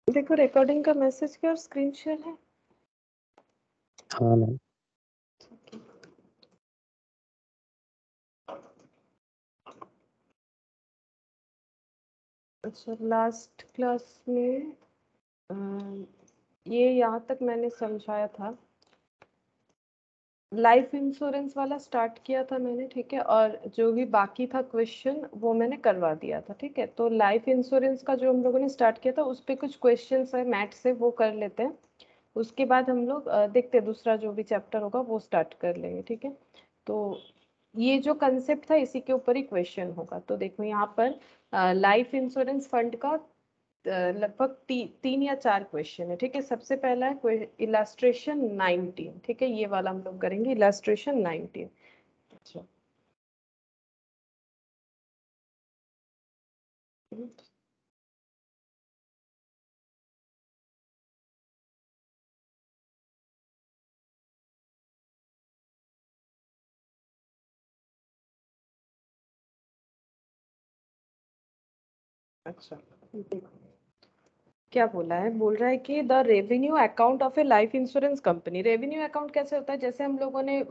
देखो रिकॉर्डिंग का मैसेज क्या और स्क्रीन शेयर है। हाँ मैम। अच्छा, लास्ट क्लास में ये यहाँ तक मैंने समझाया था, लाइफ इंश्योरेंस वाला स्टार्ट किया था मैंने, ठीक है, और जो भी बाकी था क्वेश्चन वो मैंने करवा दिया था, ठीक है। तो लाइफ इंश्योरेंस का जो हम लोगों ने स्टार्ट किया था उस पे कुछ क्वेश्चंस है मैथ से, वो कर लेते हैं। उसके बाद हम लोग देखते हैं दूसरा जो भी चैप्टर होगा वो स्टार्ट कर लेंगे, ठीक है। तो ये जो कंसेप्ट था इसी के ऊपर ही क्वेश्चन होगा। तो देखो यहाँ पर लाइफ इंश्योरेंस फंड का लगभग 3 या 4 क्वेश्चन है, ठीक है। सबसे पहला है इलास्ट्रेशन 19, ठीक है, ये वाला हम लोग करेंगे, इलास्ट्रेशन 19। अच्छा, अच्छा देखो क्या बोला है, बोल रहा है कि the revenue account of a life insurance company. Revenue account कैसे होता है, जैसे हम लोगों ने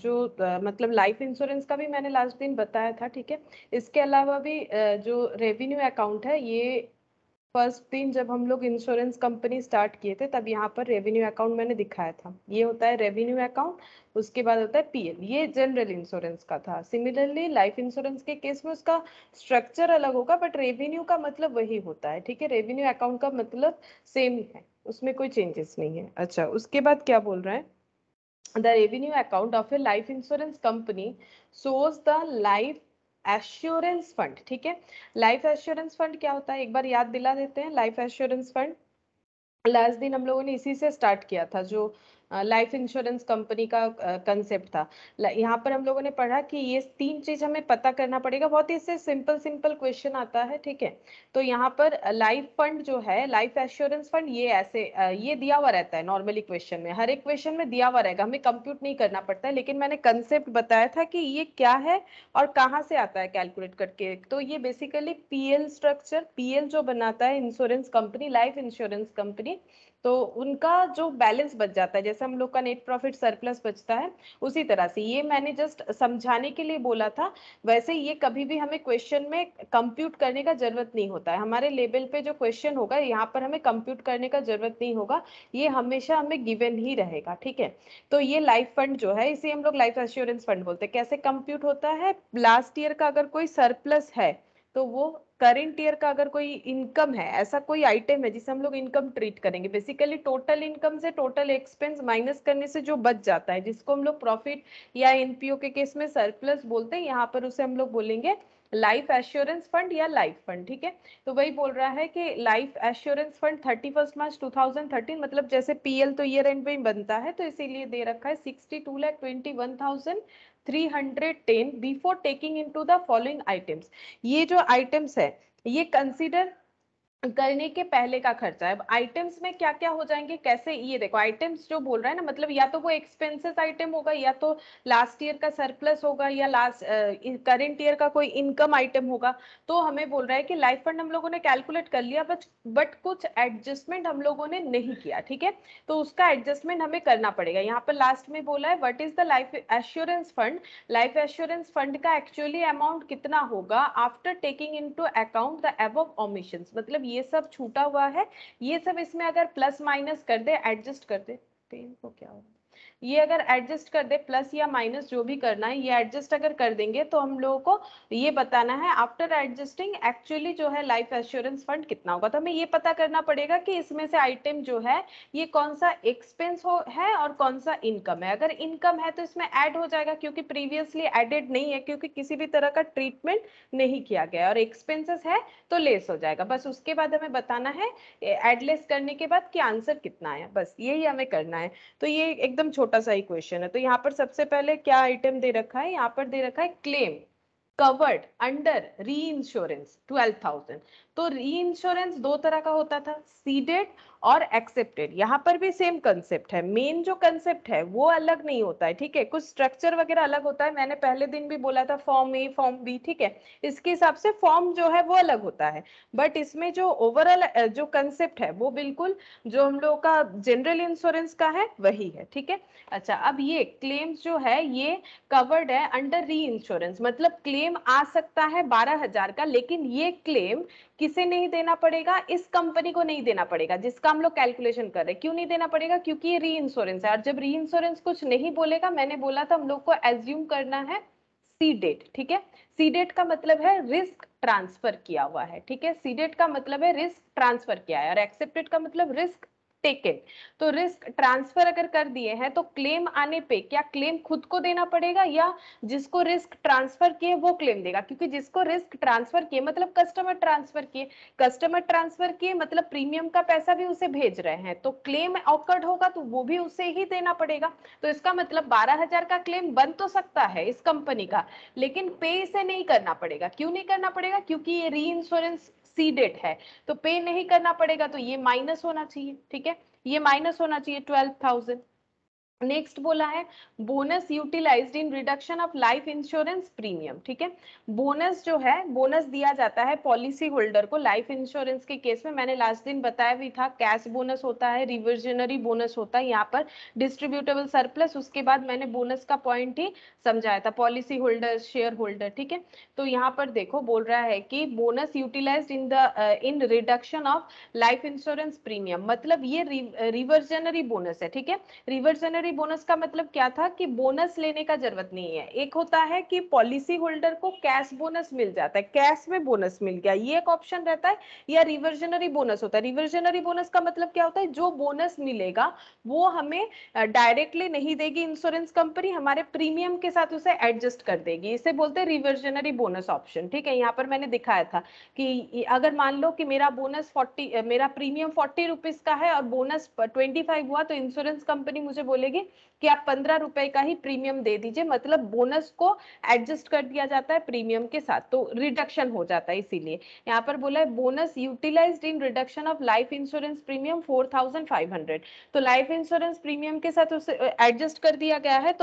मतलब लाइफ इंश्योरेंस का भी मैंने लास्ट दिन बताया था, ठीक है। इसके अलावा भी जो रेवेन्यू अकाउंट है, ये फर्स्ट दिन जब हम लोग इंश्योरेंस कंपनी स्टार्ट किए थे तब यहाँ पर रेवेन्यू अकाउंट मैंने दिखाया था। ये होता है रेवेन्यू अकाउंट, उसके बाद होता है पीएल, ये जनरल इंश्योरेंस का था। सिमिलरली लाइफ इंश्योरेंस के केस में उसका स्ट्रक्चर अलग होगा बट रेवेन्यू का मतलब वही होता है, ठीक है। रेवेन्यू अकाउंट का मतलब सेम ही है, उसमें कोई चेंजेस नहीं है। अच्छा, उसके बाद क्या बोल रहा है, the revenue account of a life insurance company shows the life assurance fund, ठीक है। लाइफ एश्योरेंस फंड क्या होता है एक बार याद दिला देते हैं। लाइफ एश्योरेंस फंड लास्ट दिन हम लोगों ने इसी से स्टार्ट किया था, जो लाइफ इंश्योरेंस कंपनी का कंसेप्ट था। यहाँ पर हम लोगों ने पढ़ा कि ये 3 चीज हमें पता करना पड़ेगा, बहुत ही इससे सिंपल सिंपल क्वेश्चन आता है, ठीक है। तो यहाँ पर लाइफ फंड जो है, लाइफ एश्योरेंस फंड, ये ऐसे ये दिया हुआ रहता है नॉर्मली क्वेश्चन में, हर एक क्वेश्चन में दिया हुआ रहेगा, हमें कंप्यूट नहीं करना पड़ता है। लेकिन मैंने कंसेप्ट बताया था कि ये क्या है और कहाँ से आता है कैलकुलेट करके। तो ये बेसिकली पीएल स्ट्रक्चर, पीएल जो बनाता है insurance company, life insurance company, तो उनका जो बैलेंस बच जाता है, जैसे हम लोग का नेट प्रॉफिट सरप्लस बचता है, उसी तरह से ये मैंने जस्ट समझाने के लिए बोला था। वैसे ये कभी भी हमें क्वेश्चन में कंप्यूट करने का जरूरत नहीं होता है, हमारे लेवल पे जो क्वेश्चन होगा यहाँ पर हमें कंप्यूट करने का जरूरत नहीं होगा, ये हमेशा हमें गिवन ही रहेगा, ठीक है। तो ये लाइफ फंड जो है इसे हम लोग लाइफ एश्योरेंस फंड बोलते हैं। कैसे कंप्यूट होता है, लास्ट ईयर का अगर कोई सरप्लस है तो वो करेंट ईयर का अगर कोई इनकम है, ऐसा कोई आइटम है जिसे हम लोग इनकम ट्रीट करेंगे, बेसिकली टोटल इनकम से टोटल एक्सपेंस माइनस करने से जो बच जाता है, जिसको हम लोग प्रॉफिट या एनपीओ के केस में सरप्लस बोलते हैं, यहाँ पर उसे हम लोग बोलेंगे लाइफ एश्योरेंस फंड या लाइफ फंड, ठीक है। तो वही बोल रहा है कि लाइफ एश्योरेंस फंड 31 मार्च 2013, मतलब जैसे पीएल तो ईयर एंड में बनता है, तो इसीलिए दे रखा है 62,21,310 before taking into the following items. ये जो आइटम्स है ये कंसीडर करने के पहले का खर्चा है। अब आइटम्स में क्या क्या हो जाएंगे, कैसे, ये देखो आइटम्स जो बोल रहा है ना, मतलब या तो वो एक्सपेंसेस आइटम होगा, या तो लास्ट ईयर का सरप्लस होगा, या लास्ट करेंट ईयर का कोई इनकम आइटम होगा। तो हमें बोल रहा है कि लाइफ फंड हम लोगों ने कैलकुलेट कर लिया, बट कुछ एडजस्टमेंट हम लोगों ने नहीं किया, ठीक है। तो उसका एडजस्टमेंट हमें करना पड़ेगा। यहाँ पर लास्ट में बोला है what is the life assurance fund. Life assurance fund का एक्चुअली अमाउंट कितना होगा after taking into account the above omissions, मतलब ये सब छूटा हुआ है, ये सब इसमें अगर प्लस माइनस कर दे, एडजस्ट कर दे, पेन को क्या हो, ये अगर एडजस्ट कर दे, प्लस या माइनस जो भी करना है ये एडजस्ट अगर कर देंगे, तो हम लोगों को ये बताना है आफ्टर एडजस्टिंग एक्चुअली जो है लाइफ एश्योरेंस फंड कितना होगा। तो हमें ये पता करना पड़ेगा कि इसमें से आइटम जो है ये कौन सा एक्सपेंस हो है और कौन सा इनकम है। अगर इनकम है तो इसमें ऐड हो जाएगा, क्योंकि प्रीवियसली एडेड नहीं है, क्योंकि किसी भी तरह का ट्रीटमेंट नहीं किया गया, और एक्सपेंसेस है तो लेस हो जाएगा। बस उसके बाद हमें बताना है एडलेस करने के बाद कि आंसर कितना आया, बस यही हमें करना है। तो ये एकदम छोटा सा ही क्वेश्चन है। तो यहाँ पर सबसे पहले क्या आइटम दे रखा है, यहाँ पर दे रखा है claim covered under reinsurance 12,000। तो री इंश्योरेंस दो तरह का होता था, सीडेड और एक्सेप्टेड। यहाँ पर भी सेम कंसेप्ट है, मेन जो कंसेप्ट है वो अलग नहीं होता है, ठीक है, कुछ स्ट्रक्चर वगैरह अलग होता है। मैंने पहले दिन भी बोला था फॉर्म ए फॉर्म बी, ठीक है, इसके हिसाब से फॉर्म जो है वो अलग होता है, बट इसमें जो ओवरऑल जो कंसेप्ट है वो बिल्कुल जो हम लोग का जनरल इंश्योरेंस का है वही है, ठीक है। अच्छा, अब ये क्लेम्स जो है ये कवर्ड है अंडर री इंश्योरेंस, मतलब क्लेम आ सकता है 12,000 का, लेकिन ये क्लेम किसे नहीं देना पड़ेगा, इस कंपनी को नहीं देना पड़ेगा जिसका हम लोग कैलकुलेशन कर रहे हैं। क्यों नहीं देना पड़ेगा? क्योंकि ये री इंश्योरेंस है, और जब री इंश्योरेंस कुछ नहीं बोलेगा, मैंने बोला था हम लोग को एज्यूम करना है सी डेट, ठीक है। सी डेट का मतलब है रिस्क ट्रांसफर किया हुआ है, ठीक है, सी डेट का मतलब है रिस्क ट्रांसफर किया है, और एक्सेप्टेड का मतलब रिस्क टेकन। तो रिस्क ट्रांसफर अगर कर दिए हैं तो क्लेम आने पे क्या क्लेम खुद को देना पड़ेगा या जिसको रिस्क ट्रांसफर किए वो क्लेम देगा? क्योंकि जिसको रिस्क ट्रांसफर किए मतलब कस्टमर ट्रांसफर किए, कस्टमर ट्रांसफर किए मतलब प्रीमियम का पैसा भी उसे भेज रहे हैं, तो क्लेम ऑकर्ड होगा तो वो भी उसे ही देना पड़ेगा। तो इसका मतलब 12,000 का क्लेम बन तो सकता है इस कंपनी का, लेकिन पे इसे नहीं करना पड़ेगा। क्यों नहीं करना पड़ेगा? क्योंकि ये री इंश्योरेंस सीडेड है, तो पे नहीं करना पड़ेगा, तो ये माइनस होना चाहिए, ठीक है, ये माइनस होना चाहिए 12,000। नेक्स्ट बोला है bonus utilised in reduction of life insurance premium, ठीक है। बोनस जो है, बोनस दिया जाता है पॉलिसी होल्डर को लाइफ इंश्योरेंस के केस में। मैंने लास्ट दिन बताया भी था, कैश बोनस होता है, रिवर्जनरी बोनस होता है, यहाँ पर डिस्ट्रीब्यूटेबल सरप्लस, उसके बाद मैंने बोनस का पॉइंट ही समझाया था, पॉलिसी होल्डर शेयर होल्डर, ठीक है। तो यहाँ पर देखो बोल रहा है कि bonus utilised in reduction of life insurance premium, मतलब ये रिवर्जनरी बोनस है, ठीक है। रिवर्जनरी बोनस का मतलब क्या था कि बोनस लेने का जरूरत नहीं है। एक होता है कि पॉलिसी होल्डर को कैश बोनस मिल जाता है, कैश में बोनस मिल गया, ये एक ऑप्शन रहता है, या रिवर्जनरी बोनस होता है। रिवर्जनरी बोनस का मतलब क्या होता है, जो बोनस मिलेगा वो हमें डायरेक्टली नहीं देगी इंश्योरेंस कंपनी, हमारे प्रीमियम के साथ उसे एडजस्ट कर देगी, इसे बोलते हैं रिवर्जनरी बोनस ऑप्शन, ठीक है। यहाँ पर मैंने दिखाया था कि अगर मान लो कि मेरा बोनस 40, मेरा प्रीमियम 40 रुपीज का है और बोनस 25 हुआ, तो इंश्योरेंस कंपनी मुझे बोलेगी कि आप 15 रुपए का ही प्रीमियम दे दीजिए, मतलब बोनस को एडजस्ट कर दिया जाता है प्रीमियम के साथ, तो रिडक्शन हो जाता है। इसीलिए यहाँ पर बोला है bonus utilised in reduction of life insurance premium 4,500, तो लाइफ इंश्योरेंस प्रीमियम के साथ उसे एडजस्ट कर दिया गया है, तो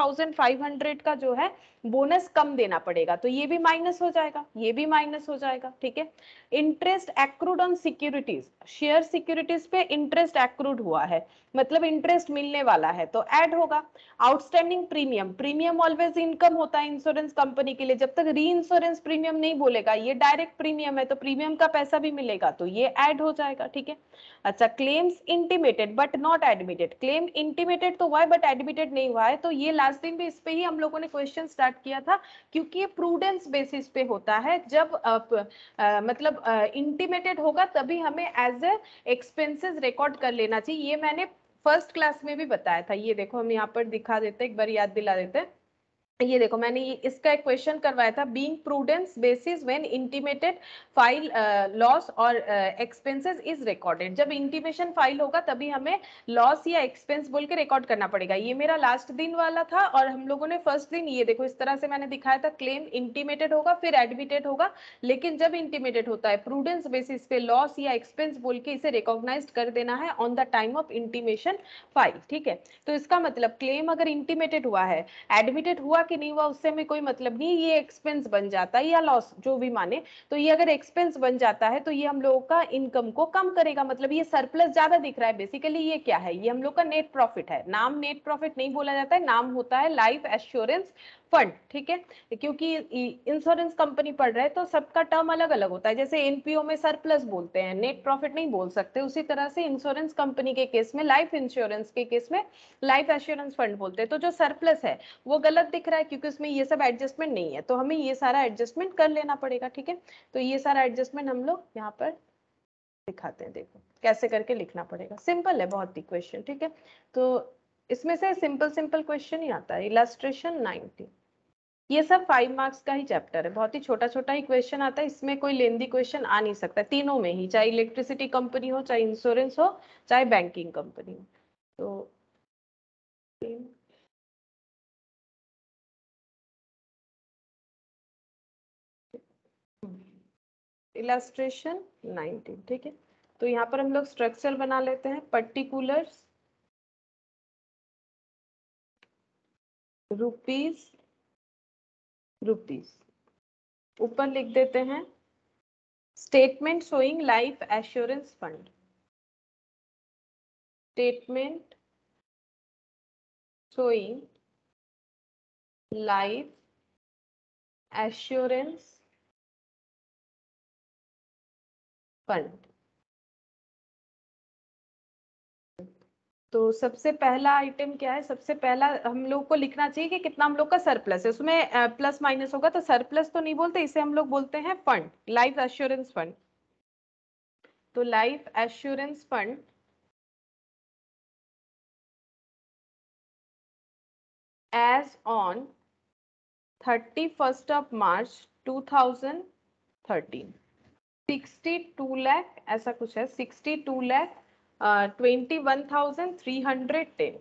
4,500 का जो है बोनस कम देना पड़ेगा, तो ये भी माइनस हो जाएगा, ये भी माइनस हो जाएगा, ठीक है। Interest accrued on securities, share securities पे इंटरेस्ट एक्रूड हुआ है, मतलब इंटरेस्ट मिलने वाला है, तो ऐड होगा। Outstanding premium, premium always income होता है इंश्योरेंस कंपनी के लिए, जब तक री इंश्योरेंस प्रीमियम नहीं बोलेगा, ये डायरेक्ट प्रीमियम है तो प्रीमियम का पैसा भी मिलेगा, तो ये ऐड हो जाएगा, ठीक है। अच्छा, claims intimated but not admitted, claim intimated तो हुआ है बट एडमिटेड नहीं हुआ है, तो ये लास्ट दिन भी इस पे ही हम लोगों ने क्वेश्चन स्टार्ट किया था, क्योंकि ये प्रूडेंस बेसिस पे होता है, जब मतलब इंटीमेटेड होगा तभी हमें एज ए एक्सपेंसेस रिकॉर्ड कर लेना चाहिए। ये मैंने फर्स्ट क्लास में भी बताया था, ये देखो हम यहाँ पर दिखा देते हैं, एक बार याद दिला देते हैं। ये देखो मैंने ये इसका एक क्वेश्चन करवाया था, being prudence basis when intimated file loss और एक्सपेंसेस इज रिकॉर्डेड, जब इंटीमेशन फाइल होगा तभी हमें लॉस या एक्सपेंस बोल के रिकॉर्ड करना पड़ेगा। ये मेरा लास्ट दिन वाला था, और हम लोगों ने फर्स्ट दिन ये देखो इस तरह से मैंने दिखाया था, क्लेम इंटीमेटेड होगा फिर एडमिटेड होगा, लेकिन जब इंटीमेटेड होता है प्रूडेंस बेसिस पे लॉस या एक्सपेंस बोल के इसे रिकॉग्नाइज कर देना है on the time of intimation file, ठीक है। तो इसका मतलब क्लेम अगर इंटीमेटेड हुआ है, एडमिटेड हुआ कि नहीं हुआ उससे हमें कोई मतलब नहीं, ये एक्सपेंस बन जाता है या लॉस जो भी माने, तो ये अगर एक्सपेंस बन जाता है तो ये हम लोगों का इनकम को कम करेगा, मतलब ये सरप्लस ज्यादा दिख रहा है। बेसिकली ये क्या है, ये हम लोग का नेट प्रॉफिट है, नाम नेट प्रॉफिट नहीं बोला जाता है, नाम होता है लाइफ एश्योरेंस फंड, ठीक है। क्योंकि इंश्योरेंस कंपनी पढ़ रहे हैं तो सबका टर्म अलग अलग होता है, जैसे एनपीओ में सरप्लस बोलते हैं, नेट प्रॉफिट नहीं बोल सकते, उसी तरह से इंश्योरेंस कंपनी के केस में, लाइफ इंश्योरेंस के केस में लाइफ एश्योरेंस फंड बोलते हैं। तो जो सरप्लस है वो गलत दिख रहा है क्योंकि उसमें ये सब एडजस्टमेंट नहीं है, तो हमें ये सारा एडजस्टमेंट कर लेना पड़ेगा, ठीक है। तो ये सारा एडजस्टमेंट हम लोग यहाँ पर दिखाते हैं, देखो कैसे करके लिखना पड़ेगा, सिंपल है बहुत ही क्वेश्चन, ठीक है। तो इसमें से सिंपल सिंपल क्वेश्चन ही आता है। इलस्ट्रेशन 90, ये सब 5 मार्क्स का ही चैप्टर है, बहुत ही छोटा छोटा ही क्वेश्चन आता है, इसमें कोई लेंदी क्वेश्चन आ नहीं सकता, तीनों में ही, चाहे इलेक्ट्रिसिटी कंपनी हो, चाहे इंश्योरेंस हो, चाहे बैंकिंग कंपनी हो। तो इलस्ट्रेशन 19, ठीक है। तो यहाँ पर हम लोग स्ट्रक्चर बना लेते हैं। पर्टिकुलर्स रुपीस रुपीस, ऊपर लिख देते हैं statement showing life assurance fund, statement showing life assurance fund। तो सबसे पहला आइटम क्या है, सबसे पहला हम लोग को लिखना चाहिए कि कितना हम लोग का सरप्लस है, उसमें प्लस माइनस होगा, तो सरप्लस तो नहीं बोलते, इसे हम लोग बोलते हैं फंड, लाइफ एश्योरेंस फंड। तो life assurance fund as on 31st of March 2013, 62 lakh ऐसा कुछ है, 62 लाख 21,310।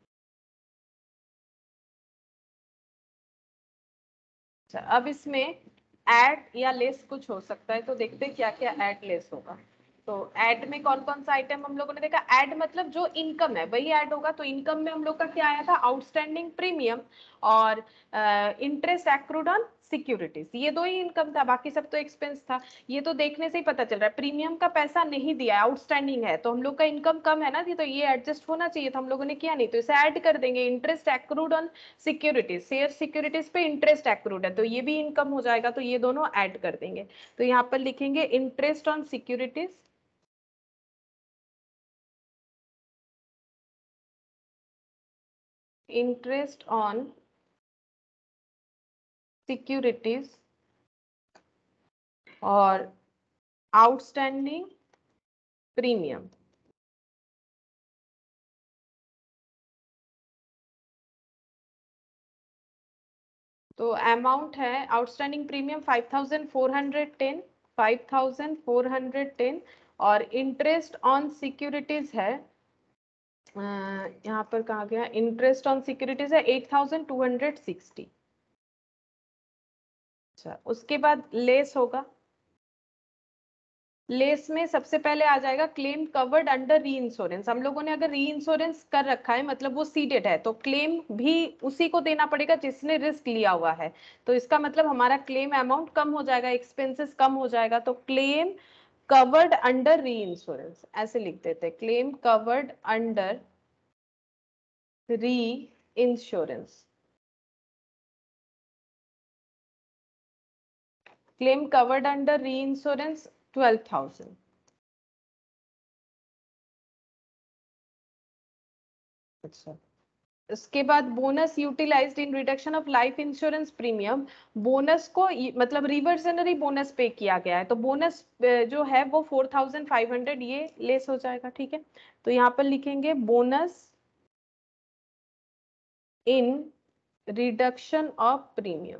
अच्छा, अब इसमें ऐड या लेस कुछ हो सकता है, तो देखते हैं क्या क्या ऐड लेस होगा। तो ऐड में कौन कौन सा आइटम हम लोगों ने देखा, ऐड मतलब जो इनकम है वही ऐड होगा। तो इनकम में हम लोग का क्या आया था, आउटस्टैंडिंग प्रीमियम और इंटरेस्ट एक्रूड ऑन सिक्योरिटीज, ये दो ही इनकम था, बाकी सब तो एक्सपेंस था। ये तो देखने से ही पता चल रहा है, प्रीमियम का पैसा नहीं दिया, आउटस्टैंडिंग है, तो हम लोग का इनकम कम है ना, तो ये एडजस्ट होना चाहिए था, हम लोगों ने किया नहीं, तो इसे ऐड कर देंगे। Interest accrued on securities, share securities पे इंटरेस्ट एक्रूड है, तो ये भी इनकम हो जाएगा, तो ये दोनों ऐड कर देंगे। तो यहाँ पर लिखेंगे interest on securities, interest on securities और आउटस्टैंडिंग प्रीमियम। तो अमाउंट है आउटस्टैंडिंग प्रीमियम 5,410, 5,410, और इंटरेस्ट ऑन सिक्योरिटीज है यहाँ पर कहा गया, इंटरेस्ट ऑन सिक्योरिटीज है 8,260। अच्छा, उसके बाद लेस होगा, लेस में सबसे पहले आ जाएगा claim covered under reinsurance. हम लोगों ने अगर री इंश्योरेंस कर रखा है, मतलब वो सीडेड है, तो क्लेम भी उसी को देना पड़ेगा जिसने रिस्क लिया हुआ है। तो इसका मतलब हमारा क्लेम अमाउंट कम हो जाएगा, एक्सपेंसेस कम हो जाएगा। तो claim covered under reinsurance ऐसे लिख देते हैं, claim covered under reinsurance, claim covered under reinsurance 12,000। अच्छा, इसके बाद bonus utilised in reduction of life insurance premium, bonus को मतलब रिवर्सनरी बोनस पे किया गया है, तो बोनस जो है वो 4,500 ये लेस हो जाएगा, ठीक है। तो यहाँ पर लिखेंगे bonus in reduction of premium,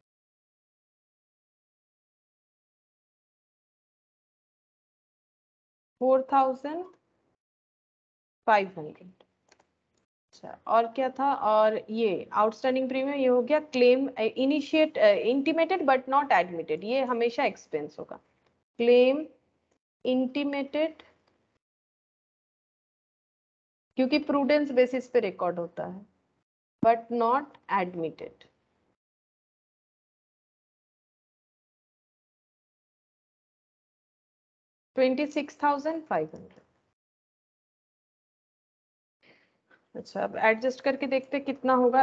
$4,500। अच्छा, और क्या था, और ये आउटस्टैंडिंग प्रीमियम ये हो गया। Claim initiate intimated but not admitted, ये हमेशा एक्सपेंस होगा। क्लेम इंटीमेटेड क्योंकि प्रूडेंस बेसिस पे रिकॉर्ड होता है, बट नॉट एडमिटेड। $26,500। अच्छा, अब एडजस्ट करके देखते कितना होगा,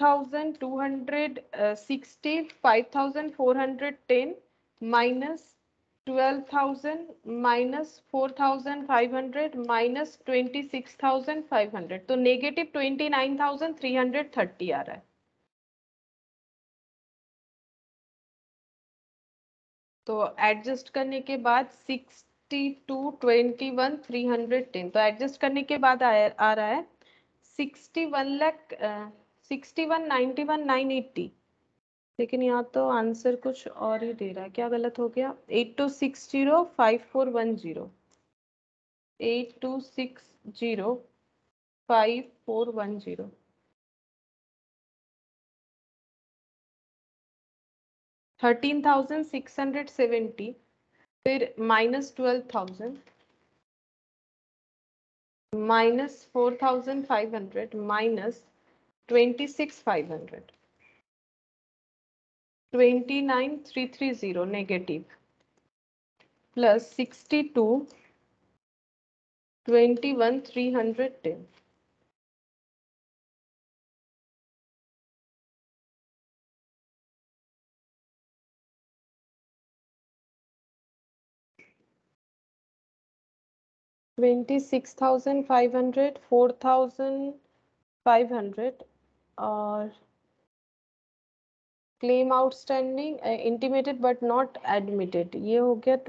8,260, 5,410 माइनस 12,000 माइनस 4,500 माइनस 26,500, तो नेगेटिव 29,330 आ रहा है। तो एडजस्ट करने के बाद 62,21,310, तो एडजस्ट करने के बाद आ रहा है 61,91,980। लेकिन यहाँ तो आंसर कुछ और ही दे रहा है, क्या गलत हो गया, 82605410, 82605410, 13,670 फिर -12,000, -4,500, -26,500, 29,330 नेगेटिव, प्लस 62, 21,310। $26,500, 4,500 और claim outstanding intimated but not admitted, ये हो गया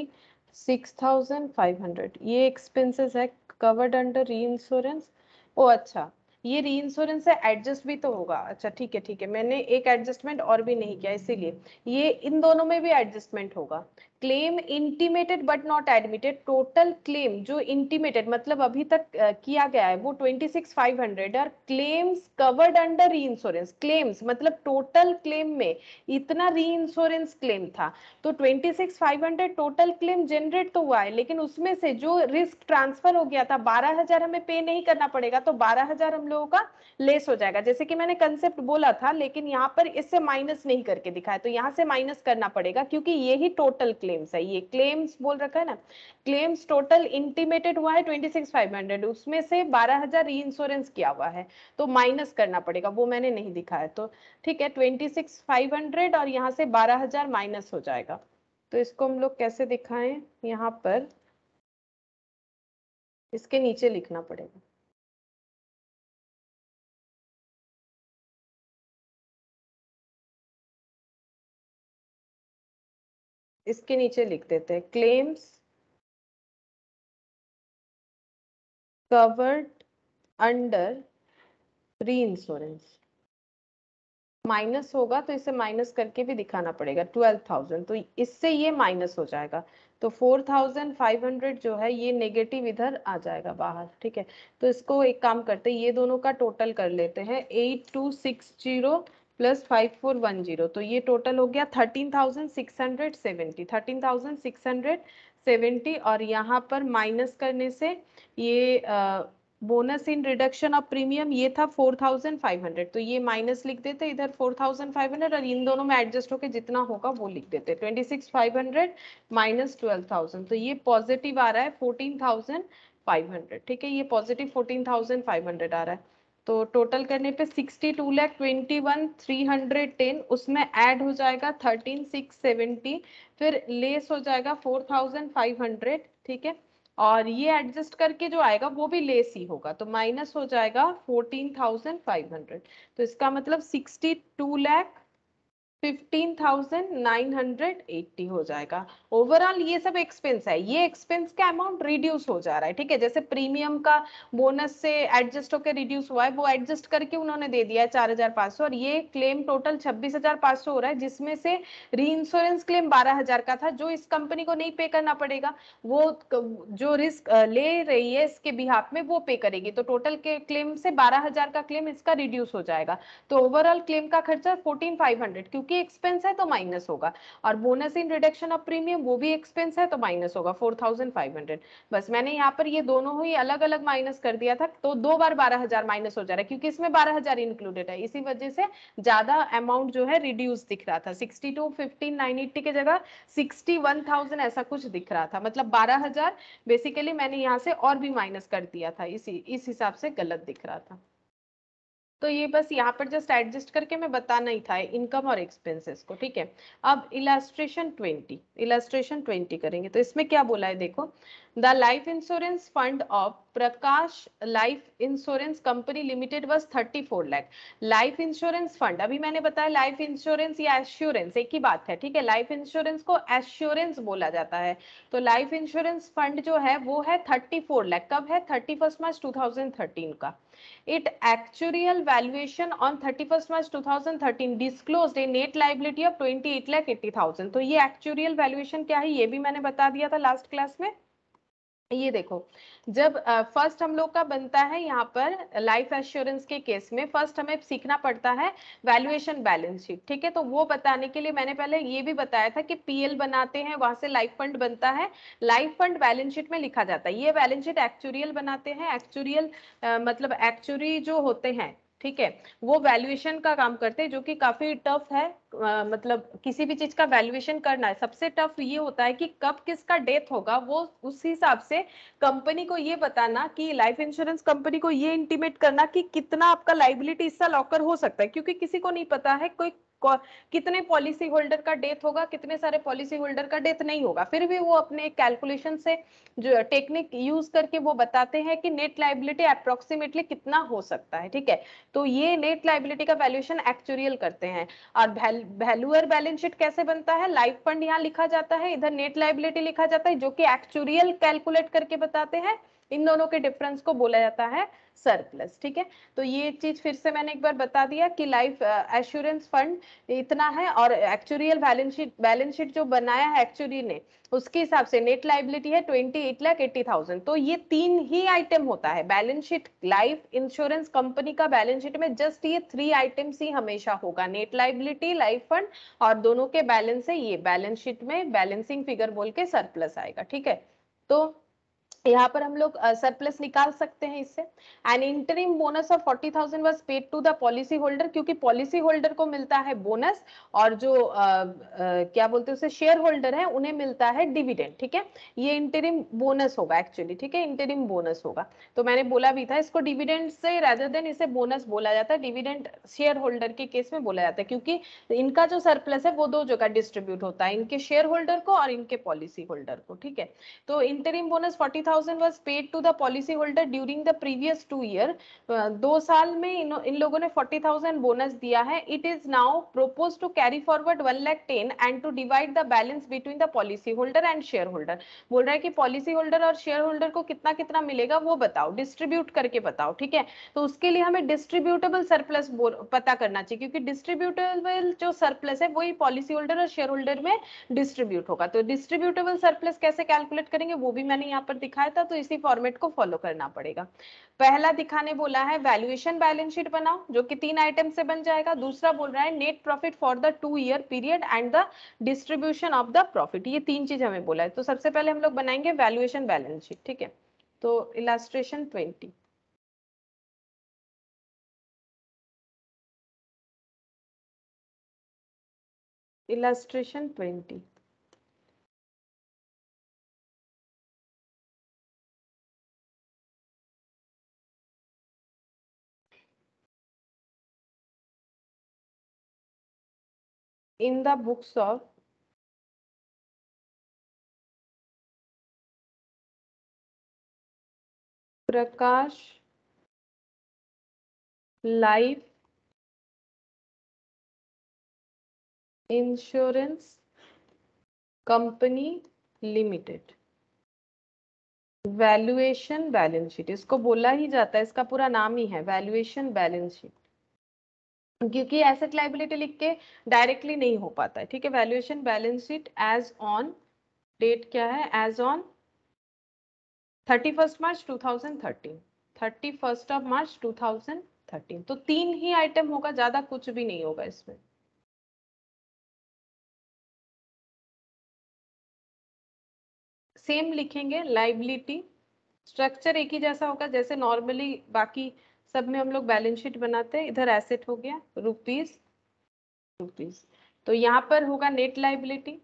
26,500। ये एक्सपेंसेस है कवर्ड अंडर री इंश्योरेंस। ओ अच्छा, ये री इंश्योरेंस से एडजस्ट भी तो होगा। अच्छा ठीक है ठीक है, मैंने एक एडजस्टमेंट और भी नहीं किया, इसीलिए ये इन दोनों में भी एडजस्टमेंट होगा। Claim intimated but not admitted, total claim जो इंटीमेटेड मतलब अभी तक किया गया है वो 26,500 और claims covered under reinsurance, claims मतलब टोटल क्लेम में इतना री इंश्योरेंस क्लेम था, तो 26,500 टोटल क्लेम जनरेट तो हुआ है, लेकिन उसमें से जो रिस्क ट्रांसफर हो गया था 12,000 हमें पे नहीं करना पड़ेगा, तो 12,000 हम लोगों का लेस हो जाएगा, जैसे कि मैंने कंसेप्ट बोला था, लेकिन यहाँ पर इससे माइनस नहीं करके दिखाया, तो यहाँ से माइनस करना पड़ेगा क्योंकि ये ही टोटल क्लेम्स है, ये क्लेम्स बोल रखा है ना, क्लेम्स टोटल इंटीमेटेड हुआ है 26,500, उसमें से 12,000 री इंश्योरेंस किया हुआ है, तो माइनस करना पड़ेगा, वो मैंने नहीं दिखाया, तो ठीक है 26,500 और यहाँ से 12,000 माइनस हो जाएगा। तो इसको हम लोग कैसे दिखाएं, यहाँ पर इसके नीचे लिखना पड़ेगा, इसके नीचे लिख देते हैं claims covered under reinsurance, minus होगा तो इसे माइनस करके भी दिखाना पड़ेगा 12,000, तो इससे ये माइनस हो जाएगा, तो 4,500 जो है ये नेगेटिव इधर आ जाएगा बाहर, ठीक है। तो इसको एक काम करते हैं, ये दोनों का टोटल कर लेते हैं, 8,260 प्लस 5,410, तो ये टोटल हो गया 13,670, 13,670, और यहाँ पर माइनस करने से ये bonus in reduction of premium ये था 4,500, तो ये माइनस लिख देते इधर 4,500, और इन दोनों में एडजस्ट होके जितना होगा वो लिख देते 26,500 माइनस 12,000, तो ये पॉजिटिव आ रहा है 14,500, ठीक है, ये पॉजिटिव 14,500 आ रहा है, तो टोटल करने पे 62,21,310, उसमें ऐड हो जाएगा 13,670, फिर लेस हो जाएगा 4,500, ठीक है, और ये एडजस्ट करके जो आएगा वो भी लेस ही होगा, तो माइनस हो जाएगा 14,500, तो इसका मतलब 62,15,980 हो जाएगा। ओवरऑल ये सब एक्सपेंस है, ये एक्सपेंस का अमाउंट रिड्यूस हो जा रहा है, ठीक है, जैसे प्रीमियम का बोनस से एडजस्ट होकर रिड्यूस हुआ है, वो एडजस्ट करके उन्होंने दे दिया है 4,500, और ये क्लेम टोटल 26,500 हो रहा है, जिसमें से री इंश्योरेंस क्लेम 12,000 का था जो इस कंपनी को नहीं पे करना पड़ेगा, वो जो रिस्क ले रही है इसके बिहाफ में वो पे करेगी, तो टोटल के क्लेम से 12,000 का क्लेम इसका रिड्यूस हो जाएगा, तो ओवरऑल क्लेम का खर्चा 14,500, क्योंकि एक्सपेंस है तो माइनस होगा, और bonus in reduction of premium वो भी एक्सपेंस है तो माइनस होगा 4,500। बस मैंने यहाँ पर ये दोनों ही अलग अलग माइनस कर दिया था, तो दो बार 12,000 माइनस हो जा रहा है, क्योंकि इसमें 12,000 इंक्लूडेड है, इसी वजह से ज्यादा अमाउंट जो है रिड्यूस दिख रहा था, 62,15,980 की जगह 61,000 ऐसा कुछ दिख रहा था, मतलब 12,000 बेसिकली मैंने यहाँ से और भी माइनस कर दिया था, इस हिसाब से गलत दिख रहा था, तो ये बस यहाँ पर जस्ट एडजस्ट करके मैं बताना ही था इनकम और एक्सपेंसेस को, ठीक है। अब इलास्ट्रेशन 20 करेंगे, तो इसमें क्या बोला है देखो, the life insurance fund of Prakash life insurance company limited was 34 lakh. Life insurance fund, अभी मैंने बताया लाइफ इंश्योरेंस या एश्योरेंस एक ही बात है, ठीक है, लाइफ इंश्योरेंस को एश्योरेंस बोला जाता है, तो लाइफ इंश्योरेंस फंड जो है वो है 34 लाख, कब है 31 मार्च 2013 का। It actuarial valuation on 31st March 2013 disclosed a net liability of 28,80,000, तो ये actuarial valuation क्या है ये भी मैंने बता दिया था लास्ट क्लास में, ये देखो, जब फर्स्ट हम लोग का बनता है यहाँ पर लाइफ एश्योरेंस के केस में, फर्स्ट हमें सीखना पड़ता है वैल्यूएशन बैलेंस शीट, ठीक है। तो वो बताने के लिए मैंने पहले ये भी बताया था कि पीएल बनाते हैं, वहां से लाइफ फंड बनता है, लाइफ फंड बैलेंस शीट में लिखा जाता है। ये बैलेंस शीट एक्चुरियल बनाते हैं, एक्चुरियल मतलब एक्चुरी जो होते हैं, ठीक है, वो वैल्यूएशन का काम करते हैं, जो कि काफी टफ है। मतलब किसी भी चीज का वैल्यूएशन करना है, सबसे टफ ये होता है कि कब किसका डेथ होगा, वो उस हिसाब से कंपनी को ये बताना, कि लाइफ इंश्योरेंस कंपनी को ये इंटीमेट करना कि कितना आपका लाइबिलिटी इस साल ऑकर हो सकता है, क्योंकि किसी को नहीं पता है कोई कितने पॉलिसी होल्डर का डेथ होगा, कितने सारे पॉलिसी होल्डर का डेथ नहीं होगा। फिर भी वो अपने कैलकुलेशन से जो टेक्निक यूज करके वो बताते हैं कि नेट लाइबिलिटी अप्रोक्सीमेटली कितना हो सकता है, ठीक है। तो ये नेट लाइबिलिटी का वैल्यूएशन एक्चुरियल करते हैं। और वैल्यूअर बैलेंस शीट कैसे बनता है, लाइफ फंड यहाँ लिखा जाता है, इधर नेट लाइबिलिटी लिखा जाता है, जो कि एक्चुरियल कैलकुलेट करके बताते हैं। इन दोनों के डिफरेंस को बोला जाता है सरप्लस, ठीक है। तो ये चीज फिर से मैंने एक बार बता दिया कि लाइफ एश्योरेंस फंड इतना है, और एक्चुरियल बैलेंस शीट जो बनाया है एक्चुरी ने, उसके हिसाब से नेट लाइबिलिटी है 28,80,000। तो ये तीन ही आइटम होता है balance sheet, life insurance company का बैलेंस शीट में जस्ट ये 3 आइटम्स ही हमेशा होगा, नेट लाइबिलिटी, लाइफ फंड, और दोनों के बैलेंस है, ये बैलेंस शीट में बैलेंसिंग फिगर बोल के सरप्लस आएगा, ठीक है। तो यहाँ पर हम लोग सरप्लस निकाल सकते हैं इससे। An interim bonus of 40,000 was paid to the policy holder, क्योंकि पॉलिसी होल्डर को मिलता है बोनस, और जो क्या बोलते हैं उसे शेयर होल्डर है उन्हें मिलता है डिविडेंड, ठीक है। ये इंटरिम बोनस होगा एक्चुअली, ठीक है, इंटरिम बोनस होगा। तो मैंने बोला भी था इसको डिविडेंड से रादर देन इसे बोनस बोला जाता है, डिविडेंड शेयर होल्डर के केस में बोला जाता है, क्योंकि इनका जो सरप्लस है वो दो जगह डिस्ट्रीब्यूट होता है, इनके शेयर होल्डर को और इनके पॉलिसी होल्डर को, ठीक है। तो interim bonus 40,000 was paid to the policy holder during the previous 2 year। 2 साल में इन लोगों ने 40,000 बोनस दिया है। It is now propose to carry forward 1,10,000 and to divide the balance between the policy holder and shareholder. बोल रहा है कि पॉलिसी होल्डर और शेयर होल्डर को कितना कितना मिलेगा वो बताओ, डिस्ट्रीब्यूट करके बताओ, ठीक है। तो उसके लिए हमें डिस्ट्रीब्यूटेबल सरप्लस पता करना चाहिए, क्योंकि डिस्ट्रीब्यूटेबल जो सरप्लस है वही पॉलिसी होल्डर और शेयर होल्डर में डिस्ट्रीब्यूट होगा। तो डिस्ट्रीब्यूटेबल सरप्लस कैसे कैलकुलेट करेंगे वो भी मैंने यहाँ पर दिखाया था, तो इसी फॉर्मेट को फॉलो करना पड़ेगा। पहला दिखाने बोला है वैल्यूएशन बैलेंस शीट बनाओ, जो कि 3 आइटम से बन जाएगा। दूसरा बोल रहा है net profit for the 2 year period and the distribution of the profit. ये 3 चीज हमें बोला है। तो सबसे पहले हम लोग बनाएंगे वैल्यूएशन बैलेंस शीट, ठीक है। तो illustration 20, illustration 20। in the books of Prakash life insurance company limited, valuation balance sheet इसको बोला ही जाता है, इसका पूरा नाम ही है वैल्यूएशन बैलेंस शीट, क्योंकि एसेट लाइबिलिटी लिख के डायरेक्टली नहीं हो पाता है, ठीक है। Valuation balance sheet as on, date क्या है, एज ऑन 31 मार्च 2013, 31 मार्च 2013। तो 3 ही आइटम होगा, ज्यादा कुछ भी नहीं होगा इसमें। सेम लिखेंगे, लाइबिलिटी स्ट्रक्चर एक ही जैसा होगा जैसे नॉर्मली बाकी सब में हम लोग बैलेंस शीट बनाते हैं। इधर एसेट हो गया रुपीज रुपीज, तो यहाँ पर होगा नेट लाइबिलिटी,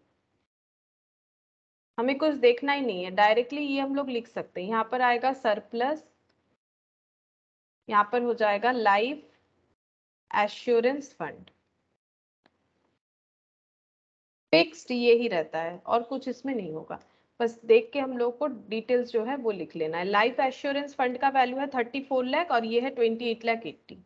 हमें कुछ देखना ही नहीं है, डायरेक्टली ये हम लोग लिख सकते हैं। यहाँ पर आएगा सरप्लस, यहाँ पर हो जाएगा लाइफ एश्योरेंस फंड, फिक्स्ड ये ही रहता है और कुछ इसमें नहीं होगा। बस देख के हम लोग को डिटेल्स जो है वो लिख लेना है। लाइफ एश्योरेंस फंड का वैल्यू है 34 लाख और ये है 28 लाख 80।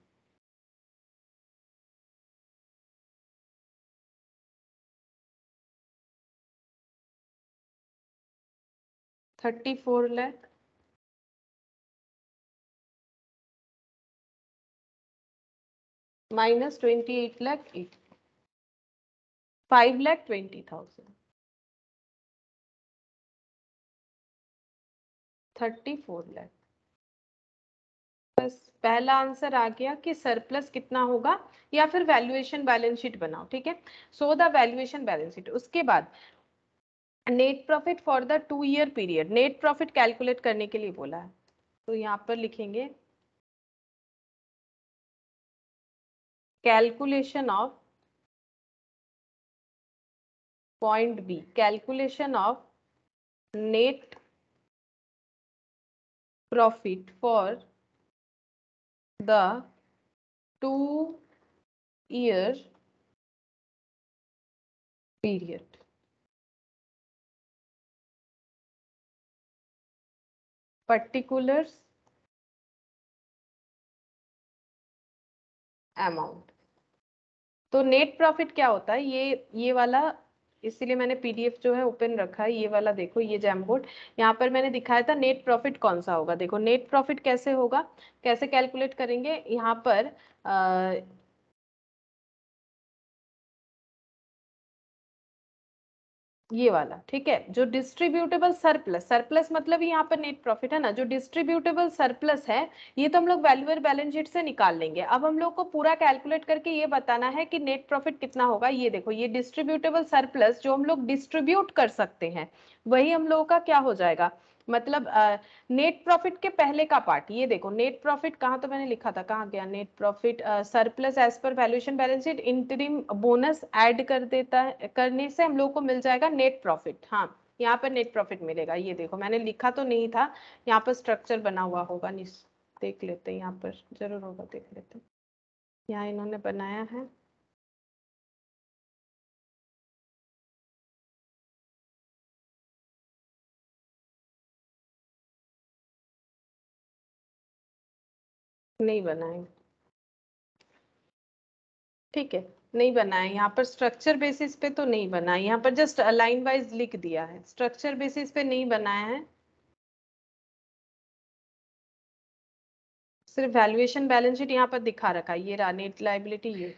34 लाख माइनस 28 लाख 80, 5,20,000। 34 लाख। बस पहला आंसर आ गया कि सरप्लस कितना होगा, या फिर वैल्यूएशन बैलेंस शीट बनाओ, ठीक है। So the valuation balance sheet, उसके बाद net profit for the 2 year period, net profit calculate करने के लिए बोला है, तो यहाँ पर लिखेंगे calculation of, point B, calculation of net profit for the 2 year period. Particulars amount. तो नेट प्रॉफिट क्या होता है, ये वाला, इसीलिए मैंने पीडीएफ जो है ओपन रखा है, ये वाला देखो, ये जैम बोर्ड, यहाँ पर मैंने दिखाया था नेट प्रॉफिट कौन सा होगा। देखो नेट प्रॉफिट कैसे होगा, कैसे कैलकुलेट करेंगे, यहाँ पर ये वाला, ठीक है, जो डिस्ट्रीब्यूटेबल सरप्लस, सरप्लस मतलब यहाँ पर नेट प्रॉफिट है ना, जो डिस्ट्रीब्यूटेबल सरप्लस है ये तो हम लोग वैल्यूअर बैलेंस शीट से निकाल लेंगे। अब हम लोग को पूरा कैलकुलेट करके ये बताना है कि नेट प्रॉफिट कितना होगा। ये देखो, ये डिस्ट्रीब्यूटेबल सरप्लस जो हम लोग डिस्ट्रीब्यूट कर सकते हैं, वही हम लोगों का क्या हो जाएगा, मतलब नेट प्रॉफिट के पहले का पार्ट। ये देखो नेट प्रॉफिट कहाँ, तो मैंने लिखा था, कहाँ गया net profit, surplus as per valuation balance sheet, interim bonus add कर देता है, करने से हम लोग को मिल जाएगा नेट प्रॉफिट। हाँ, यहाँ पर नेट प्रॉफिट मिलेगा। ये देखो मैंने लिखा तो नहीं था, यहाँ पर स्ट्रक्चर बना हुआ होगा, देख लेते हैं, यहाँ पर जरूर होगा, देख लेते हैं, यहाँ इन्होंने बनाया है। नहीं बनाए, ठीक है, नहीं बना है यहाँ पर, स्ट्रक्चर बेसिस पे तो नहीं बना है, यहाँ पर जस्ट लाइन वाइज लिख दिया है, स्ट्रक्चर बेसिस पे नहीं बनाया है, सिर्फ वैल्यूएशन बैलेंस शीट यहाँ पर दिखा रखा है, ये रहा नेट लायबिलिटी ये,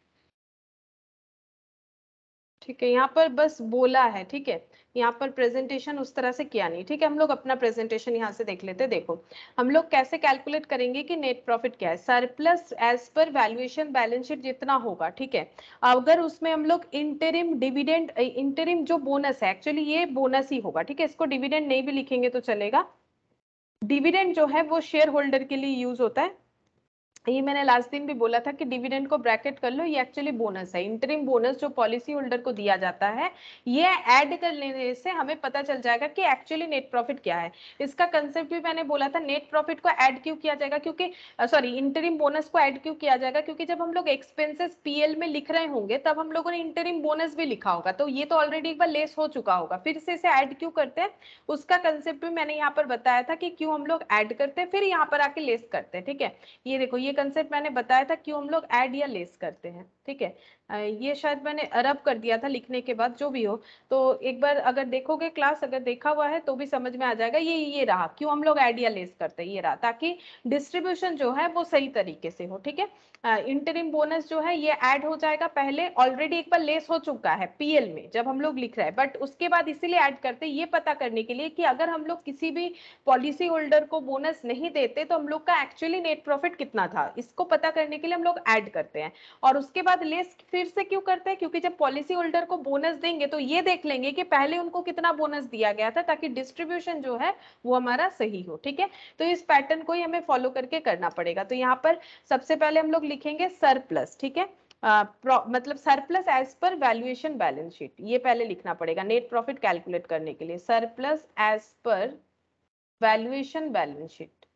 ठीक है, यहाँ पर बस बोला है, ठीक है, यहाँ पर प्रेजेंटेशन उस तरह से किया नहीं, ठीक है। हम लोग अपना प्रेजेंटेशन यहाँ से देख लेते हैं। देखो हम लोग कैसे कैलकुलेट करेंगे कि नेट प्रॉफिट क्या है, surplus as per valuation balance sheet जितना होगा, ठीक है। अगर उसमें हम लोग इंटरिम डिविडेंड, इंटरिम जो बोनस है, एक्चुअली ये बोनस ही होगा, ठीक है, इसको डिविडेंड नहीं भी लिखेंगे तो चलेगा। डिविडेंड जो है वो शेयर होल्डर के लिए यूज होता है, ये मैंने लास्ट दिन भी बोला था कि डिविडेंड को ब्रैकेट कर लो, ये एक्चुअली बोनस है, इंटरिम बोनस जो पॉलिसी होल्डर को दिया जाता है, ये ऐड कर लेने से हमें पता चल जाएगा कि एक्चुअली नेट प्रॉफिट क्या है। इसका कंसेप्ट भी मैंने बोला था, नेट प्रॉफिट को ऐड क्यों किया जाएगा, क्योंकि सॉरी, इंटरिम बोनस को ऐड क्यों किया जाएगा, क्योंकि जब हम लोग एक्सपेंसेस पीएल में लिख रहे होंगे तब हम लोगों ने इंटरिम बोनस भी लिखा होगा, तो ये तो ऑलरेडी एक बार लेस हो चुका होगा, फिर से इसे ऐड क्यों करते हैं, उसका कंसेप्ट भी मैंने यहाँ पर बताया था कि क्यों हम लोग ऐड करते हैं फिर यहाँ पर आके लेस करते हैं, ठीक है। ये देखो ये कंसेप्ट मैंने बताया था क्यों हम लोग ऐड या लेस करते हैं, ठीक है। ये शायद मैंने रब कर दिया था लिखने के बाद, जो भी हो, तो एक बार अगर देखोगे क्लास, अगर देखा हुआ है तो भी समझ में आ जाएगा। ये रहा क्यों हम लोग ऐड या लेस करते हैं, ये रहा, ताकि डिस्ट्रीब्यूशन जो है वो सही तरीके से हो, ठीक है। इंटरिम बोनस जो है ये ऐड हो जाएगा, पहले ऑलरेडी एक बार लेस हो चुका है पीएल में जब हम लोग लिख रहे हैं, बट उसके बाद इसीलिए ऐड करते हैं ये पता करने के लिए कि अगर हम लोग किसी भी पॉलिसी होल्डर को बोनस नहीं देते तो हम लोग का एक्चुअली नेट प्रॉफिट कितना था, इसको पता करने के लिए हम लोग ऐड करते हैं। और उसके बाद लेस फिर से क्यों करते हैं, क्योंकि जब पॉलिसी होल्डर को बोनस देंगे तो ये देख लेंगे कि पहले उनको कितना बोनस दिया गया था, ताकि डिस्ट्रीब्यूशन जो है वो हमारा सही हो, ठीक है। तो इस पैटर्न को ही हमें फॉलो करके करना पड़ेगा। तो यहाँ पर सबसे पहले हम लोग लिखेंगे सरप्लस, ठीक है, मतलब surplus as per valuation balance sheet, ये पहले लिखना पड़ेगा नेट प्रॉफिट कैलकुलेट करने के लिए, surplus as per valuation balance sheet,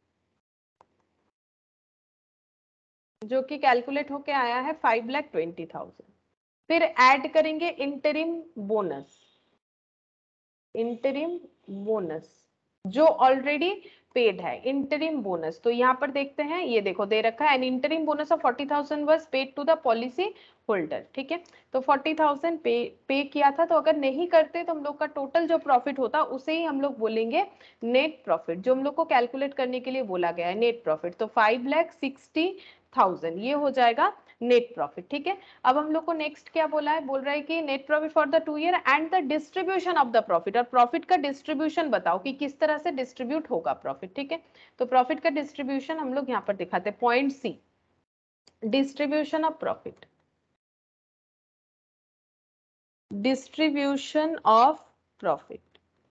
जो कि कैलकुलेट होके आया है 5,20,000। फिर ऐड करेंगे इंटरिम बोनस, इंटरिम बोनस जो ऑलरेडी पेड है, इंटरिम बोनस, तो यहाँ पर देखते हैं, ये देखो दे रखा है, an interim bonus of 40,000 was paid to the policy holder, ठीक है। तो 40,000 पे किया था, तो अगर नहीं करते तो हम लोग का टोटल जो प्रॉफिट होता उसे ही हम लोग बोलेंगे नेट प्रॉफिट, जो हम लोग को कैलकुलेट करने के लिए बोला गया है नेट प्रॉफिट। तो 5,60,000 ये हो जाएगा नेट प्रॉफिट, ठीक है। अब हम लोग को नेक्स्ट क्या बोला है, बोल रहा है कि net profit for the 2 year and the distribution of the profit, और प्रॉफिट का डिस्ट्रीब्यूशन बताओ कि किस तरह से डिस्ट्रीब्यूट होगा प्रॉफिट, ठीक है। तो प्रॉफिट का डिस्ट्रीब्यूशन हम लोग यहाँ पर दिखाते हैं, point C, distribution of profit, distribution of profit.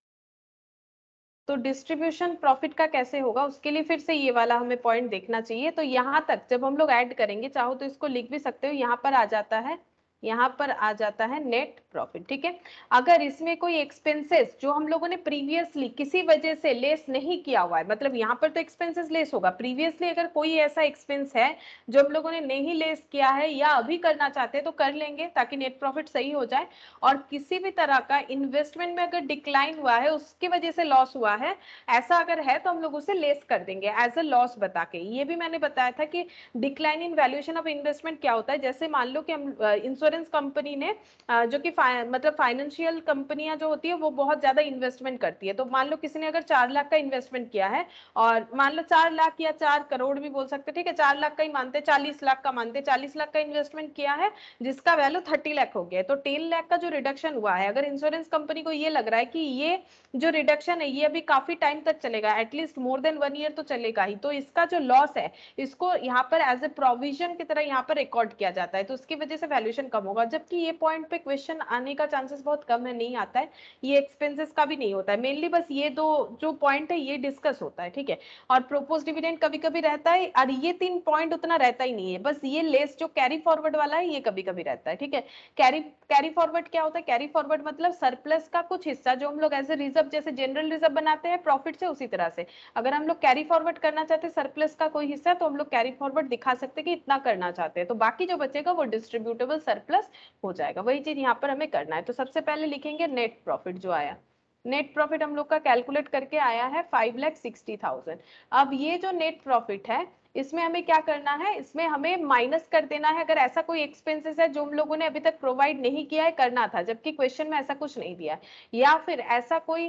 तो डिस्ट्रीब्यूशन प्रॉफिट का कैसे होगा, उसके लिए फिर से ये वाला हमें पॉइंट देखना चाहिए। तो यहाँ तक जब हम लोग ऐड करेंगे, चाहो तो इसको लिख भी सकते हो, यहाँ पर आ जाता है, यहाँ पर आ जाता है नेट प्रॉफिट, ठीक है। अगर इसमें कोई एक्सपेंसेस जो हम लोगों ने प्रीवियसली किसी वजह से लेस नहीं किया हुआ है, मतलब यहाँ पर तो एक्सपेंसेस लेस होगा, प्रीवियसली अगर कोई ऐसा एक्सपेंस है जो हम लोगों ने नहीं लेस किया है या अभी करना चाहते हैं तो कर लेंगे ताकि नेट प्रॉफिट सही हो जाए। और किसी भी तरह का इन्वेस्टमेंट में अगर डिक्लाइन हुआ है, उसकी वजह से लॉस हुआ है, ऐसा अगर है तो हम लोग उसे लेस कर देंगे एज अ लॉस बता के। ये भी मैंने बताया था कि decline in valuation of investment क्या होता है। जैसे मान लो कि हम इंश्योरेंस कंपनी ने जो कि मतलब फाइनेंशियल कंपनियां जो होती है वो बहुत ज्यादा इन्वेस्टमेंट करती है। तो मान लो किसी ने अगर 4 लाख का इन्वेस्टमेंट किया है, और मान लो 4 लाख या 4 करोड़ भी बोल सकते, ठीक है, 4 लाख का ही मानते, 40 लाख का मानते, 40 लाख का इन्वेस्टमेंट किया है जिसका वैल्यू 30 लाख हो गया है। तो 10 लाख का जो रिडक्शन हुआ है, अगर इंश्योरेंस कंपनी को ये लग रहा है कि ये जो रिडक्शन है ये अभी काफी टाइम तक चलेगा, एटलीस्ट मोर देन 1 ईयर तो चलेगा ही, तो इसका जो लॉस है इसको यहाँ पर एज ए प्रोविजन की तरह यहाँ पर रिकॉर्ड किया जाता है, तो उसकी वजह से वैल्यूएशन कम होगा। जबकि ये पॉइंट पे क्वेश्चन आने का चांसेस बहुत कम है, नहीं आता है, ये एक्सपेंसेस का भी नहीं होता है, मेनली बस ये दो जो पॉइंट है ये डिस्कस होता है, ठीक है। और प्रोपोज डिविडेंड कभी कभी रहता है, और ये 3 पॉइंट उतना रहता ही नहीं है, बस ये लेस जो कैरी फॉरवर्ड वाला है ये कभी कभी रहता है, ठीक है। कैरी फॉरवर्ड क्या होता है, कैरी फॉरवर्ड मतलब सरप्लस का कुछ हिस्सा जो हम लोग एज ए रिजर्व, जैसे जनरल रिजर्व बनाते हैं प्रॉफिट से, उसी तरह से अगर हम लोग कैरी फॉरवर्ड करना चाहते हैं सरप्लस का कोई हिस्सा, तो हम लोग कैरी फॉरवर्ड दिखा सकते हैं कि इतना करना चाहते हैं, तो बाकी जो बचेगा वो डिस्ट्रीब्यूटेबल सरप्लस हो जाएगा। वही चीज यहाँ पर हमें करना है। तो सबसे पहले लिखेंगे नेट प्रॉफिट जो आया, नेट प्रॉफिट हम लोग का कैलकुलेट करके आया है 5,60,000। अब ये जो नेट प्रॉफिट है इसमें हमें क्या करना है, इसमें हमें माइनस कर देना है अगर ऐसा कोई एक्सपेंसेस है जो हम लोगों ने अभी तक प्रोवाइड नहीं किया है, करना था, जबकि क्वेश्चन में ऐसा कुछ नहीं दिया है, या फिर ऐसा कोई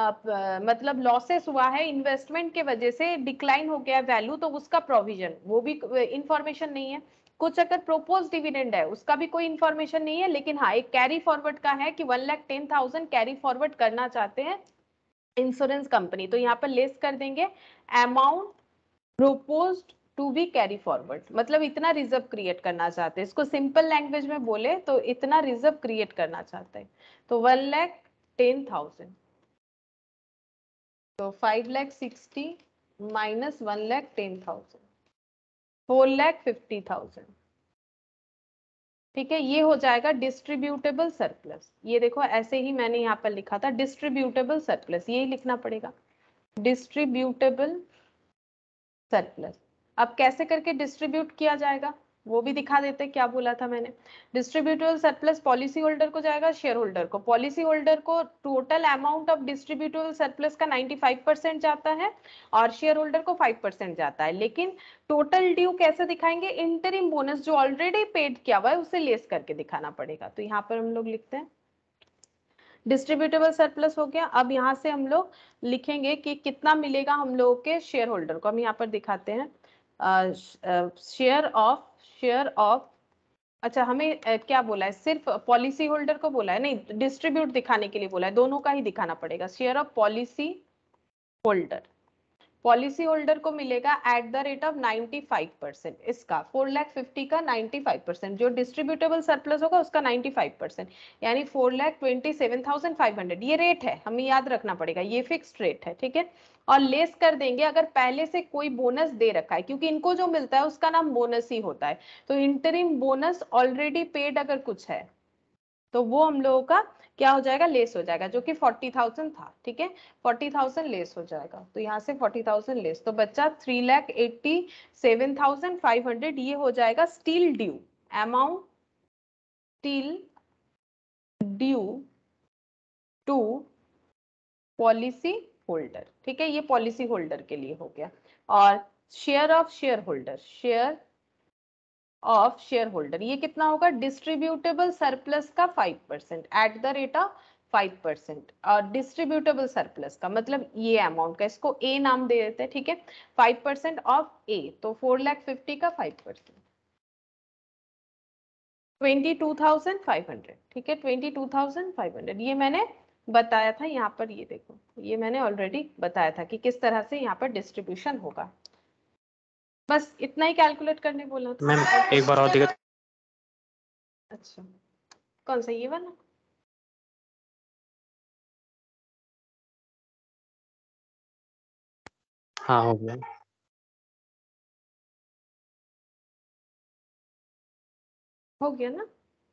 मतलब लॉसेस हुआ है इन्वेस्टमेंट के वजह से, डिक्लाइन हो गया वैल्यू, तो उसका प्रोविजन, वो भी इंफॉर्मेशन नहीं है। कुछ अगर प्रोपोज डिविडेंड है उसका भी कोई इंफॉर्मेशन नहीं है, लेकिन हाँ एक कैरी फॉरवर्ड का है कि 1,10,000 कैरी फॉरवर्ड करना चाहते हैं इंश्योरेंस कंपनी, तो यहाँ पर लेस कर देंगे amount proposed to be carry forward, मतलब इतना रिजर्व क्रिएट करना चाहते हैं, इसको सिंपल लैंग्वेज में बोले तो इतना रिजर्व क्रिएट करना चाहते हैं, तो 1,10,000, तो 5,60,000 माइनस 1,10,000, 4,50,000, ठीक है। ये हो जाएगा डिस्ट्रीब्यूटेबल सरप्लस। ये देखो ऐसे ही मैंने यहाँ पर लिखा था डिस्ट्रीब्यूटेबल सरप्लस, यही लिखना पड़ेगा, डिस्ट्रीब्यूटेबल सरप्लस। अब कैसे करके डिस्ट्रीब्यूट किया जाएगा वो भी दिखा देते, क्या बोला था मैंने, डिस्ट्रीब्यूटेबल सरप्लस पॉलिसी होल्डर को जाएगा, शेयर होल्डर को, पॉलिसी होल्डर को total amount of distributable surplus का 95% जाता है और शेयर होल्डर को 5% जाता है। लेकिन टोटल ड्यू कैसे दिखाएंगे, इंटरिम बोनस जो ऑलरेडी पेड किया हुआ है उसे लेस करके दिखाना पड़ेगा। तो यहाँ पर हम लोग लिखते हैं डिस्ट्रीब्यूटेबल सरप्लस हो गया। अब यहाँ से हम लोग लिखेंगे कि कितना मिलेगा हम लोगों के शेयर होल्डर को, हम यहाँ पर दिखाते हैं शेयर ऑफ, अच्छा हमें क्या बोला है, सिर्फ पॉलिसी होल्डर को बोला है, नहीं डिस्ट्रीब्यूट दिखाने के लिए बोला है, दोनों का ही दिखाना पड़ेगा, share of policy holder, policy holder को मिलेगा एट द रेट ऑफ 95%, इसका 4,50,000 का 95%, जो डिस्ट्रीब्यूटेबल सरप्लस होगा उसका 95%, यानी 4,27,500, ये रेट है, हमें याद रखना पड़ेगा, ये फिक्स्ड रेट है, ठीक है। और लेस कर देंगे अगर पहले से कोई बोनस दे रखा है, क्योंकि इनको जो मिलता है उसका नाम बोनस ही होता है, तो इंटरिम बोनस ऑलरेडी पेड अगर कुछ है तो वो हम लोगों का क्या हो जाएगा, लेस हो जाएगा, जो कि 40,000 था, ठीक है, 40,000 लेस हो जाएगा, तो यहाँ से 40,000 लेस, तो बच्चा 3,87,500, ये हो जाएगा still due amount, still due to policy holder, ठीक है, ये पॉलिसी होल्डर के लिए हो गया। और share of share holder, share of share holder, ये कितना होगा, डिस्ट्रीब्यूटेबल सरप्लस का 5% एट द रेट ऑफ 5%, और डिस्ट्रीब्यूटेबल सरप्लस का मतलब ये अमाउंट का, इसको ए नाम दे देते हैं, ठीक है, 5% ऑफ ए, तो 4,50,000 का 5%, 22,500, ठीक है, 22,500 ये मैंने बताया था यहाँ पर। ये देखो, ये मैंने ऑलरेडी बताया था कि किस तरह से यहाँ पर डिस्ट्रीब्यूशन होगा। बस इतना ही कैलकुलेट करने बोला था। मैम एक बार और दिखा। अच्छा, कौन सा, ये वाला? हाँ हो गया। हो गया ना?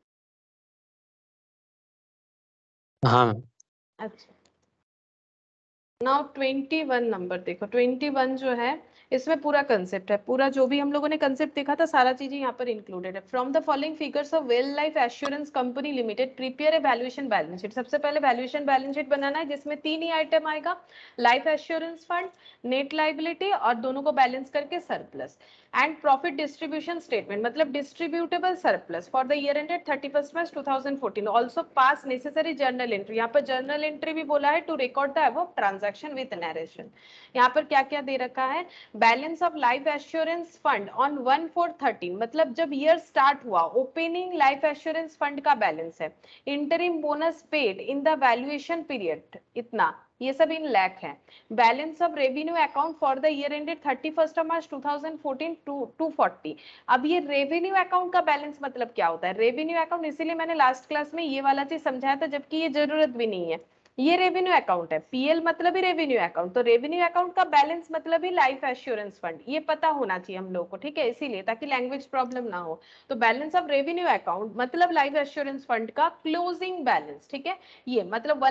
हाँ मैम। अच्छा, नाउ 21 नंबर देखो। 21 जो है, इसमें पूरा कंसेप्ट है, पूरा जो भी हम लोगों ने कंसेप्ट देखा था सारा चीजें यहाँ पर इंक्लूडेड है। From the following figures of well life assurance company limited prepare a valuation balance sheet. सबसे पहले वैल्यूएशन बैलेंस शीट बनाना है, जिसमें 3 ही आइटम आएगा, life assurance fund, net liability, और दोनों को बैलेंस करके surplus. And profit distribution statement, मतलब distributable surplus for the year ended 31 March 2014। Also pass necessary journal entry, यहाँ पर जर्नल एंट्री भी बोला है, to record the above transaction with narration. यहाँ पर क्या क्या दे रखा है? Balance of life assurance fund on 1/4/13, मतलब जब ईयर स्टार्ट हुआ, ओपनिंग लाइफ एश्योरेंस फंड का बैलेंस है। Interim bonus paid in the valuation period, इतना, ये सब इन लैख है। Balance of revenue account for the year ended 31 March 2014 240। अब ये रेवेन्यू अकाउंट का बैलेंस मतलब क्या होता है? रेवेन्यू अकाउंट इसीलिए मैंने लास्ट क्लास में ये वाला चीज समझाया था, जबकि ये जरूरत भी नहीं है। ये रेवेन्यू अकाउंट है, पीएल मतलब ही रेवेन्यू अकाउंट, तो रेवेन्यू अकाउंट का बैलेंस मतलब ही लाइफ एश्योरेंस फंड। ये पता होना चाहिए हम लोग को, ठीक है, इसीलिए, ताकि लैंग्वेज प्रॉब्लम ना हो। तो बैलेंस ऑफ रेवेन्यू अकाउंट मतलब लाइफ एश्योरेंस फंड का क्लोजिंग बैलेंस, ठीक है। ये मतलब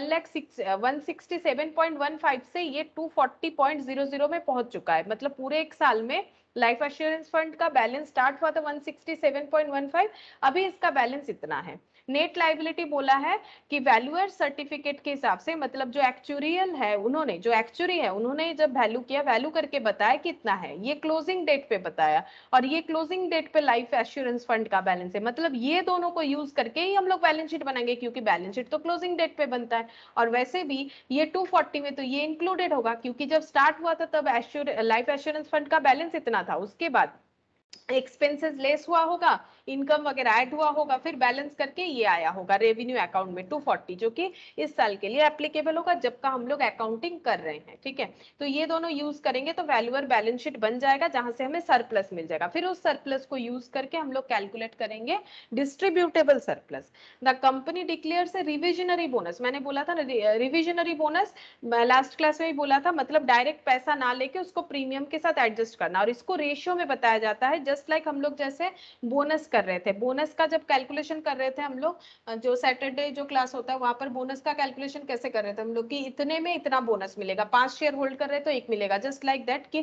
1,67.15 से ये 240.00 में पहुंच चुका है। मतलब पूरे एक साल में लाइफ एश्योरेंस फंड का बैलेंस स्टार्ट हुआ था 167.15, अभी इसका बैलेंस इतना है। नेट लाइबिलिटी बोला है कि वैल्यूअर सर्टिफिकेट के हिसाब से, मतलब जो एक्चुरियल है, उन्होंने, जो एक्चुरी है, उन्होंने जब वैल्यू किया, वैल्यू करके बताया कितना है, ये क्लोजिंग डेट पे बताया, और ये क्लोजिंग डेट पे लाइफ एश्योरेंस फंड का बैलेंस है। मतलब ये दोनों को यूज करके ही हम लोग बैलेंस शीट बनाएंगे, क्योंकि बैलेंस शीट तो क्लोजिंग डेट पे बनता है। और वैसे भी ये 240 में तो ये इंक्लूडेड होगा, क्योंकि जब स्टार्ट हुआ था तब लाइफ एश्योरेंस फंड का बैलेंस इतना था। उसके बाद एक्सपेंसेस लेस हुआ होगा, इनकम वगैरह ऐड हुआ होगा, फिर बैलेंस करके ये आया होगा रेवेन्यू अकाउंट में 240, जो कि इस साल के लिए एप्लीकेबल होगा, जब का हम लोग अकाउंटिंग कर रहे हैं, ठीक है। तो ये दोनों यूज करेंगे तो वैल्यूअर बैलेंस शीट बन जाएगा, जहां से हमें सरप्लस मिल जाएगा। फिर उस सरप्लस को यूज करके हम लोग कैलकुलेट करेंगे distributable surplus. The company declares a revisionary bonus, मैंने बोला था ना रिविजनरी बोनस, लास्ट क्लास में ही बोला था, मतलब डायरेक्ट पैसा ना लेके उसको प्रीमियम के साथ एडजस्ट करना, और इसको रेशियो में बताया जाता है। जस्ट लाइक हम लोग जैसे बोनस कर रहे थे, बोनस का जब कैलकुलेशन कर रहे थे हम लोग, जो सैटरडे जो क्लास होता है वहां पर बोनस का कैलकुलेशन कैसे कर रहे थे हम लोग, कि इतने में इतना बोनस मिलेगा, 5 शेयर होल्ड कर रहे तो 1 मिलेगा, जस्ट लाइक दैट, कि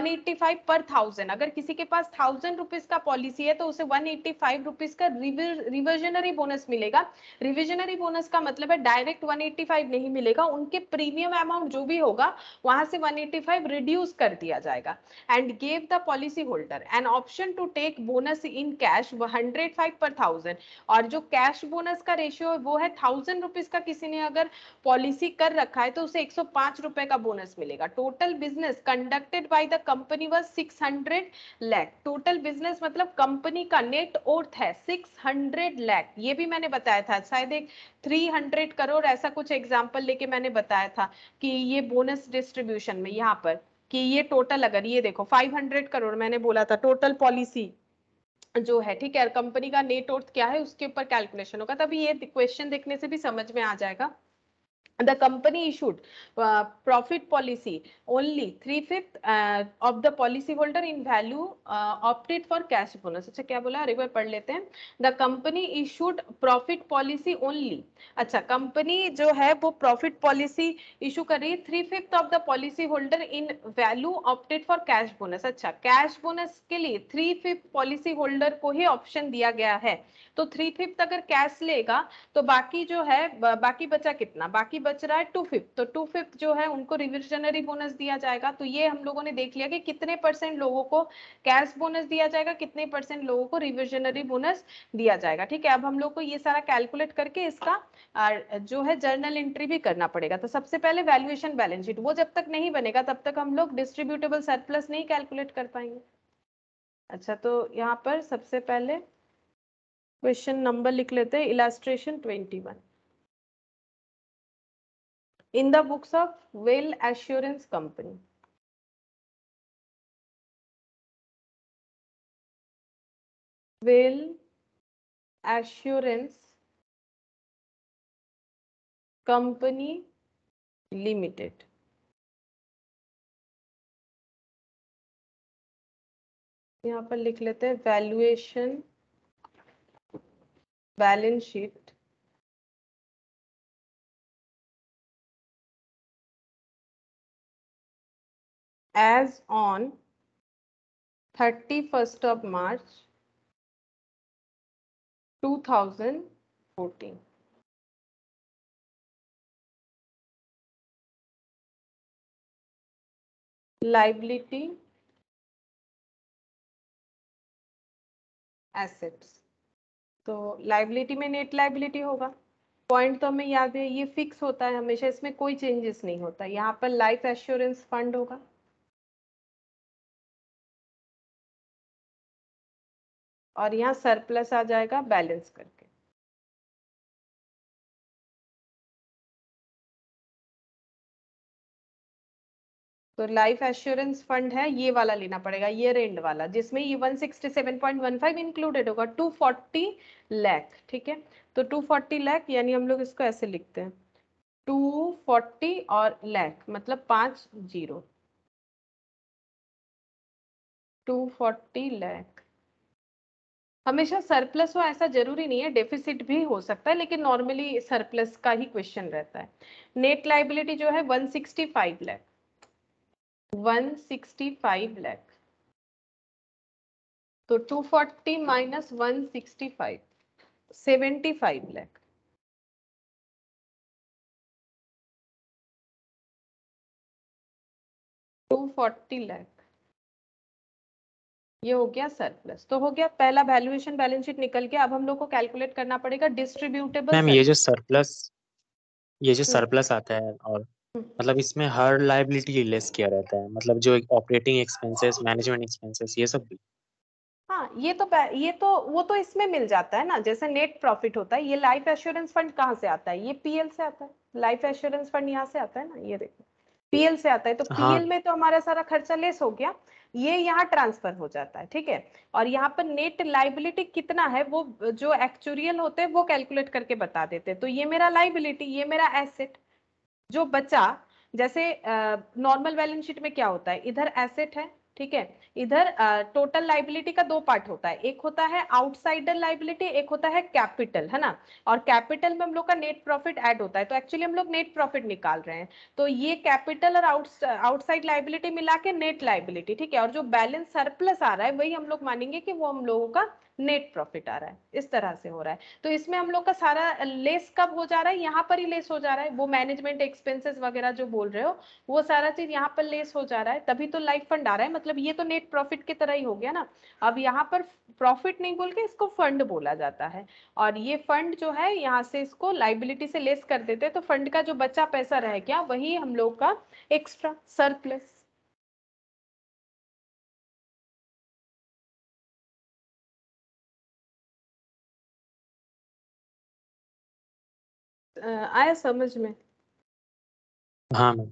185 पर 1000, अगर किसी के पास 1000 रुपीज का पॉलिसी है तो उसे 185 रुपीज का रिविजनरी बोनस मिलेगा। रिविजनरी बोनस का मतलब है डायरेक्ट 185 नहीं मिलेगा, उनके प्रीमियम अमाउंट जो भी होगा वहां से 185 रिड्यूस कर दिया जाएगा। And gave the policy holder an option to take bonus in cash 105 per 1000, और जो कैश बोनस का रेशियो है वो है 1000 रुपीज का, किसी ने अगर पॉलिसी कर रखा है तो उसे 105 रुपए का बोनस मिलेगा। Total business conducted by the company was 600 lakh. Total business मतलब कंपनी का नेट वर्थ है 600 लाख, ये भी मैंने बताया था शायद, एक 300 करोड़ ऐसा कुछ एग्जांपल लेके मैंने बताया था कि ये बोनस डिस्ट्रीब्यूशन में यहाँ पर, कि ये टोटल, अगर ये देखो 500 करोड़ मैंने बोला था टोटल पॉलिसी जो है, ठीक है, कंपनी का नेट वर्थ क्या है उसके ऊपर कैलकुलेशन होगा, तभी ये क्वेश्चन देखने से भी समझ में आ जाएगा। The company issued profit policy only 3/5 of the policy holder in value opted for cash bonus। अच्छा क्या बोला, एक बार पढ़ लेते हैं। The company issued profit policy only, अच्छा कंपनी जो है वो प्रॉफिट पॉलिसी इशू कर रही है 3/5 of the policy holder in value opted for cash bonus. अच्छा, कैश बोनस के लिए 3/5 पॉलिसी होल्डर को ही ऑप्शन दिया गया है, तो 3/5 अगर कैश लेगा तो बाकी जो है, बाकी बचा कितना, बाकी बच रहा है 2/5, तो 2/5 जो है उनको रिविजनरी बोनस दिया जाएगा। तो ये हम लोगों ने देख लिया कि कितने परसेंट लोगों को कैश बोनस दिया जाएगा, कितने परसेंट लोगों को रिविजनरी बोनस दिया जाएगा, ठीक है। अब हम लोग को ये सारा कैलकुलेट करके इसका जो है जर्नल एंट्री भी करना पड़ेगा। तो सबसे पहले वैल्यूएशन बैलेंस शीट, वो जब तक नहीं बनेगा तब तक हम लोग डिस्ट्रीब्यूटेबल सरप्लस नहीं कैलकुलेट कर पाएंगे। अच्छा, तो यहाँ पर सबसे पहले क्वेश्चन नंबर लिख लेते हैं, illustration 21। In the books of well assurance company, well assurance company limited, यहाँ पर लिख लेते हैं valuation balance sheet as on 31st of March 2014। Liability assets, तो लाइबिलिटी में नेट लाइबिलिटी होगा। पॉइंट तो हमें याद है, ये फिक्स होता है हमेशा, इसमें कोई चेंजेस नहीं होता। यहाँ पर लाइफ एश्योरेंस फंड होगा और यहाँ सरप्लस आ जाएगा बैलेंस करके। तो लाइफ एश्योरेंस फंड है ये वाला लेना पड़ेगा, ईयर एंड वाला, जिसमें ये 167.15 इंक्लूडेड होगा, 240 लाख। ठीक है, तो 240 लाख यानी हम लोग इसको ऐसे लिखते हैं 240 और लाख मतलब 5 जीरो, 240 लाख। हमेशा सरप्लस हो ऐसा जरूरी नहीं है, डेफिसिट भी हो सकता है, लेकिन नॉर्मली सरप्लस का ही क्वेश्चन रहता है। नेट लाइबिलिटी जो है 165 लाख, 165 लाख, तो 240 माइनस 165, 75 लाख। टू 40 लाख, ये हो गया सरप्लस। तो हो गया पहला वैल्यूएशन बैलेंस शीट निकल के। अब हम लोग को कैलकुलेट करना पड़ेगा डिस्ट्रीब्यूटेबल मैम ये जो हम्म सरप्लस आता है, और हम्म। मतलब इसमें हर लाइबिलिटी लेस किया रहता है, मतलब जो ऑपरेटिंग एक्सपेंसेस, मैनेजमेंट एक्सपेंसेस, ये सब भी। हाँ, ये तो वो तो इसमें मिल जाता है ना, जैसे नेट प्रॉफिट होता है। ये लाइफ एश्योरेंस फंड कहाँ से आता है? ये पीएल से आता है। लाइफ एश्योरेंस फंड यहाँ से आता है ना, ये देखो पीएल से आता है। तो हाँ पीएल में तो हमारा सारा खर्चा लेस हो गया, ये यहाँ ट्रांसफर हो जाता है। ठीक है, और यहाँ पर नेट लाइबिलिटी कितना है वो जो एक्चुरियल होते हैं वो कैलकुलेट करके बता देते हैं। तो ये मेरा लाइबिलिटी, ये मेरा एसेट जो बचा। जैसे नॉर्मल बैलेंस शीट में क्या होता है, इधर एसेट है, ठीक है, इधर टोटल लाइबिलिटी का दो पार्ट होता है, एक होता है आउटसाइडर लाइबिलिटी, एक होता है कैपिटल, है ना। और कैपिटल में हम लोग का नेट प्रॉफिट ऐड होता है, तो एक्चुअली हम लोग नेट प्रॉफिट निकाल रहे हैं। तो ये कैपिटल और आउटसाइड लाइबिलिटी मिला के नेट लाइबिलिटी, ठीक है। और जो बैलेंस सरप्लस आ रहा है वही हम लोग मानेंगे कि वो हम लोगों का नेट प्रॉफिट आ रहा है। इस तरह से हो रहा है। तो इसमें हम लोग का सारा लेस कब हो जा रहा है? यहाँ पर ही लेस हो जा रहा है। वो मैनेजमेंट एक्सपेंसेस वगैरह जो बोल रहे हो वो सारा चीज यहाँ पर लेस हो जा रहा है, तभी तो लाइफ फंड आ रहा है। मतलब ये तो नेट प्रॉफिट की तरह ही हो गया ना। अब यहाँ पर प्रॉफिट नहीं बोल के इसको फंड बोला जाता है। और ये फंड जो है यहाँ से इसको लाइबिलिटी से लेस कर देते हैं, तो फंड का जो बचा पैसा रह गया वही हम लोग का एक्स्ट्रा सरप्लस। आया समझ में? हाँ मैम।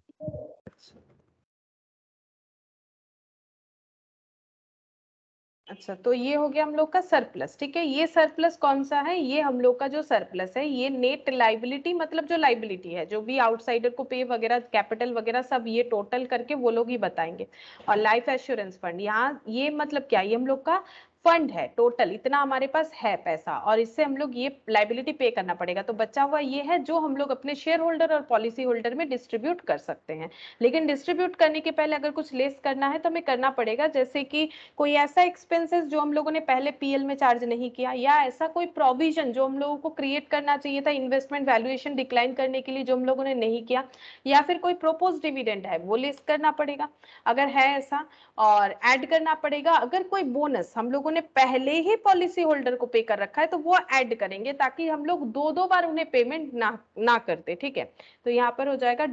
अच्छा, तो ये हो गया हम लोग का सरप्लस। ठीक है, ये सरप्लस कौन सा है? ये हम लोग का जो सरप्लस है ये नेट लाइबिलिटी, मतलब जो लाइबिलिटी है जो भी आउटसाइडर को पे वगैरह कैपिटल वगैरह सब ये टोटल करके वो लोग ही बताएंगे। और लाइफ एश्योरेंस फंड यहाँ ये मतलब क्या, ये हम लोग का फंड है, टोटल इतना हमारे पास है पैसा, और इससे हम लोग ये लाइबिलिटी पे करना पड़ेगा। तो बचा हुआ ये है जो हम लोग अपने शेयर होल्डर और पॉलिसी होल्डर में डिस्ट्रीब्यूट कर सकते हैं। लेकिन डिस्ट्रीब्यूट करने के पहले अगर कुछ लेस करना है तो हमें करना पड़ेगा, जैसे कि कोई ऐसा एक्सपेंसेस जो हम लोगों ने पहले पीएल में चार्ज नहीं किया, या ऐसा कोई प्रोविजन जो हम लोगों को क्रिएट करना चाहिए था इन्वेस्टमेंट वैल्यूएशन डिक्लाइन करने के लिए जो हम लोगों ने नहीं किया, या फिर कोई प्रोपोज डिविडेंड है वो लिस्ट करना पड़ेगा अगर है ऐसा, और ऐड करना पड़ेगा। अगर कोई बोनस हम लोगों ने पहले ही पॉलिसी होल्डर को पे कर रखा है तो वो ऐड करेंगे, ताकि हम लोग दो दो बार उन्हें पेमेंट ना करते। ठीक है, तो यहाँ पर हो जाएगा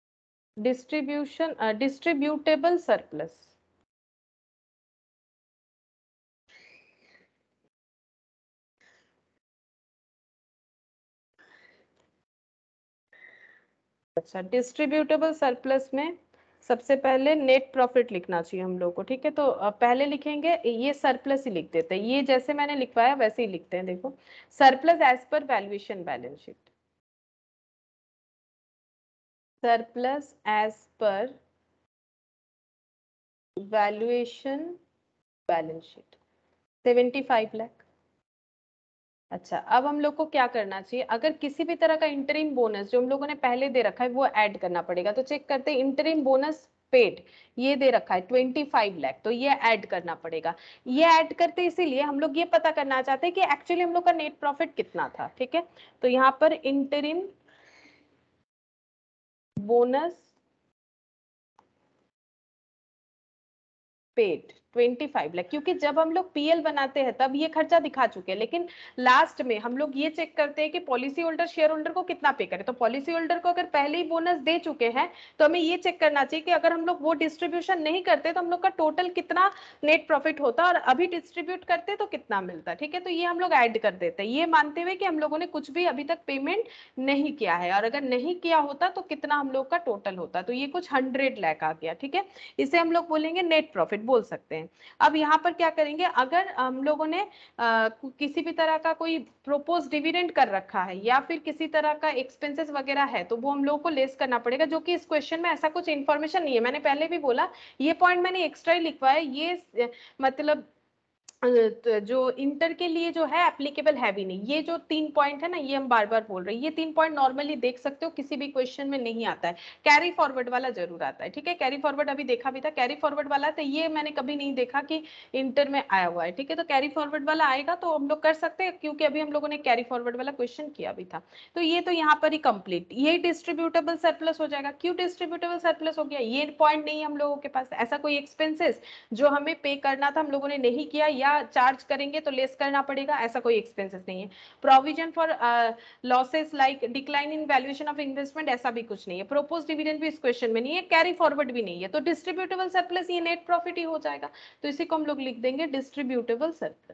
डिस्ट्रीब्यूटेबल सरप्लस। अच्छा, डिस्ट्रीब्यूटेबल सरप्लस में सबसे पहले नेट प्रॉफिट लिखना चाहिए हम लोग को, ठीक है। तो पहले लिखेंगे, ये सरप्लस ही लिख देते हैं, ये जैसे मैंने लिखवाया वैसे ही लिखते हैं। देखो, surplus as per valuation balance sheet, surplus as per valuation balance sheet 75 lakh. अच्छा, अब हम लोग को क्या करना चाहिए, अगर किसी भी तरह का इंटरिम बोनस जो हम लोगों ने पहले दे रखा है वो ऐड करना पड़ेगा। तो चेक करते हैं, इंटरिम बोनस पेड ये दे रखा है 25 लाख, तो ये ऐड करना पड़ेगा। ये ऐड करते इसीलिए हम लोग ये पता करना चाहते हैं कि एक्चुअली हम लोग का नेट प्रॉफिट कितना था, ठीक है। तो यहाँ पर इंटरिम बोनस पेड 25 लाख, क्योंकि जब हम लोग पीएल बनाते हैं तब ये खर्चा दिखा चुके हैं, लेकिन लास्ट में हम लोग ये चेक करते हैं कि पॉलिसी होल्डर शेयर होल्डर को कितना पे करे। तो पॉलिसी होल्डर को अगर पहले ही बोनस दे चुके हैं तो हमें ये चेक करना चाहिए कि अगर हम लोग वो डिस्ट्रीब्यूशन नहीं करते तो हम लोग का टोटल कितना नेट प्रॉफिट होता और अभी डिस्ट्रीब्यूट करते तो कितना मिलता, ठीक है। तो ये हम लोग ऐड कर देते हैं, ये मानते हुए कि हम लोगों ने कुछ भी अभी तक पेमेंट नहीं किया है, और अगर नहीं किया होता तो कितना हम लोग का टोटल होता। तो ये कुछ 100 लाख आ गया, ठीक है। इसे हम लोग बोलेंगे नेट प्रॉफिट बोल सकते हैं। अब यहाँ पर क्या करेंगे, अगर हम लोगों ने किसी भी तरह का कोई प्रोपोज डिविडेंड कर रखा है या फिर किसी तरह का एक्सपेंसेस वगैरह है तो वो हम लोगों को लेस करना पड़ेगा, जो कि इस क्वेश्चन में ऐसा कुछ इन्फॉर्मेशन नहीं है। मैंने पहले भी बोला, ये पॉइंट मैंने एक्स्ट्रा ही लिखवाया, ये मतलब जो इंटर के लिए जो है एप्लीकेबल है भी नहीं। ये जो 3 पॉइंट है ना, ये हम बार बार बोल रहे हैं, ये 3 पॉइंट नॉर्मली देख सकते हो किसी भी क्वेश्चन में नहीं आता है, कैरी फॉरवर्ड वाला जरूर आता है, ठीक है। कैरी फॉरवर्ड अभी देखा भी था, कैरी फॉरवर्ड वाला तो ये मैंने कभी नहीं देखा कि इंटर में आया हुआ है, ठीक है। तो कैरी फॉरवर्ड वाला आएगा तो हम लोग कर सकते हैं, क्योंकि अभी हम लोगों ने कैरी फॉरवर्ड वाला क्वेश्चन किया भी था। तो ये तो यहाँ पर ही कंप्लीट, ये डिस्ट्रीब्यूटेबल सरप्लस हो जाएगा। क्यों डिस्ट्रीब्यूटेबल सरप्लस हो गया, ये पॉइंट नहीं है हम लोगों के पास, ऐसा कोई एक्सपेंसेस जो हमें पे करना था हम लोगों ने नहीं किया, या चार्ज करेंगे तो लेस करना पड़ेगा, ऐसा कोई एक्सपेंसेस नहीं है। Provision for losses like decline in valuation of investment, ऐसा भी कुछ नहीं है। प्रोपोज डिविडेंड भी इस क्वेश्चन में नहीं है, कैरी फॉरवर्ड भी नहीं है। तो डिस्ट्रीब्यूटेबल सरप्लस ये नेट प्रॉफिट ही हो जाएगा। तो इसी को हम लोग लिख देंगे डिस्ट्रीब्यूटेबल सरप्लस,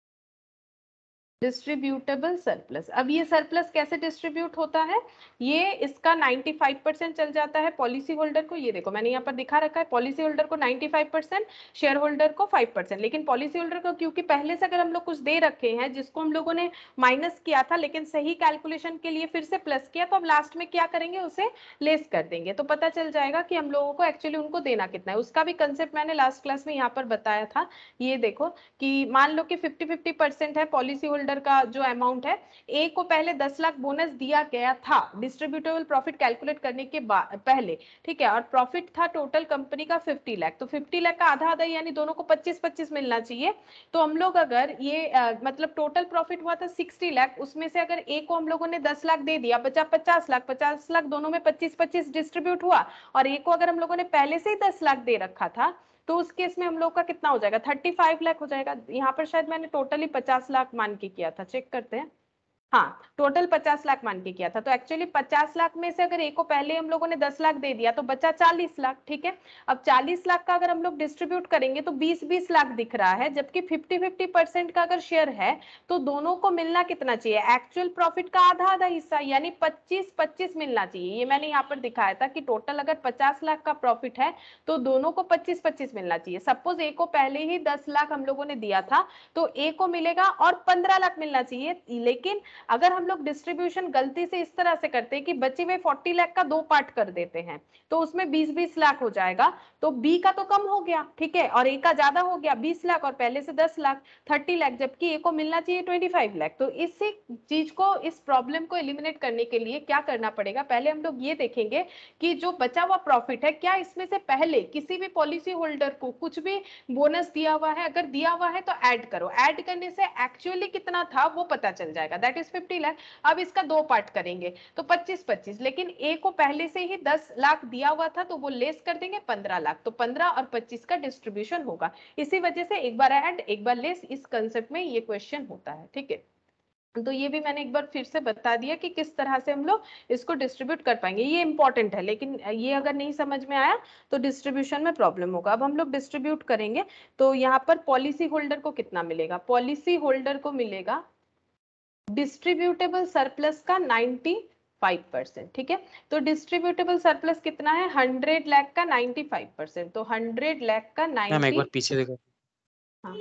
डिस्ट्रीब्यूटेबल सरप्लस। अब ये सरप्लस कैसे डिस्ट्रीब्यूट होता है, ये इसका 95% चल जाता है पॉलिसी होल्डर को। ये देखो मैंने यहाँ पर दिखा रखा है, पॉलिसी होल्डर को 95%, शेयर होल्डर को 5%। लेकिन पॉलिसी होल्डर को क्योंकि पहले से अगर हम लोग कुछ दे रखे हैं जिसको हम लोगों ने माइनस किया था लेकिन सही कैलकुलेशन के लिए फिर से प्लस किया, तो अब लास्ट में क्या करेंगे, उसे लेस कर देंगे, तो पता चल जाएगा कि हम लोगों को एक्चुअली उनको देना कितना है। उसका भी कंसेप्ट मैंने लास्ट क्लास में यहाँ पर बताया था। ये देखो कि मान लो कि 50-50% है पॉलिसी होल्डर का जो अमाउंट है, ए को पहले 10 लाख बोनस दिया गया था डिस्ट्रीब्यूटेबल प्रॉफिट कैलकुलेट करने के पहले, ठीक है, और प्रॉफिट था टोटल कंपनी का 50 लाख। तो 50 लाख का आधा आधा यानी दोनों को 25-25 मिलना चाहिए। तो हम लोग अगर ये मतलब टोटल प्रॉफिट हुआ था 60 लाख, उसमें से अगर ए को हम लोगों ने 10 लाख दे दिया, बचा 50 लाख, 50 लाख दोनों में 25-25 डिस्ट्रीब्यूट हुआ, और ए को अगर हम लोगों ने पहले से ही 10 लाख दे रखा था तो उस केस में हम लोग का कितना हो जाएगा, 35 लाख हो जाएगा। यहाँ पर शायद मैंने टोटली 50 लाख मान के किया था, चेक करते हैं। हाँ, टोटल 50 लाख मान के किया था। तो एक्चुअली 50 लाख में से अगर ए को पहले हम लोगों ने 10 लाख दे दिया तो बचा 40 लाख, ठीक है। अब 40 लाख का अगर हम लोग डिस्ट्रीब्यूट करेंगे तो 20-20 लाख दिख रहा है, जबकि 50-50% का अगर शेयर है तो दोनों को मिलना कितना चाहिए, एक्चुअल प्रॉफिट का आधा आधा हिस्सा यानी 25-25 मिलना चाहिए। ये मैंने यहाँ पर दिखाया था कि टोटल अगर 50 लाख का प्रॉफिट है तो दोनों को 25-25 मिलना चाहिए। सपोज ए को पहले ही 10 लाख हम लोगों ने दिया था तो ए को मिलेगा और 15 लाख मिलना चाहिए। लेकिन अगर हम लोग डिस्ट्रीब्यूशन गलती से इस तरह से करते हैं कि बचे हुए 40 लाख का 2 पार्ट कर देते हैं तो उसमें 20-20 लाख हो जाएगा, तो बी का तो कम हो गया, ठीक है, और ए का ज्यादा हो गया 20 लाख और पहले से 10 लाख 30 लाख, जबकि ए को मिलना चाहिए 25 लाख। तो इसी चीज को, इस प्रॉब्लम को एलिमिनेट करने के लिए क्या करना पड़ेगा, पहले हम लोग ये देखेंगे कि जो बचा हुआ प्रॉफिट है क्या इसमें से पहले किसी भी पॉलिसी होल्डर को कुछ भी बोनस दिया हुआ है, अगर दिया हुआ है तो ऐड करो, ऐड करने से एक्चुअली कितना था वो पता चल जाएगा, दैट इज 50 लाख। अब इसका 2 पार्ट करेंगे तो 25-25, लेकिन ए को पहले से ही 10 लाख दिया हुआ था तो वो लेस कर देंगे 15 लाख, तो 15 और 25 का डिस्ट्रीब्यूशन होगा। इसी वजह से एक बार ऐड एक बार लेस, इस कंसेप्ट में ये क्वेश्चन होता है, ठीक है। तो ये भी मैंने एक बार फिर से बता दिया कि किस तरह से हम लोग इसको डिस्ट्रीब्यूट कर पाएंगे, ये इंपॉर्टेंट है, लेकिन ये अगर नहीं समझ में आया तो डिस्ट्रीब्यूशन में प्रॉब्लम होगा। अब हम लोग डिस्ट्रीब्यूट करेंगे तो यहाँ पर पॉलिसी होल्डर को कितना मिलेगा, पॉलिसी होल्डर को मिलेगा डिस्ट्रीब्यूटेबल सरप्लस का 90 5%, ठीक है। तो डिस्ट्रीब्यूटेबल सरप्लस कितना है, 100 लाख का 95%, तो 100 लाख का मैम एक 90। बार पीछे देखो। हाँ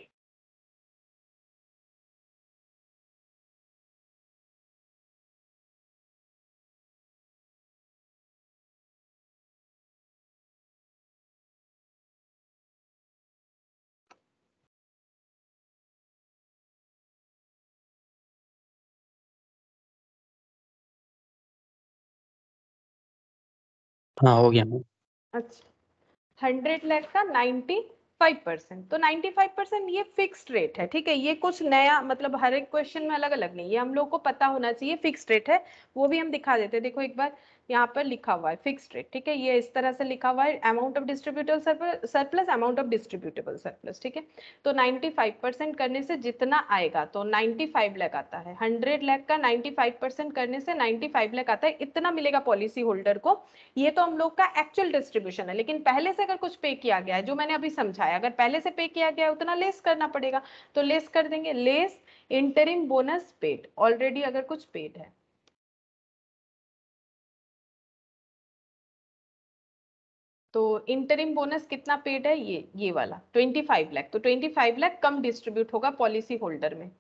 हाँ हो गया मैम। अच्छा, 100 लाख का 95%, तो 95% ये फिक्स्ड रेट है, ठीक है। ये कुछ नया मतलब हर एक क्वेश्चन में अलग अलग नहीं, ये हम लोग को पता होना चाहिए फिक्स्ड रेट है। वो भी हम दिखा देते हैं, देखो एक बार यहाँ पर लिखा हुआ है फिक्स्ड रेट, ठीक है। ये इस तरह से लिखा हुआ है, amount of distributable surplus, amount of distributable surplus, ठीक है। तो 95% करने से जितना आएगा तो 95 लाख आता है, 100 लाख का 95% करने से 95 लाख आता है, इतना मिलेगा पॉलिसी होल्डर को। ये तो हम लोग का एक्चुअल डिस्ट्रीब्यूशन है, लेकिन पहले से अगर कुछ पे किया गया है, जो मैंने अभी समझाया, अगर पहले से पे किया गया है उतना लेस करना पड़ेगा, तो लेस कर देंगे, less interim bonus paid, already अगर कुछ पेड है। तो इंटरिम बोनस कितना पेड है, ये वाला 25 लाख, तो 25 लाख कम डिस्ट्रीब्यूट होगा पॉलिसी होल्डर में,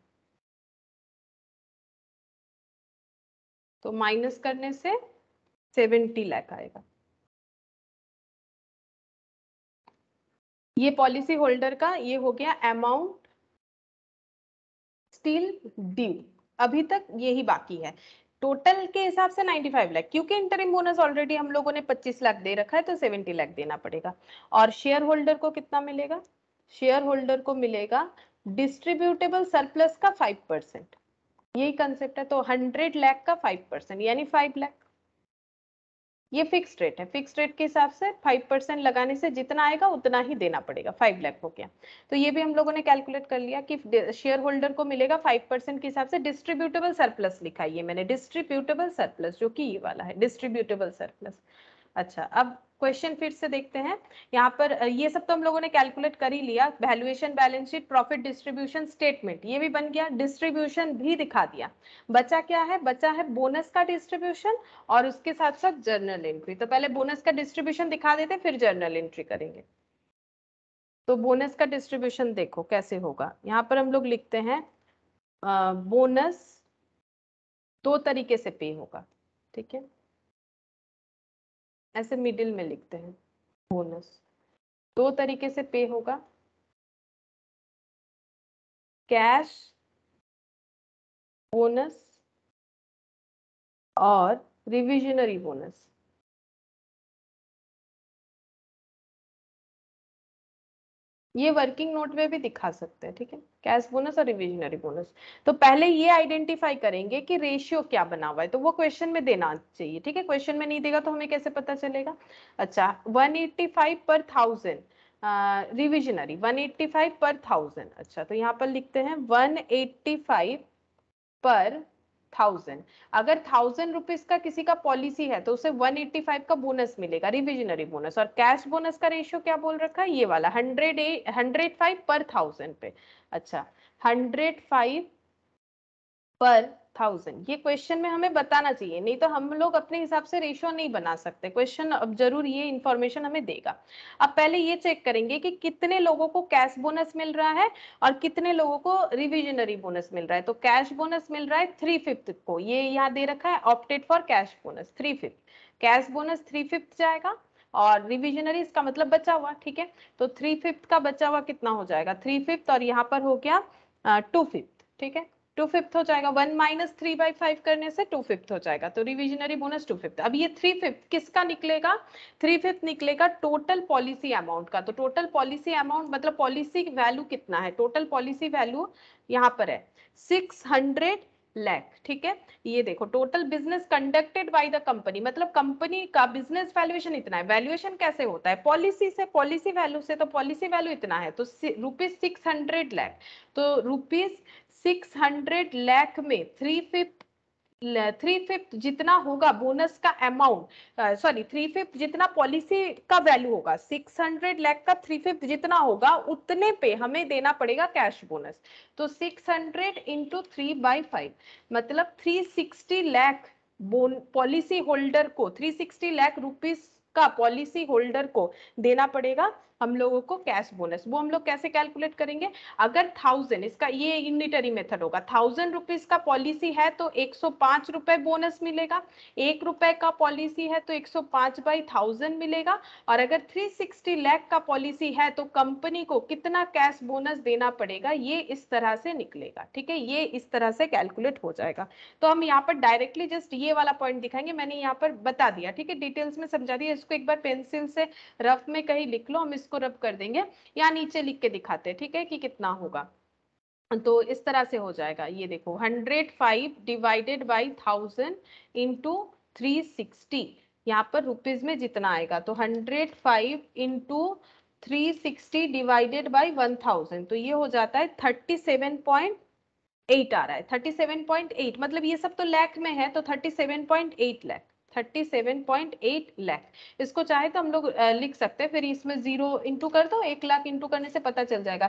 तो माइनस करने से 70 लाख आएगा। ये पॉलिसी होल्डर का ये हो गया अमाउंट स्टिल ड्यू, अभी तक यही बाकी है। टोटल के हिसाब से 95 लाख, क्योंकि इंटरिम बोनस ऑलरेडी हम लोगों ने 25 लाख दे रखा है, तो 70 लाख देना पड़ेगा। और शेयर होल्डर को कितना मिलेगा, शेयर होल्डर को मिलेगा डिस्ट्रीब्यूटेबल सरप्लस का 5%, यही कंसेप्ट है। तो 100 लाख का 5% यानी 5 लाख, ये फिक्स्ड रेट है, फिक्स्ड रेट के हिसाब से 5% लगाने से जितना आएगा उतना ही देना पड़ेगा, 5 लाख हो गया। तो ये भी हम लोगों ने कैलकुलेट कर लिया कि शेयर होल्डर को मिलेगा 5% के हिसाब से डिस्ट्रीब्यूटेबल सरप्लस, लिखा है ये मैंने डिस्ट्रीब्यूटेबल सरप्लस, जो कि ये वाला है डिस्ट्रीब्यूटेबल सरप्लस। अच्छा, अब क्वेश्चन फिर से देखते हैं। यहाँ पर ये सब तो हम लोगों ने कैलकुलेट कर ही लिया, valuation, balance sheet, profit distribution statement, ये भी बन गया, डिस्ट्रीब्यूशन भी दिखा दिया। बचा क्या है, बचा है बोनस का डिस्ट्रीब्यूशन और उसके साथ साथ जर्नल एंट्री। तो पहले बोनस का डिस्ट्रीब्यूशन दिखा देते, फिर जर्नल एंट्री करेंगे। तो बोनस का डिस्ट्रीब्यूशन देखो कैसे होगा, यहाँ पर हम लोग लिखते हैं बोनस 2 तरीके से पे होगा, ठीक है, ऐसे मिडिल में लिखते हैं। बोनस 2 तरीके से पे होगा, कैश बोनस और रिविजनरी बोनस। ये वर्किंग नोट में भी दिखा सकते हैं, ठीक है, कैश बोनस और रिविजनरी बोनस। तो पहले ये आइडेंटिफाई करेंगे कि रेशियो क्या बना हुआ है, तो वो क्वेश्चन में देना चाहिए, ठीक है। क्वेश्चन में नहीं देगा तो हमें कैसे पता चलेगा। अच्छा, 185 पर 1000 रिविजनरी, 185 पर 1000। अच्छा, तो यहाँ पर लिखते हैं 185 पर 1000। अगर 1000 रुपीज का किसी का पॉलिसी है तो उसे 185 का बोनस मिलेगा, रिविजनरी बोनस। और कैश बोनस का रेशियो क्या बोल रखा है, ये वाला 105 पर 1000 पे। अच्छा, 105 पर 1000, ये क्वेश्चन में हमें बताना चाहिए, नहीं तो हम लोग अपने हिसाब से रेशियो नहीं बना सकते। क्वेश्चन अब जरूर ये इंफॉर्मेशन हमें देगा। अब पहले ये चेक करेंगे कि कितने लोगों को कैश बोनस मिल रहा है और कितने लोगों को रिविजनरी बोनस मिल रहा है। तो कैश बोनस मिल रहा है 3/5 को, ये यहाँ दे रखा है opted for cash bonus 3/5, cash bonus 3/5 जाएगा और रिविजनरी इसका मतलब बचा हुआ, ठीक है। तो 3/5 का बचा हुआ कितना हो जाएगा, 3/5 और यहाँ पर हो गया 2/5, ठीक है, 2/5 हो जाएगा। 1 माइनस 3/5 करने से 2/5 हो जाएगा, तो रिविजनरी बोनस 2/5। अब ये 3/5 किसका निकलेगा, 3/5 निकलेगा टोटल पॉलिसी अमाउंट का। तो टोटल पॉलिसी अमाउंट मतलब पॉलिसी वैल्यू कितना है, टोटल पॉलिसी वैल्यू यहाँ पर है 600 लाख, ठीक है। ये देखो total business conducted by the company, मतलब कंपनी का बिजनेस वैल्यूएशन इतना है। वैल्यूएशन कैसे होता है, पॉलिसी से, पॉलिसी वैल्यू से, तो पॉलिसी वैल्यू इतना है, तो रुपीज 600 लाख। तो रुपीज 600 लाख में 3/5 जितना होगा बोनस का अमाउंट, सॉरी 3/5 जितना पॉलिसी का वैल्यू होगा, 600 लाख का 3/5 जितना होगा उतने पे हमें देना पड़ेगा कैश बोनस। तो 600 इंटू 3/5 मतलब 360 लाख पॉलिसी होल्डर को 360 लाख रुपीस का पॉलिसी होल्डर को देना पड़ेगा हम लोगों को कैश बोनस। वो हम लोग कैसे कैलकुलेट करेंगे, अगर 1000, इसका ये यूनिटरी मेथड होगा, 1000 रुपीज का पॉलिसी है तो 105 रुपए बोनस मिलेगा, 1 रुपए का पॉलिसी है तो 105/1000 मिलेगा, और अगर 360 लाख का पॉलिसी है तो कंपनी को कितना कैश बोनस देना पड़ेगा, ये इस तरह से निकलेगा। ठीक है, ये इस तरह से कैलकुलेट हो जाएगा। तो हम यहाँ पर डायरेक्टली जस्ट ये वाला पॉइंट दिखाएंगे, मैंने यहाँ पर बता दिया। ठीक है, डिटेल्स में समझा दिया, इसको एक बार पेंसिल से रफ में कहीं लिख लो, हम इसको रब कर देंगे, या नीचे लिख के दिखाते हैं। ठीक है, कि कितना होगा, तो इस तरह से हो जाएगा। ये देखो 105 डिवाइडेड बाई 1000 इंटू 360, यहाँ पर रुपीज में जितना आएगा, तो 105 इंटू 360 डिवाइडेड बाई 1000, तो ये हो जाता है 37.8 आ रहा है। 37.8 मतलब ये सब तो लाख में है, तो 37.8 लाख, 37.8 लाख। इसको चाहे तो हम लोग लिख सकते हैं, फिर इसमें 0 इंटू कर दो, 1 लाख इंटू करने से पता चल जाएगा,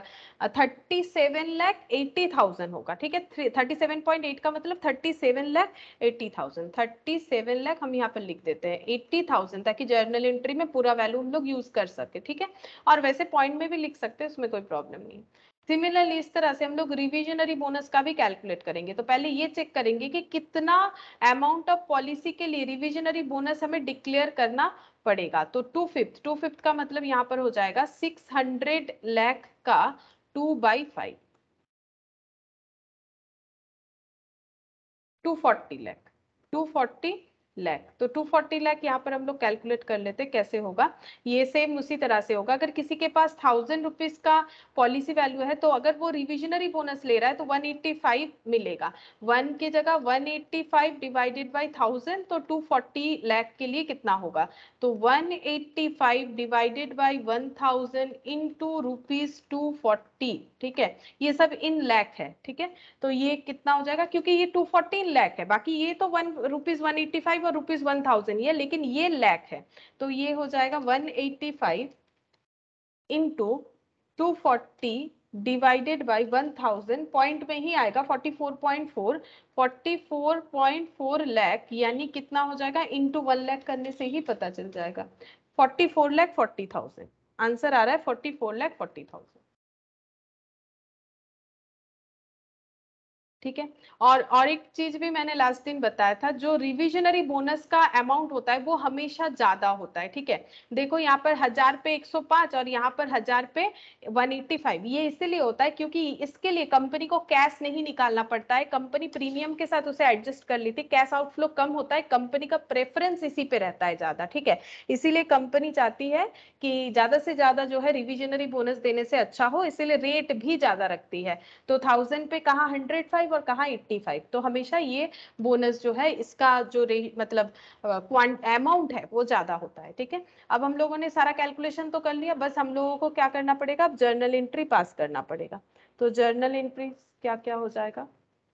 37,80,000 होगा। ठीक है, 37.8 का मतलब 37,80,000, 37 लाख हम यहाँ पर लिख देते हैं 80,000, ताकि जर्नल एंट्री में पूरा वैल्यू हम लोग यूज कर सके। ठीक है, और वैसे पॉइंट में भी लिख सकते हैं, उसमें कोई प्रॉब्लम नहीं। सिमिलरली इस तरह से हम लोग रिविजनरी बोनस का भी कैलकुलेट करेंगे। तो पहले ये चेक करेंगे कि कितना अमाउंट ऑफ पॉलिसी के लिए रिविजनरी बोनस हमें डिक्लेयर करना पड़ेगा। तो 2/5 का मतलब यहाँ पर हो जाएगा 600 लाख का 2/5, 240 लाख, 240 लाख। तो 240 लाख यहाँ पर हम लोग कैलकुलेट कर लेते हैं कैसे होगा। ये सेम उसी तरह से होगा, अगर किसी के पास 1000 रुपीज का पॉलिसी वैल्यू है, तो अगर वो रिविजनरी बोनस ले रहा है तो 185 मिलेगा। 1 की जगह 185 डिवाइडेड बाई 1000, तो 240 लाख के लिए कितना होगा, तो 185 डिवाइडेड बाई 1000 इंटू रुपीज 240। ठीक है, ये सब इन लाख है। ठीक है, तो ये कितना हो जाएगा, क्योंकि ये 214 लाख है, बाकी ये तो रुपीज 185 और रुपीज 1000 ये, लेकिन ये लाख है, तो ये हो जाएगा 185 इंटू 240 डिवाइडेड बाई 1000, पॉइंट में ही आएगा 44.4, 44.4 लाख, यानी कितना हो जाएगा, इंटू 1 लाख करने से ही पता चल जाएगा, 44,40,000 आंसर आ रहा है, 44,40,000। ठीक है, और एक चीज भी मैंने लास्ट दिन बताया था, जो रिविजनरी बोनस का अमाउंट होता है वो हमेशा ज्यादा होता है। ठीक है, देखो यहाँ पर 1000 पे 105 और यहाँ पर 1000 पे 185, ये इसीलिए होता है क्योंकि इसके लिए कंपनी को कैश नहीं निकालना पड़ता है, कंपनी प्रीमियम के साथ उसे एडजस्ट कर लेती है, कैश आउटफ्लो कम होता है, कंपनी का प्रेफरेंस इसी पे रहता है ज्यादा। ठीक है, इसीलिए कंपनी चाहती है कि ज्यादा से ज्यादा जो है रिविजनरी बोनस देने से अच्छा हो, इसीलिए रेट भी ज्यादा रखती है। तो 1000 पे कहाँ 105 और कहाँ 85, तो हमेशा ये बोनस जो है इसका जो मतलब अमाउंट है वो ज्यादा होता है। ठीक है, अब हम लोगों ने सारा कैलकुलेशन तो कर लिया, बस हम लोगों को क्या करना पड़ेगा, अब जर्नल एंट्री पास करना पड़ेगा। तो जर्नल एंट्री क्या क्या हो जाएगा,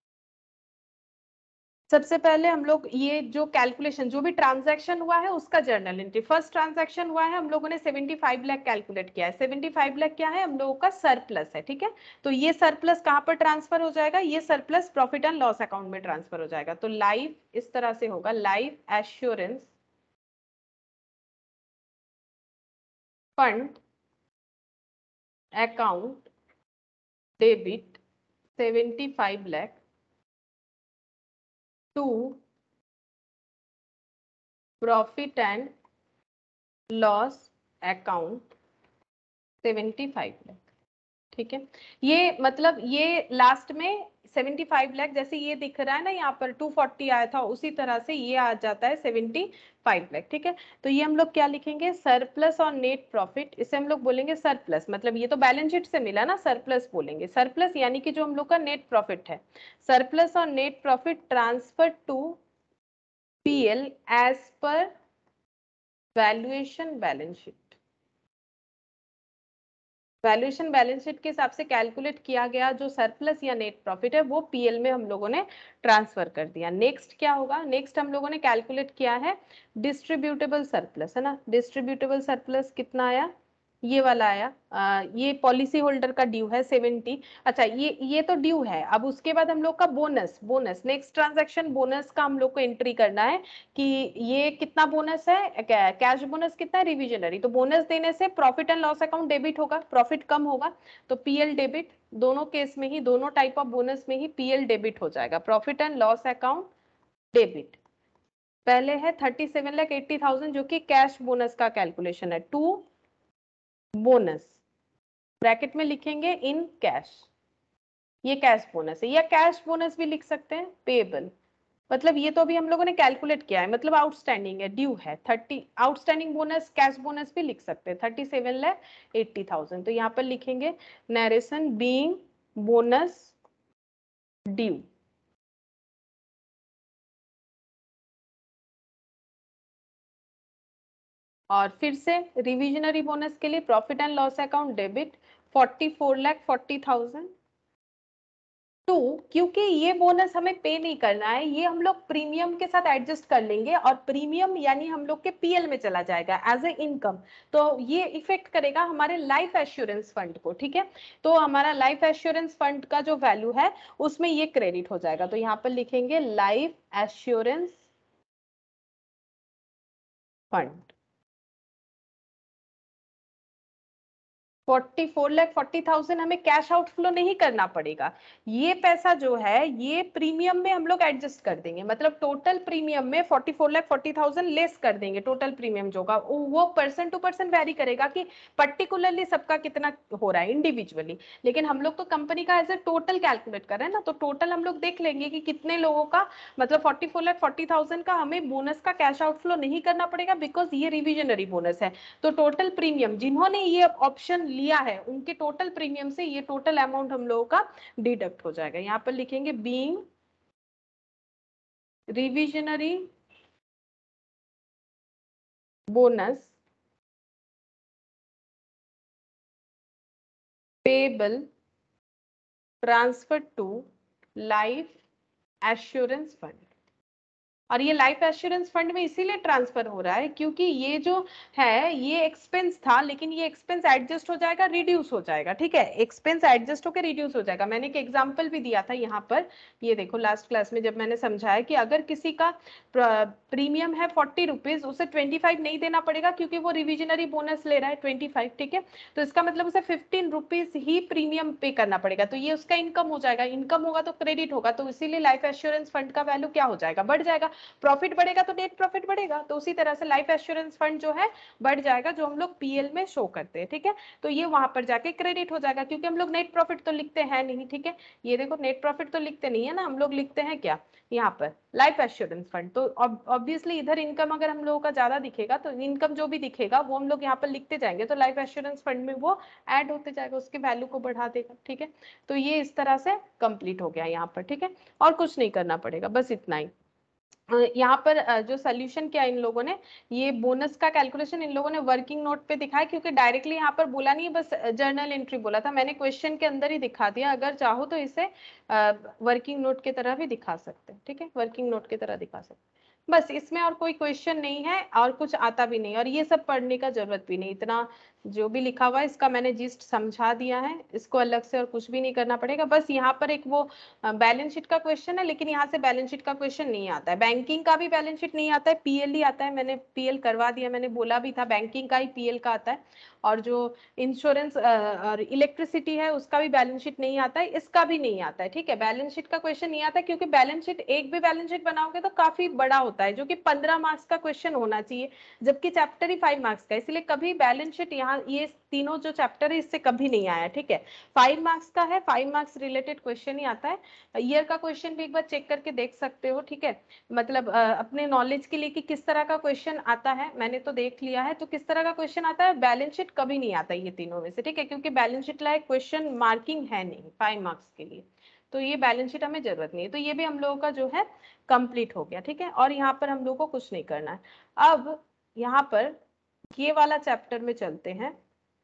सबसे पहले हम लोग ये जो कैलकुलेशन, जो भी ट्रांजैक्शन हुआ है उसका जर्नल एंट्री। फर्स्ट ट्रांजैक्शन हुआ है, हम लोगों ने 75 लाख कैलकुलेट किया है, 75 लाख क्या है, हम लोगों का सरप्लस है। ठीक है, तो ये सरप्लस कहाँ पर ट्रांसफर हो जाएगा, ये surplus profit and loss account में ट्रांसफर हो जाएगा। तो लाइफ इस तरह से होगा, life assurance fund account debit 75 lakh to profit and loss account 75 lakh. ठीक है, ये मतलब ये लास्ट में 75 लाख, जैसे ये दिख रहा है ना यहाँ पर 240 आया था, उसी तरह से ये आ जाता है 75 लाख। ठीक है, तो ये हम लोग क्या लिखेंगे, सरप्लस और नेट प्रॉफिट, इसे हम लोग बोलेंगे सरप्लस, मतलब ये तो बैलेंस शीट से मिला ना, सरप्लस बोलेंगे, सरप्लस यानी कि जो हम लोग का नेट प्रॉफिट है, सरप्लस और net profit transfer to PL as per valuation balance sheet. Valuation balance sheet के हिसाब से कैलकुलेट किया गया जो सरप्लस या नेट प्रॉफिट है वो पीएल में हम लोगों ने ट्रांसफर कर दिया। नेक्स्ट क्या होगा, नेक्स्ट हम लोगों ने कैलकुलेट किया है डिस्ट्रीब्यूटेबल सरप्लस, है ना, डिस्ट्रीब्यूटेबल सरप्लस कितना आया ये वाला आया, ये पॉलिसी होल्डर का ड्यू है 70। अच्छा, ये तो ड्यू है। अब उसके बाद हम लोग का बोनस, नेक्स्ट ट्रांजैक्शन बोनस का हम लोग को एंट्री करना है कि ये कितना बोनस है, कैश बोनस कितना है, रिविजनरी। तो बोनस देने से profit and loss account debit होगा, प्रॉफिट कम होगा, तो पीएल डेबिट। दोनों केस में ही, दोनों टाइप ऑफ बोनस में ही पीएल डेबिट हो जाएगा, profit and loss account debit. पहले है 37,80,000 जो कि कैश बोनस का कैलकुलेशन है, टू बोनस, ब्रैकेट में लिखेंगे इन कैश, ये कैश बोनस है, या कैश बोनस भी लिख सकते हैं, पेबल। मतलब ये तो अभी हम लोगों ने कैलकुलेट किया है, मतलब आउटस्टैंडिंग है, ड्यू है 30, आउटस्टैंडिंग बोनस कैश बोनस भी लिख सकते हैं 37,80,000। तो यहाँ पर लिखेंगे नरेशन बीइंग बोनस ड्यू। और फिर से रिविजनरी बोनस के लिए profit and loss account debit 44,40,000 to, क्योंकि ये बोनस हमें पे नहीं करना है, ये हम लोग प्रीमियम के साथ एडजस्ट कर लेंगे, और प्रीमियम यानी हम लोग के पीएल में चला जाएगा एज ए इनकम। तो ये इफेक्ट करेगा हमारे लाइफ एश्योरेंस फंड को, ठीक है। तो हमारा लाइफ एश्योरेंस फंड का जो वैल्यू है उसमें ये क्रेडिट हो जाएगा। तो यहाँ पर लिखेंगे लाइफ एश्योरेंस फंड 44,40,000 हमें कैश आउटफ्लो नहीं करना पड़ेगा। ये पैसा जो है ये प्रीमियम में हम लोग एडजस्ट कर देंगे, मतलब टोटल प्रीमियम में 44,40,000 लेस कर देंगे। टोटल प्रीमियम जो होगा वो पर्सन टू पर्सन वेरी करेगा कि पर्टिकुलरली सबका कितना हो रहा है इंडिविजुअली, लेकिन हम लोग तो कंपनी का एज ए टोटल कैलकुलेट कर रहे हैं ना, तो टोटल हम लोग देख लेंगे कि कितने लोगों का, मतलब 44,40,000 का हमें बोनस का कैश आउटफ्लो नहीं करना पड़ेगा, बिकॉज ये रिविजनरी बोनस है। तो टोटल प्रीमियम जिन्होंने ये ऑप्शन लिया है उनके टोटल प्रीमियम से ये टोटल अमाउंट हम लोगों का डिडक्ट हो जाएगा। यहां पर लिखेंगे being revisionary bonus payable transfer to life assurance fund. और ये लाइफ एश्योरेंस फंड में इसीलिए ट्रांसफर हो रहा है क्योंकि ये जो है ये एक्सपेंस था, लेकिन ये एक्सपेंस एडजस्ट हो जाएगा, रिड्यूस हो जाएगा, ठीक है। एक्सपेंस एडजस्ट होकर रिड्यूस हो जाएगा। मैंने एक एग्जांपल भी दिया था यहाँ पर, ये देखो लास्ट क्लास में जब मैंने समझाया कि अगर किसी का प्रीमियम है 40 रुपीज, उसे 25 नहीं देना पड़ेगा क्योंकि वो रिविजनरी बोनस ले रहा है 25, ठीक है। तो इसका मतलब उसे 15 रुपीज ही प्रीमियम पे करना पड़ेगा, तो ये उसका इनकम हो जाएगा। इनकम होगा तो क्रेडिट होगा, तो इसीलिए लाइफ एश्योरेंस फंड का वैल्यू क्या हो जाएगा, बढ़ जाएगा। प्रॉफिट बढ़ेगा तो नेट प्रॉफिट बढ़ेगा, तो उसी तरह से लाइफ एश्योरेंस फंड जो है बढ़ जाएगा, जो हम लोग पीएल में शो करते हैं, ठीक है। तो ये वहां पर जाके क्रेडिट हो जाएगा, क्योंकि हम लोग नेट प्रॉफिट तो लिखते हैं नहीं, ठीक है। ये देखो नेट प्रॉफिट तो लिखते नहीं है ना, हम लोग लिखते हैं क्या यहाँ पर, लाइफ एश्योरेंस फंड। तो ऑब्वियसली इधर इनकम अगर हम लोगों का ज्यादा दिखेगा तो इनकम जो भी दिखेगा वो हम लोग यहाँ पर लिखते जाएंगे, तो लाइफ एश्योरेंस फंड में वो ऐड होते जाएगा, उसके वैल्यू को बढ़ा देगा, ठीक है। तो ये इस तरह से कंप्लीट हो गया यहाँ पर, ठीक है। और कुछ नहीं करना पड़ेगा, बस इतना ही। यहाँ पर जो सोल्यूशन किया इन लोगों ने, ये बोनस का कैलकुलेशन इन लोगों ने वर्किंग नोट पे दिखाया, क्योंकि डायरेक्टली यहाँ पर बोला नहीं, बस जर्नल एंट्री बोला था। मैंने क्वेश्चन के अंदर ही दिखा दिया, अगर चाहो तो इसे वर्किंग नोट की तरह भी दिखा सकते हैं, ठीक है, वर्किंग नोट की तरह दिखा सकते हैं। बस इसमें और कोई क्वेश्चन नहीं है, और कुछ आता भी नहीं, और ये सब पढ़ने का जरूरत भी नहीं, इतना जो भी लिखा हुआ है इसका मैंने जिस्ट समझा दिया है, इसको अलग से और कुछ भी नहीं करना पड़ेगा। बस यहाँ पर एक वो बैलेंस शीट का क्वेश्चन है, लेकिन यहाँ से बैलेंस शीट का क्वेश्चन नहीं आता है, बैंकिंग का भी बैलेंस शीट नहीं आता है, पीएल ही आता है। मैंने पीएल करवा दिया, मैंने बोला भी था बैंकिंग का ही पीएल का आता है, और जो इंश्योरेंस और इलेक्ट्रिसिटी है उसका भी बैलेंस शीट नहीं आता है, इसका भी नहीं आता है, ठीक है। बैलेंस शीट का क्वेश्चन नहीं आता है क्योंकि बैलेंस शीट, एक भी बैलेंस शीट बनाओगे तो काफी बड़ा होता है, जो कि 15 मार्क्स का क्वेश्चन होना चाहिए, जबकि चैप्टर ही 5 मार्क्स का, इसलिए कभी बैलेंस शीट यहाँ ये तीनों जो चैप्टर है इससे कभी नहीं आया, ठीक है। 5 मार्क्स का है, 5 मार्क्स रिलेटेड क्वेश्चन ही आता है। ईयर का क्वेश्चन भी एक बार चेक करके देख सकते हो, ठीक है। मतलब अपने नॉलेज के लिए कि किस तरह का क्वेश्चन आता है, मैंने तो देख लिया है, तो किस तरह का क्वेश्चन आता है, बैलेंस शीट कभी नहीं आता ये तीनों में से, ठीक है, क्योंकि बैलेंस शीट लायक क्वेश्चन मार्किंग है नहीं 5 मार्क्स के लिए, तो ये बैलेंस शीट हमें जरूरत नहीं है। तो ये भी हम लोगों का जो है कंप्लीट हो गया, ठीक है। और यहाँ पर हम लोगों को कुछ नहीं करना है। अब यहाँ पर ये वाला चैप्टर में चलते हैं,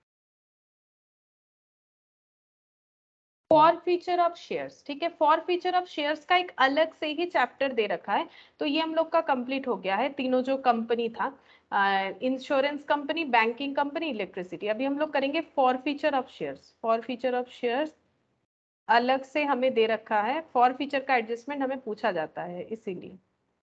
फॉर फीचर ऑफ शेयर्स, ठीक है। फॉर फीचर ऑफ शेयर्स का एक अलग से ही चैप्टर दे रखा है, तो ये हम लोग का कंप्लीट हो गया है, तीनों जो कंपनी था insurance company, banking company, electricity. अभी हम लोग करेंगे forfeiture of shares. Forfeiture of shares अलग से हमें दे रखा है, फॉरफीचर का एडजस्टमेंट हमें पूछा जाता है इसीलिए।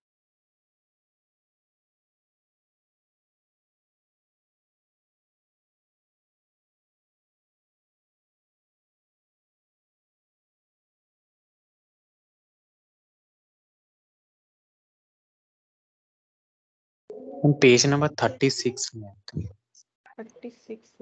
हम पेज नंबर 36 में आते हैं। 36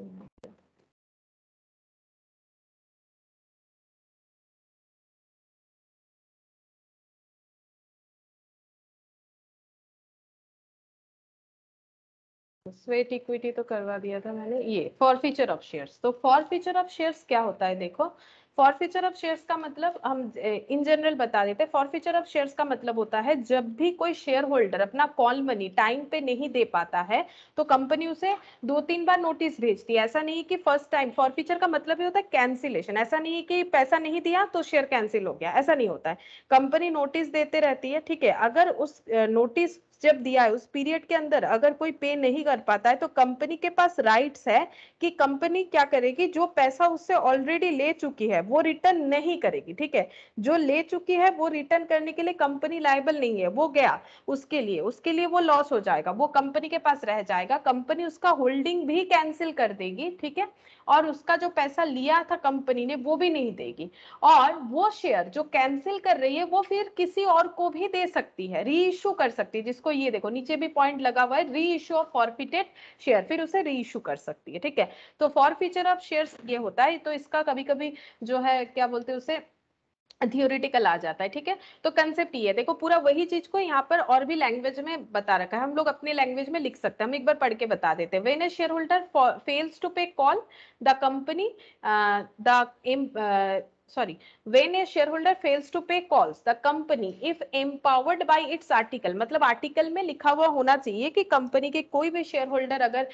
स्वेट इक्विटी तो करवा दिया था मैंने। ये फॉरफीचर ऑफ शेयर्स। तो फॉरफीचर ऑफ शेयर्स क्या होता है, देखो फॉरफीचर ऑफ शेयर्स का मतलब हम इन जनरल बता देते हैं। फॉरफीचर ऑफ शेयर्स का मतलब होता है जब भी कोई शेयर होल्डर अपना कॉल मनी टाइम पे नहीं दे पाता है तो कंपनी उसे 2-3 बार नोटिस भेजती है। ऐसा नहीं कि फर्स्ट टाइम, फॉरफीचर का मतलब ये होता है कैंसिलेशन। ऐसा नहीं है कि पैसा नहीं दिया तो शेयर कैंसिल हो गया, ऐसा नहीं होता है। कंपनी नोटिस देते रहती है, ठीक है। अगर उस नोटिस जब दिया है उस पीरियड के अंदर अगर कोई पे नहीं कर पाता है तो कंपनी के पास राइट्स है कि कंपनी क्या करेगी, जो पैसा उससे ऑलरेडी ले चुकी है वो रिटर्न नहीं करेगी, ठीक है। जो ले चुकी है वो रिटर्न करने के लिए कंपनी लायबल नहीं है। वो गया उसके लिए वो लॉस हो जाएगा, वो कंपनी के पास रह जाएगा, कंपनी उसका होल्डिंग भी कैंसिल कर देगी, ठीक है। और उसका जो पैसा लिया था कंपनी ने वो भी नहीं देगी। और वो शेयर जो कैंसिल कर रही है वो फिर किसी और को भी दे सकती है, री इश्यू कर सकती है, जिसको ये देखो नीचे भी पॉइंट लगा हुआ है, री इश्यू ऑफ फॉरफिटेड शेयर, फिर उसे री इश्यू कर सकती है, ठीक है। तो फॉरफीचर ऑफ शेयर्स ये होता है। तो इसका कभी कभी जो है क्या बोलते हैं उसे थियोरिटिकल आ जाता है, ठीक है। तो कंसेप्ट ये है, देखो पूरा वही चीज को यहाँ पर और भी लैंग्वेज में बता रखा है, हम लोग अपने लैंग्वेज में लिख सकते हैं। हम एक बार पढ़ के बता देते हैं। When a share holder fails to pay call the company the sorry, when a shareholder fails to pay calls the company if empowered by its article, मतलब आर्टिकल में लिखा हुआ होना चाहिए कि कंपनी के कोई भी शेयर होल्डर अगर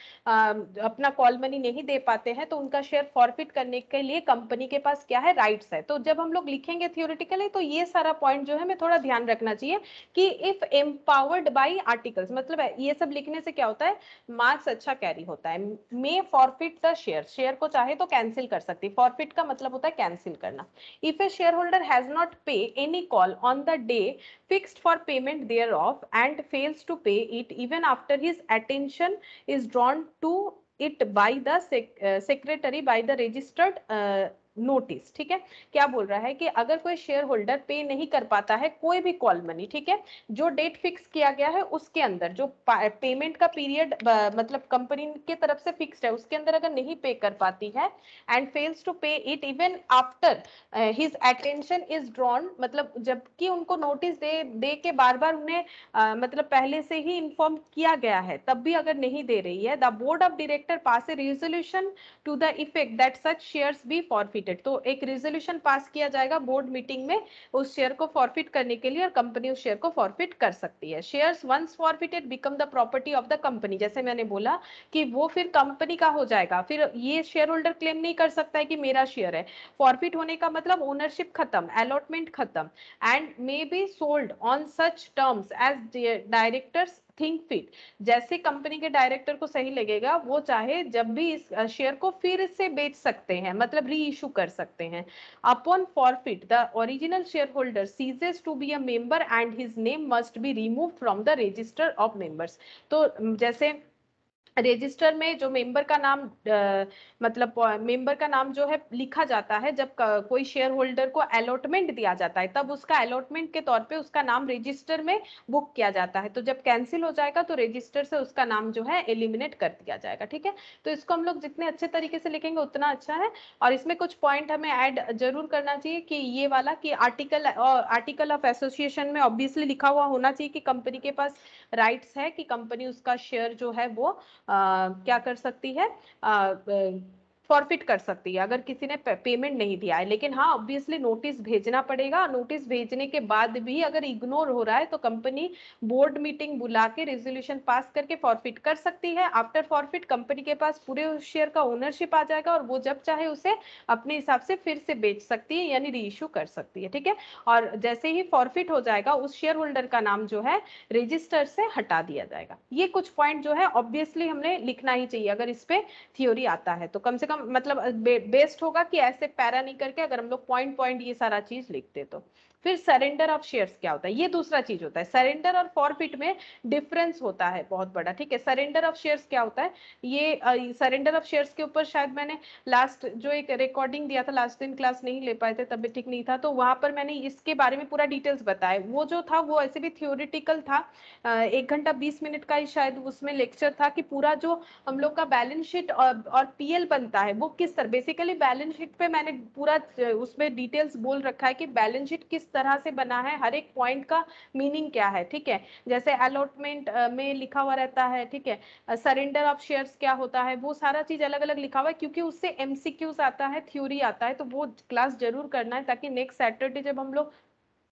अपना कॉल मनी नहीं दे पाते हैं तो उनका शेयर फॉरफिट करने के लिए कंपनी के पास क्या है, राइट्स है। तो जब हम लोग लिखेंगे थियोरिटिकली तो ये सारा पॉइंट जो है हमें थोड़ा ध्यान रखना चाहिए कि इफ एम्पावर्ड बाई आर्टिकल्स, मतलब ये सब लिखने से क्या होता है, मार्क्स अच्छा कैरी होता है। May forfeit the share, share को चाहे तो कैंसिल कर सकती है। फॉरफिट का मतलब होता है कैंसिल करना। If a shareholder has not pay any call on the day fixed for payment thereof and fails to pay it even after his attention is drawn to it by the secretary by the registered notice, ठीक है। क्या बोल रहा है कि अगर कोई share holder पे नहीं कर पाता है कोई भी कॉल मनी, ठीक है, जो डेट फिक्स किया गया है उसके अंदर, जो पेमेंट का पीरियड मतलब कंपनी के तरफ से फिक्स्ड है उसके अंदर अगर नहीं पे कर पाती है and fails to pay it even after his attention is drawn, मतलब जबकि उनको नोटिस दे के बार बार उन्हें मतलब पहले से ही इन्फॉर्म किया गया है तब भी अगर नहीं दे रही है, the board of director pass a resolution to the effect that such shares be forfeited. तो एक रेजोल्यूशन पास किया जाएगा बोर्ड मीटिंग में उस शेयर को फॉरफिट करने के लिए और कंपनी उस शेयर को फॉरफिट कर सकती है। Shares once forfeited become the property of the company, जैसे मैंने बोला कि वो फिर कंपनी का हो जाएगा, फिर ये शेयर होल्डर क्लेम नहीं कर सकता है कि मेरा शेयर है। फॉरफिट होने का मतलब ओनरशिप खत्म, अलॉटमेंट खत्म, and may be sold on such terms as directors think fit. जैसे कंपनी के डायरेक्टर को सही लगेगा वो चाहे जब भी इस शेयर को फिर से बेच सकते हैं, मतलब री इशू कर सकते हैं। Upon forfeit the original share holder ceases to be a member and his name must be remove from the register of members. तो जैसे रजिस्टर में जो मेंबर का नाम मतलब मेंबर का नाम जो है लिखा जाता है जब कोई शेयर होल्डर को अलॉटमेंट दिया जाता है तब उसका अलॉटमेंट के तौर पे उसका नाम रजिस्टर में बुक किया जाता है। तो जब कैंसिल हो जाएगा तो रजिस्टर से उसका नाम जो है एलिमिनेट कर दिया जाएगा, ठीक है। तो इसको हम लोग जितने अच्छे तरीके से लिखेंगे उतना अच्छा है। और इसमें कुछ पॉइंट हमें ऐड जरूर करना चाहिए कि ये वाला कि आर्टिकल ऑफ एसोसिएशन में ऑब्वियसली लिखा हुआ होना चाहिए कि कंपनी के पास राइट्स है कि कंपनी उसका शेयर जो है वो क्या कर सकती है, फॉरफिट कर सकती है अगर किसी ने पेमेंट नहीं दिया है। लेकिन हाँ, ऑब्वियसली नोटिस भेजना पड़ेगा। नोटिस भेजने के बाद भी अगर इग्नोर हो रहा है तो कंपनी बोर्ड मीटिंग बुला के रेजोल्यूशन पास करके फॉरफिट कर सकती है। आफ्टर फॉरफिट कंपनी के पास पूरे उस शेयर का ओनरशिप आ जाएगा और वो जब चाहे उसे अपने हिसाब से फिर से बेच सकती है, यानी रीइश्यू कर सकती है। ठीक है, और जैसे ही फॉरफिट हो जाएगा उस शेयर होल्डर का नाम जो है रजिस्टर से हटा दिया जाएगा। ये कुछ पॉइंट जो है ऑब्वियसली हमने लिखना ही चाहिए अगर इस पे थ्योरी आता है तो। कम से कम मतलब बेस्ट होगा कि ऐसे पैरा नहीं करके अगर हम लोग पॉइंट पॉइंट ये सारा चीज लिखते तो। फिर सरेंडर ऑफ शेयर्स क्या होता है, ये दूसरा चीज होता है। सरेंडर और फॉरफिट में डिफरेंस होता है बहुत बड़ा। ठीक है, सरेंडर ऑफ शेयर्स क्या होता है, ये सरेंडर ऑफ शेयर्स के ऊपर शायद मैंने लास्ट जो एक रिकॉर्डिंग दिया था, लास्ट दिन क्लास नहीं ले पाए थे, तब ठीक नहीं था, तो वहां पर मैंने इसके बारे में पूरा डिटेल्स बताया। वो जो था वो ऐसे भी थियोरिटिकल था, 1 घंटा 20 मिनट का ही शायद उसमें लेक्चर था कि पूरा जो हम लोग का बैलेंस शीट और पीएल बनता है वो किस तरह, बेसिकली बैलेंस शीट पे मैंने पूरा उसमें डिटेल्स बोल रखा है कि बैलेंस शीट किस तरह से बना है, हर एक पॉइंट का मीनिंग क्या है। ठीक है, जैसे अलॉटमेंट में लिखा हुआ रहता है। ठीक है, सरेंडर ऑफ शेयर्स क्या होता है, वो सारा चीज अलग अलग लिखा हुआ है, क्योंकि उससे एमसीक्यूज आता है, थ्योरी आता है, तो वो क्लास जरूर करना है ताकि नेक्स्ट सैटरडे जब हम लोग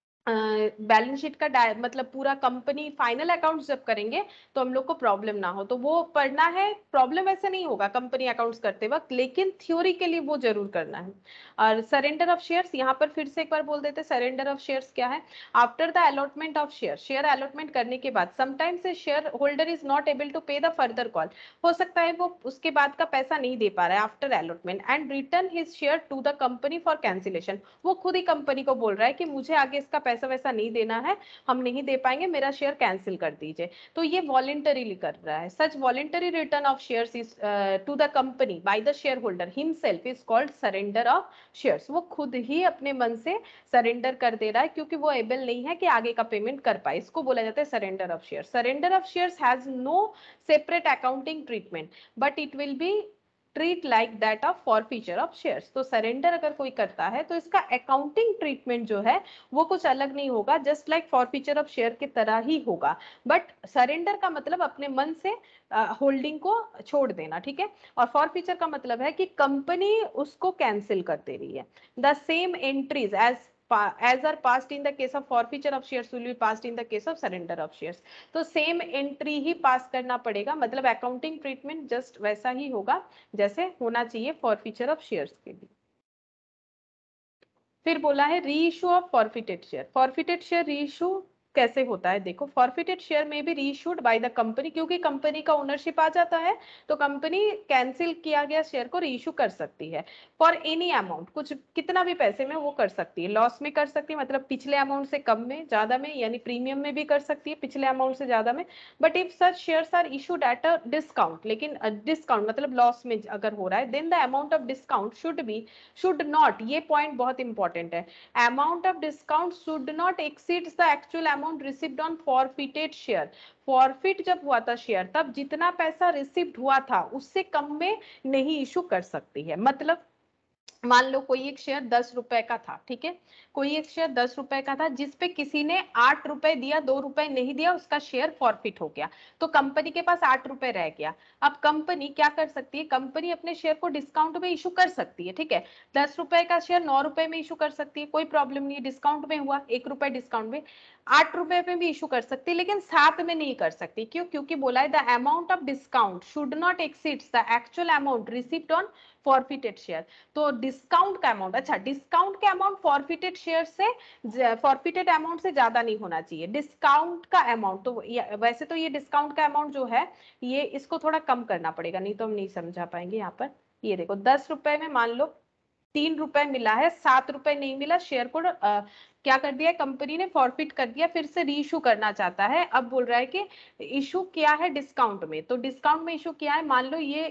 बैलेंस शीट का मतलब पूरा कंपनी फाइनल अकाउंट जब करेंगे तो हम लोग को प्रॉब्लम ना हो, तो वो पढ़ना है। प्रॉब्लम ऐसे नहीं होगा कंपनी अकाउंट्स करते वक्त, लेकिन थ्योरी के लिए वो जरूर करना है। और सरेंडर ऑफ शेयर्स यहाँ पर फिर से एक बार बोल देते, सरेंडर ऑफ शेयर्स क्या है, after the allotment of share, share allotment करने के बाद sometimes a share holder is not able to pay the further call, हो सकता है वो उसके बाद का पैसा नहीं दे पा रहा है after allotment, and return his share to the company for cancellation, वो खुद ही कंपनी को बोल रहा है कि मुझे आगे इसका पैसा वैसा नहीं देना है, हम नहीं दे पाएंगे, मेरा शेयर कैंसिल कर दीजिए, तो ये वॉलेंटरीली कर रहा है। Such voluntary return of shares is to the company by the share holder himself is called surrender of shares, वो खुद ही अपने मन से सरेंडर कर दे रहा है क्योंकि वो एबल नहीं है कि आगे का पेमेंट कर पाए, इसको बोला जाता है surrender of shares. Surrender of shares has no separate accounting treatment but it will be treat like that of forfeiture of shares, तो सरेंडर अगर कोई करता है तो इसका अकाउंटिंग ट्रीटमेंट जो है वो कुछ अलग नहीं होगा, just like forfeiture of share की तरह ही होगा। बट सरेंडर का मतलब अपने मन से होल्डिंग को छोड़ देना। ठीक है, और फॉरफीचर का मतलब है कि कंपनी उसको कैंसिल कर दे रही है। The same entries as are passed in the case of forfeiture of shares will be passed in the case of surrender of shares, तो सेम एंट्री ही पास करना पड़ेगा, मतलब अकाउंटिंग ट्रीटमेंट जस्ट वैसा ही होगा जैसे होना चाहिए फॉरफीचर ऑफ शेयर्स के लिए। फिर बोला है reissue of forfeited share, forfeited share reissue कैसे होता है, देखो फॉरफिटेड शेयर में भी रीइश्यूड बाय द कंपनी, क्योंकि कंपनी का ओनरशिप आ जाता है तो कंपनी कैंसिल किया गया शेयर को रीइश्यू कर सकती है फॉर एनी अमाउंट, कुछ कितना भी पैसे में वो कर सकती है, लॉस में कर सकती है मतलब पिछले अमाउंट से कम में, ज्यादा में, यानी प्रीमियम में भी कर सकती है पिछले अमाउंट से ज्यादा में, but if such shares are issued at a discount, लेकिन डिस्काउंट मतलब लॉस में अगर हो रहा है, then the amount of discount should not, ये पॉइंट बहुत इंपॉर्टेंट है, amount of discount should not exceed the actual amount received on forfeited share, forfeit जब हुआ था शेयर तब जितना पैसा रिसीव्ड हुआ था उससे कम में नहीं इशू कर सकती है। मतलब मान लो कोई एक शेयर 10 रुपए का था, ठीक है, कोई एक शेयर 10 रुपए का था जिसपे किसी ने 8 रुपए दिया, 2 रुपए नहीं दिया, उसका शेयर फॉरफिट हो गया, तो कंपनी के पास 8 रुपए रह गया। अब कंपनी क्या कर सकती है, कंपनी अपने शेयर को डिस्काउंट में इशू कर सकती है। ठीक है, 10 रुपए का शेयर 9 रुपए में इशू कर सकती है, कोई प्रॉब्लम नहीं है, डिस्काउंट में हुआ, 1 रुपए डिस्काउंट में, 8 रुपए में भी इशू कर सकती है, लेकिन 7 में नहीं कर सकती। क्यों? क्योंकि बोला है the amount of discount should not exceed the actual amount received on forfeited share, तो डिस्काउंट का अमाउंट, अच्छा डिस्काउंट के अमाउंट फॉरफिटेड शेयर से, फॉरफिटेड अमाउंट से ज्यादा नहीं होना चाहिए डिस्काउंट का अमाउंट, तो वैसे तो ये डिस्काउंट का अमाउंट जो है ये इसको थोड़ा कम करना पड़ेगा, नहीं तो हम नहीं समझा पाएंगे यहाँ पर। ये देखो 10 रुपए में मान लो 3 रुपए मिला है, 7 रुपए नहीं मिला, शेयर को क्या कर दिया कंपनी ने, फॉरफिट कर दिया, फिर से रीइशू करना चाहता है। अब बोल रहा है कि इशू किया है डिस्काउंट में, तो डिस्काउंट में इशू किया है, मान लो ये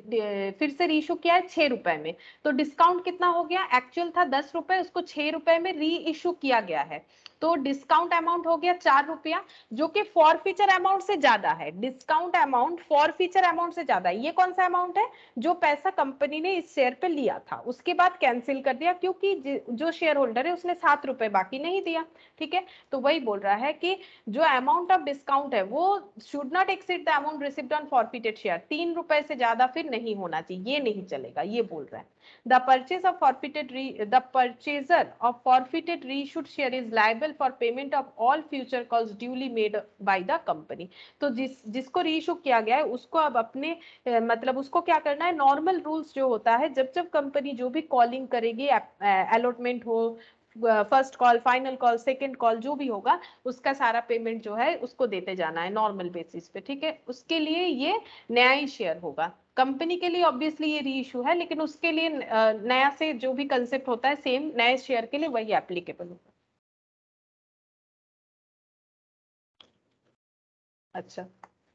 फिर से रीइशू किया है 6 रुपए में, तो डिस्काउंट कितना हो गया, एक्चुअल था 10 रुपए, उसको 6 रुपए में री इशू किया गया है, तो डिस्काउंट अमाउंट हो गया 4 रुपया, जो कि फॉरफीचर अमाउंट से ज्यादा है। डिस्काउंट अमाउंट फॉरफीचर अमाउंट से ज्यादा है। ये कौन सा अमाउंट है, जो पैसा कंपनी ने इस शेयर पे लिया था उसके बाद कैंसिल कर दिया, क्योंकि जो शेयर होल्डर है उसने 7 रुपए बाकी बाकी नहीं दिया, ठीक है। तो वही बोल रहा है कि जो अमाउंट ऑफ डिस्काउंट है वो should not exceed the amount received on forfeited share, 3 रुपए से ज्यादा फिर नहीं होना चाहिए, ये नहीं चलेगा, ये बोल रहा है। The purchaser of forfeited reissued share is liable for payment of all future calls duly made by the company। तो जिसको रीइश्यू किया गया है उसको अब अपने मतलब उसको क्या करना है, नॉर्मल रूल्स जो होता है, जब जब कंपनी जो भी कॉलिंग करेगी, अलॉटमेंट हो, first call, final call, second call, जो भी होगा उसका सारा पेमेंट जो है उसको देते जाना है नॉर्मल बेसिस पे, ठीक है। उसके लिए ये नया ही शेयर होगा। कंपनी के लिए ऑब्वियसली ये री इशू है, लेकिन उसके लिए नया से जो भी कंसेप्ट होता है सेम नए शेयर के लिए वही एप्लीकेबल होगा। अच्छा,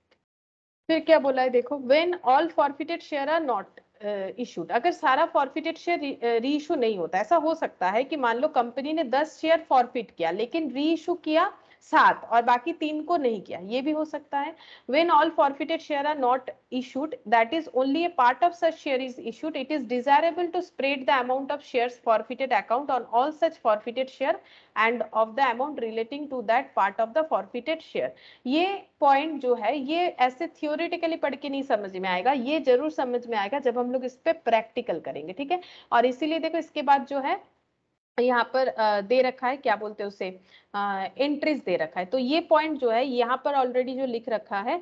फिर क्या बोला है देखो, when all forfeited share are not issued, अगर सारा फॉरफिटेड शेयर री इशू नहीं होता, ऐसा हो सकता है कि मान लो कंपनी ने 10 शेयर फॉरफिट किया लेकिन री इशू किया 7 और बाकी 3 को नहीं किया, ये भी हो सकता है। When all forfeited share are not issued, that is only a part of such share is issued, it is desirable to spread the amount of shares forfeited account on all such forfeited share and of the amount relating to that part of the forfeited share। ये point जो है ये ऐसे theoretically पढ़ के नहीं समझ में आएगा, ये जरूर समझ में आएगा जब हम लोग इस पे प्रैक्टिकल करेंगे, ठीक है। और इसीलिए देखो इसके बाद जो है यहाँ पर दे रखा है, क्या बोलते हैं उसे, एंट्रीज दे रखा है। तो ये पॉइंट जो है यहाँ पर ऑलरेडी जो लिख रखा है,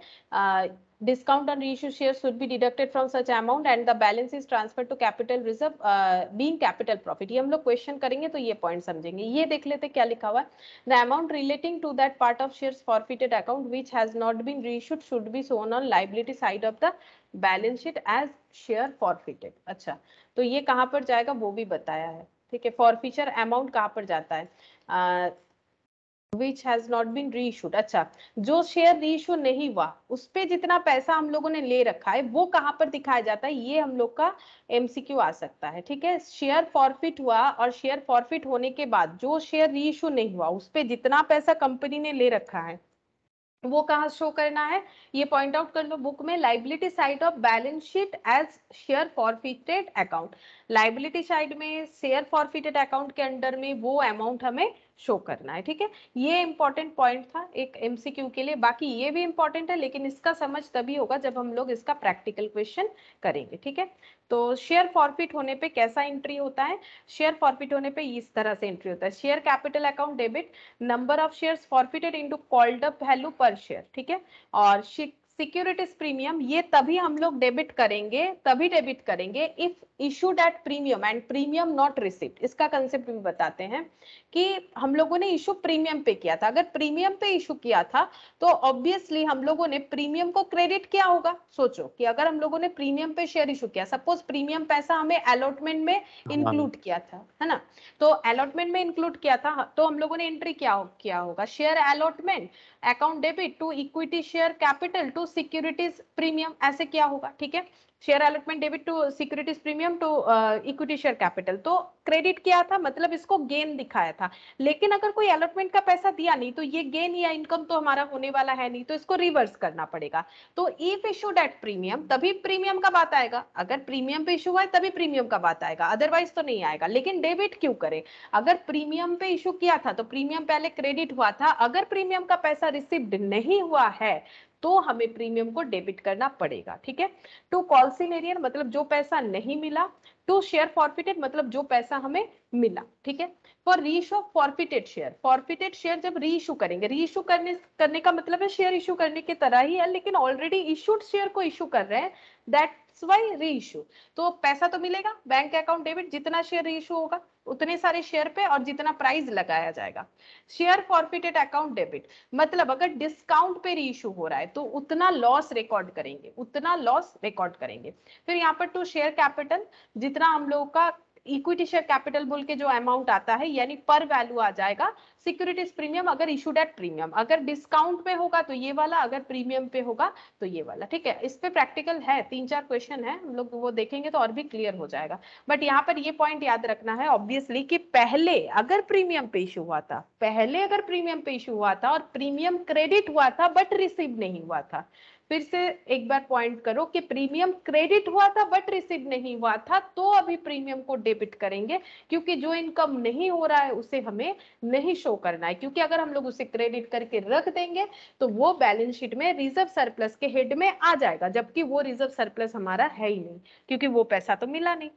discount on reissue shares should be deducted from such amount and the balance is transferred to capital reserve being capital profit। ये हम लोग क्वेश्चन करेंगे तो ये पॉइंट समझेंगे। ये देख लेते क्या लिखा हुआ है, the amount relating to that part of shares forfeited account which has not been reissued should be shown on liability side of the balance sheet as share forfeited। अच्छा, तो ये कहाँ पर जाएगा वो भी बताया है, ठीक है। फॉरफीचर अमाउंट कहाँ पर जाता है, which has not been reissued। अच्छा, जो शेयर रीइश्यू नहीं हुआ उस पे जितना पैसा हम लोगों ने ले रखा है वो कहाँ पर दिखाया जाता है, ये हम लोग का एमसीक्यू आ सकता है, ठीक है। शेयर फॉरफिट हुआ और शेयर फॉरफिट होने के बाद जो शेयर रीइश्यू नहीं हुआ उस पे जितना पैसा कंपनी ने ले रखा है वो कहाँ शो करना है, ये पॉइंट आउट कर लो बुक में, liability side of balance sheet as share forfeited account. Liability side में शेयर फॉरफिटेड अकाउंट के अंडर में वो अमाउंट हमें शो करना है, ठीक है। ये इंपॉर्टेंट पॉइंट था एक एमसीक्यू के लिए, बाकी ये भी इंपॉर्टेंट है लेकिन इसका समझ तभी होगा जब हम लोग इसका प्रैक्टिकल क्वेश्चन करेंगे, ठीक है। तो शेयर फॉरफिट होने पे कैसा एंट्री होता है, शेयर फॉरफिट होने पे इस तरह से एंट्री होता है, share capital account debit number of shares forfeited into called up value per share, ठीक है। और सिक्योरिटीज प्रीमियम ये तभी हम लोग डेबिट करेंगे if issued at premium and premium not received. इसका कंसेप्ट भी बताते हैं कि हम लोगों ने इशू प्रीमियम पे किया था, अगर प्रीमियम पे इशू किया था तो ऑब्वियसली हम लोगों ने प्रीमियम को क्रेडिट किया होगा। सोचो कि अगर हम लोगों ने प्रीमियम पे शेयर इशू किया, सपोज प्रीमियम पैसा हमें अलॉटमेंट में इंक्लूड किया था, है ना, तो अलॉटमेंट में इंक्लूड किया था तो हम लोगों ने एंट्री किया होगा share allotment account debit to equity share capital to securities premium, ऐसे किया होगा, ठीक है। Share allotment debit to securities premium to equity share capital, तो क्रेडिट किया था मतलब इसको गेन दिखाया था। लेकिन अगर कोई अलॉटमेंट का पैसा दिया नहीं तो ये गेन या इनकम तो हमारा होने वाला है नहीं, तो इसको रिवर्स करना पड़ेगा। तो इफ इशूड एट प्रीमियम तभी प्रीमियम का बात आएगा, अगर प्रीमियम पे इशू हुआ है तभी प्रीमियम का बात आएगा, अदरवाइज तो नहीं आएगा। लेकिन डेबिट क्यों करे, अगर प्रीमियम पे इशू किया था तो प्रीमियम पहले क्रेडिट हुआ था, अगर प्रीमियम का पैसा रिसीव्ड नहीं हुआ है तो हमें प्रीमियम को डेबिट करना पड़ेगा, ठीक है। टू कॉल्सिनेरियन मतलब जो पैसा नहीं मिला, टू शेयर फॉरफिटेड मतलब जो पैसा हमें मिला, ठीक है। For reissue of forfeited share जब रीइश्यू करेंगे, रीइश्यू करने का मतलब है शेयर इशू करने की तरह ही है लेकिन ऑलरेडी इशूड शेयर को इशू कर रहे हैं, दैट्स व्हाई रीइश्यू। तो पैसा तो मिलेगा, बैंक अकाउंट डेबिट, जितना शेयर रीइश्यू होगा उतने सारे शेयर पे और जितना प्राइस लगाया जाएगा। शेयर फॉरफिटेड अकाउंट डेबिट मतलब अगर डिस्काउंट पे रीइश्यू हो रहा है तो उतना लॉस रिकॉर्ड करेंगे, फिर यहाँ पर टू शेयर कैपिटल जितना हम लोगों का इक्विटी शेयर कैपिटल बोल के जो अमाउंट आता है यानी पर वैल्यू आ जाएगा सिक्योरिटीज प्रीमियम अगर इशूड एट प्रीमियम, अगर डिस्काउंट पे होगा तो ये वाला, अगर प्रीमियम पे होगा तो ये वाला, ठीक है। इस पे प्रैक्टिकल है, 3-4 क्वेश्चन है, हम लोग वो देखेंगे तो और भी क्लियर हो जाएगा। बट यहाँ पर ये पॉइंट याद रखना है ऑब्वियसली कि पहले अगर प्रीमियम पे इशू हुआ था और प्रीमियम क्रेडिट हुआ था बट रिसीव नहीं हुआ था फिर से एक बार पॉइंट करो कि प्रीमियम क्रेडिट हुआ था बट रिसीव नहीं हुआ था, तो अभी प्रीमियम को डेबिट करेंगे, क्योंकि जो इनकम नहीं हो रहा है उसे हमें नहीं शो करना है, क्योंकि अगर हम लोग उसे क्रेडिट करके रख देंगे तो वो बैलेंस शीट में रिजर्व सरप्लस के हेड में आ जाएगा, जबकि वो रिजर्व सरप्लस हमारा है ही नहीं, क्योंकि वो पैसा तो मिला नहीं।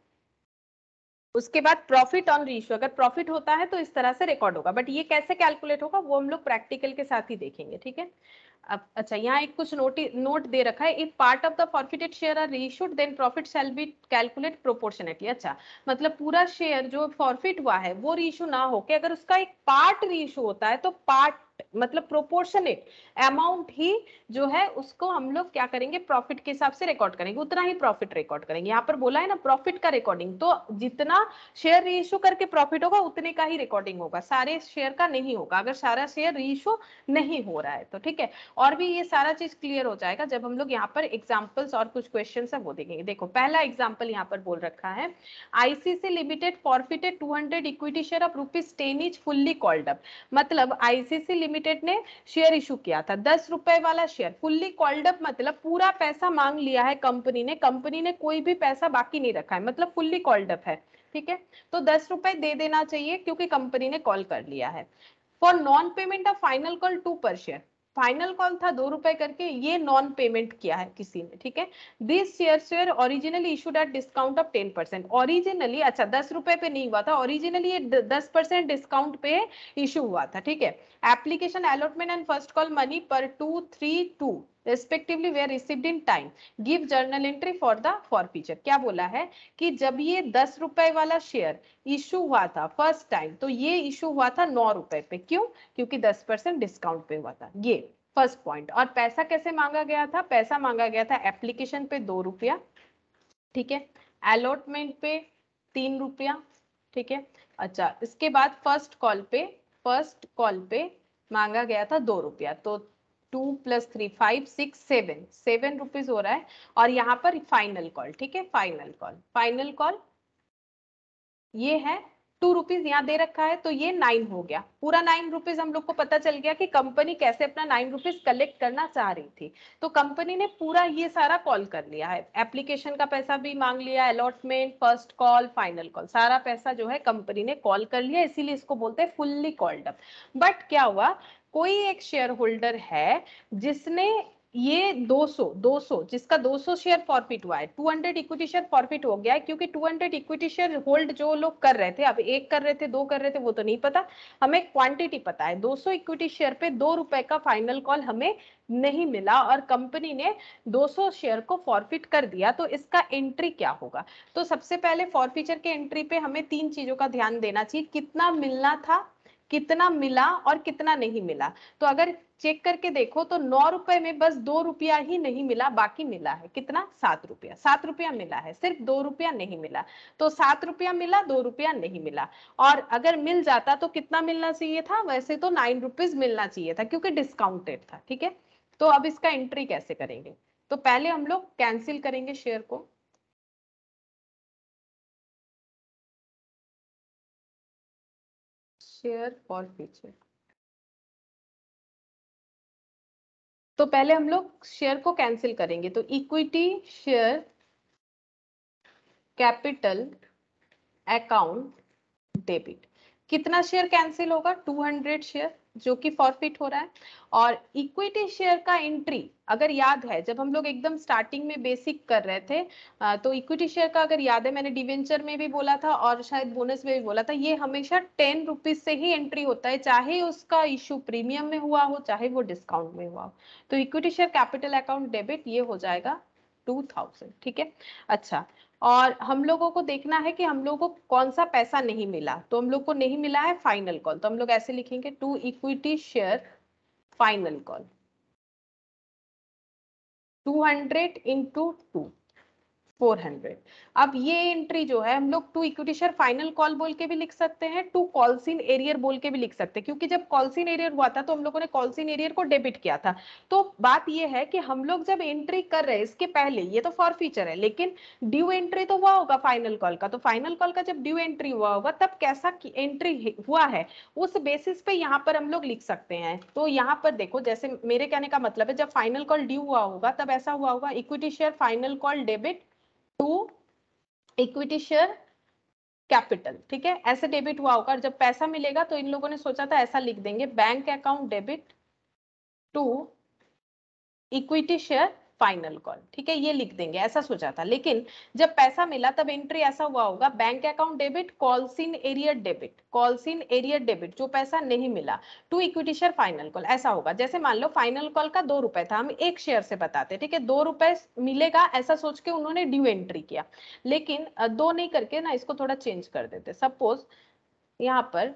उसके बाद प्रॉफिट ऑन रेशियो, अगर प्रॉफिट होता है तो इस तरह से रिकॉर्ड होगा, बट ये कैसे कैलकुलेट होगा वो हम लोग प्रैक्टिकल के साथ ही देखेंगे, ठीक है। अब अच्छा, यहाँ एक कुछ नोट दे रखा है, if part of the forfeited share are reissued then profit shall be calculate proportionately. अच्छा, मतलब पूरा शेयर जो फॉरफिट हुआ है वो रीइश्यू ना होके अगर उसका एक पार्ट रीइश्यू होता है तो पार्ट मतलब प्रोपोर्शनेट अमाउंट ही जो है उसको हम लोग क्या करेंगे, प्रॉफिट के हिसाब से रिकॉर्ड करेंगे, उतना ही प्रॉफिट रिकॉर्ड करेंगे। यहाँ पर बोला है ना प्रॉफिट का रिकॉर्डिंग, तो जितना शेयर रीइश्यू करके प्रॉफिट होगा उतने का ही रिकॉर्डिंग होगा, सारे शेयर का नहीं होगा, अगर सारा शेयर रीइश्यू नहीं हो रहा है तो, ठीक है। और भी ये सारा चीज क्लियर हो जाएगा जब हम लोग यहाँ पर एग्जांपल्स और कुछ क्वेश्चन है वो देखेंगे। देखो पहला एग्जांपल यहाँ पर बोल रखा है, ICC limited forfeited 200 equity share of ₹10 each fully called up. मतलब आईसीसी लिमिटेड ने शेयर इशू किया था 10 रुपए वाला शेयर, फुल्ली कॉल्ड अप मतलब पूरा पैसा मांग लिया है कंपनी ने कोई भी पैसा बाकी नहीं रखा है, मतलब फुल्ली कॉल्ड अप है, ठीक है। तो 10 रुपए दे देना चाहिए क्योंकि कंपनी ने कॉल कर लिया है। For non payment of final call 2 per share, final call था 2 रुपए करके, ये नॉन पेमेंट किया है किसी ने, ठीक है। This share originally issued at discount of 10%, originally, अच्छा 10 रुपए पे नहीं हुआ था, ओरिजिनली ये 10% डिस्काउंट पे इशू हुआ था, ठीक है। Application allotment and first call money पर 232 respectively were received in time, give journal entry for the forfeiture. क्या बोला है कि जब ये 10 रुपए वाला शेयर इशू हुआ था फर्स्ट टाइम, तो ये इशू हुआ था 9 रुपए पे, क्यों, क्योंकि 10% डिस्काउंट पे हुआ था, ये फर्स्ट पॉइंट। और पैसा कैसे मांगा गया था, पैसा मांगा गया था एप्लीकेशन पे 2 रुपया, ठीक है, अलॉटमेंट पे 3 रुपया, ठीक है। अच्छा, इसके बाद फर्स्ट कॉल पे मांगा गया था 2 रुपया, तो 2 + 3 5 6 7 रुपीज हो रहा है। और यहाँ पर फाइनल कॉल, ठीक है, फाइनल कॉल ये है 2 रुपीज यहाँ दे रखा है, तो ये 9 हो गया, पूरा 9 रुपीज हम लोग को पता चल गया कि कंपनी कैसे अपना 9 रुपीज कलेक्ट करना चाह रही थी। तो कंपनी ने पूरा ये सारा कॉल कर लिया है, एप्लीकेशन का पैसा भी मांग लिया, allotment, first call, final call, सारा पैसा जो है कंपनी ने कॉल कर लिया, इसीलिए इसको बोलते हैं फुल्ली कॉल्ड अप। बट क्या हुआ, कोई एक शेयर होल्डर है जिसने ये 200 जिसका 200 शेयर फॉरफिट हुआ है, 200 इक्विटी शेयर फॉरफिट हो गया है, क्योंकि 200 इक्विटी शेयर होल्ड जो लोग कर रहे थे, अब एक कर रहे थे 2 कर रहे थे वो तो नहीं पता, हमें क्वांटिटी पता है, 200 इक्विटी शेयर पे 2 रुपए का फाइनल कॉल हमें नहीं मिला और कंपनी ने 200 शेयर को फॉरफिट कर दिया, तो इसका एंट्री क्या होगा। तो सबसे पहले फॉरफीचर के एंट्री पे हमें 3 चीजों का ध्यान देना चाहिए, कितना मिलना था, कितना मिला और कितना नहीं मिला। तो अगर चेक करके देखो तो 9 रुपए में बस 2 रुपया ही नहीं मिला, बाकी मिला है कितना, 7 रुपया, 7 रुपया मिला है, सिर्फ 2 रुपया नहीं मिला। तो 7 रुपया मिला, 2 रुपया नहीं मिला। और अगर मिल जाता तो कितना मिलना चाहिए था, वैसे तो 9 रुपीज मिलना चाहिए था क्योंकि डिस्काउंटेड था, ठीक है। तो अब इसका एंट्री कैसे करेंगे, तो पहले हम लोग कैंसिल करेंगे शेयर को, शेयर फॉर फ्यूचर। तो पहले हम लोग शेयर को कैंसिल करेंगे, तो equity share capital account debit, कितना शेयर कैंसिल होगा, 200 शेयर जो कि फॉरफिट हो रहा है। और इक्विटी शेयर का एंट्री अगर याद है, जब हम लोग एकदम स्टार्टिंग में बेसिक कर रहे थे, तो इक्विटी शेयर का अगर याद है, मैंने डिवेंचर में भी बोला था और शायद बोनस में भी बोला था, ये हमेशा 10 रुपीज से ही एंट्री होता है, चाहे उसका इशू प्रीमियम में हुआ हो चाहे वो डिस्काउंट में हुआ हो। तो equity share capital account debit ये हो जाएगा 2000, ठीक है। अच्छा, और हम लोगों को देखना है कि हम लोगों को कौन सा पैसा नहीं मिला, तो हम लोग को नहीं मिला है फाइनल कॉल, तो हम लोग ऐसे लिखेंगे to equity share final call 200 × 2, 400। अब ये एंट्री जो है हम लोग to equity share final call बोल के भी लिख सकते हैं, टू कॉल्स इन एरियर बोल के भी लिख सकते हैं, क्योंकि जब कॉल्स इन एरियर हुआ था तो हम लोगों ने कॉल्स इन एरियर को डेबिट किया था। तो बात ये है कि हम लोग जब एंट्री कर रहे हैं इसके पहले, ये तो फॉर फीचर है, लेकिन ड्यू एंट्री तो हुआ होगा फाइनल कॉल का, तो फाइनल कॉल का जब ड्यू एंट्री हुआ होगा तब कैसा एंट्री हुआ है उस बेसिस पे यहाँ पर हम लोग लिख सकते हैं। तो यहाँ पर देखो, जैसे मेरे कहने का मतलब है जब फाइनल कॉल ड्यू हुआ होगा तब ऐसा हुआ होगा, equity share final call debit to equity share capital, ठीक है, ऐसे डेबिट हुआ होगा। जब पैसा मिलेगा तो इन लोगों ने सोचा था ऐसा लिख देंगे, bank account debit to equity share final call, ठीक है, ये लिख देंगे, ऐसा सोचा था। लेकिन जब पैसा मिला तब एंट्री ऐसा हुआ होगा, bank account debit calls in arrear debit, calls in arrear debit, जो पैसा नहीं मिला, to equity share final call, ऐसा होगा। जैसे मान लो फाइनल कॉल का 2 रुपए था, हम एक शेयर से बताते, ठीक है, 2 रुपए मिलेगा ऐसा सोच के उन्होंने ड्यू एंट्री किया, लेकिन 2 नहीं करके ना इसको थोड़ा चेंज कर देते। सपोज यहाँ पर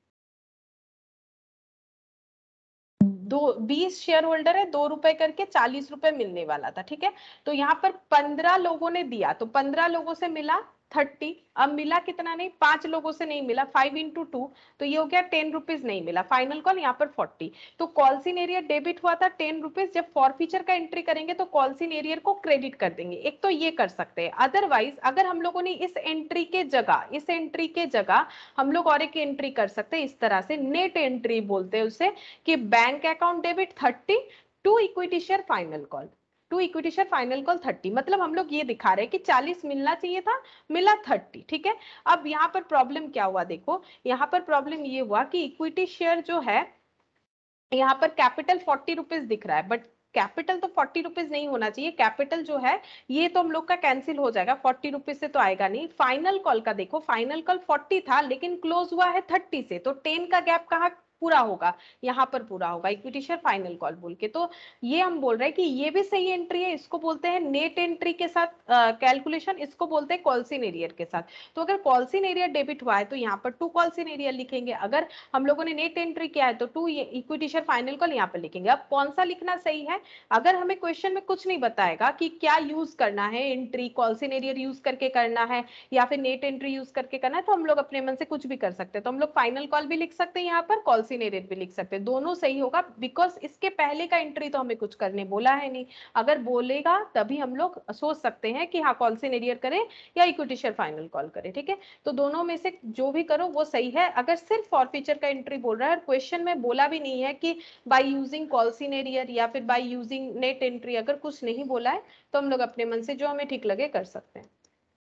20 शेयर होल्डर है, 2 रुपए करके 40 रुपए मिलने वाला था, ठीक है। तो यहाँ पर 15 लोगों ने दिया, तो 15 लोगों से मिला 30। अब मिला कितना, नहीं 5 लोगों से नहीं मिला, 5 into 2, तो ये हो गया 10 रुपीज नहीं मिला, फाइनल कॉल यहाँ पर 40। तो कॉल्सिन एरियर डेबिट हुआ था 10 रुपीज, जब फॉर फीचर का एंट्री करेंगे तो कॉल्सिन एरियर को क्रेडिट कर देंगे, एक तो ये कर सकते हैं। अदरवाइज अगर हम लोगों ने इस एंट्री के जगह हम लोग और एक एंट्री कर सकते हैं इस तरह से, नेट एंट्री बोलते हैं उसे, कि bank account debit 30 to equity share final call, to equity share final call 30, मतलब हम लोग ये दिखा रहे हैं कि 40 मिलना चाहिए था, मिला 30, ठीक है। अब यहाँ पर प्रॉब्लम क्या हुआ, देखो यहाँ पर प्रॉब्लम ये हुआ कि इक्विटी शेयर जो है यहाँ पर कैपिटल 40 रुपीज दिख रहा है, बट कैपिटल तो 40 रुपीज नहीं होना चाहिए, कैपिटल जो है ये तो हम लोग का कैंसिल हो जाएगा, 40 रुपीज से तो आएगा नहीं। फाइनल कॉल का देखो, फाइनल कॉल 40 था लेकिन क्लोज हुआ है 30 से, तो 10 का गैप कहाँ पूरा होगा, यहाँ पर पूरा होगा, इक्विटी शेयर फाइनल कॉल बोल के। तो ये हम बोल रहे हैं कि ये भी सही एंट्री है, इसको बोलते हैं नेट एंट्री के साथ कैलकुलेशन, इसको बोलते हैं कॉल्सिन एरियर के साथ। तो अगर कॉल्सिन एरियर डेबिट हुआ है तो यहाँ पर टू कॉल्सिन एरियर लिखेंगे, अगर हम लोगों ने नेट एंट्री किया है तो to equity share final call यहाँ पर लिखेंगे। अब कौन सा लिखना सही है, अगर हमें क्वेश्चन में कुछ नहीं बताएगा कि क्या यूज करना है, एंट्री कॉल्सिन एरियर यूज करके करना है या फिर नेट एंट्री यूज करके करना है, तो हम लोग अपने मन से कुछ भी कर सकते हैं। तो हम लोग फाइनल कॉल भी लिख सकते हैं, यहाँ पर कॉल्सिन एरियर भी लिख सकते हैं, दोनों सही होगा, बिकॉज इसके पहले का एंट्री तो हमें कुछ करने बोला है नहीं। अगर बोलेगा तभी हम लोग सोच सकते हैं कि हाँ कॉल्सिन एरियर करें या इक्विटी शेयर फाइनल कॉल करें, ठीक है। तो दोनों में से जो भी करो वो सही है। अगर सिर्फ फॉर फीचर का एंट्री बोल रहा है और क्वेश्चन में बोला भी नहीं है कि बाय यूजिंग कॉल्सिन एरियर या फिर बाय यूजिंग नेट एंट्री, अगर कुछ नहीं बोला है तो हम लोग अपने मन से जो हमें ठीक लगे कर सकते हैं।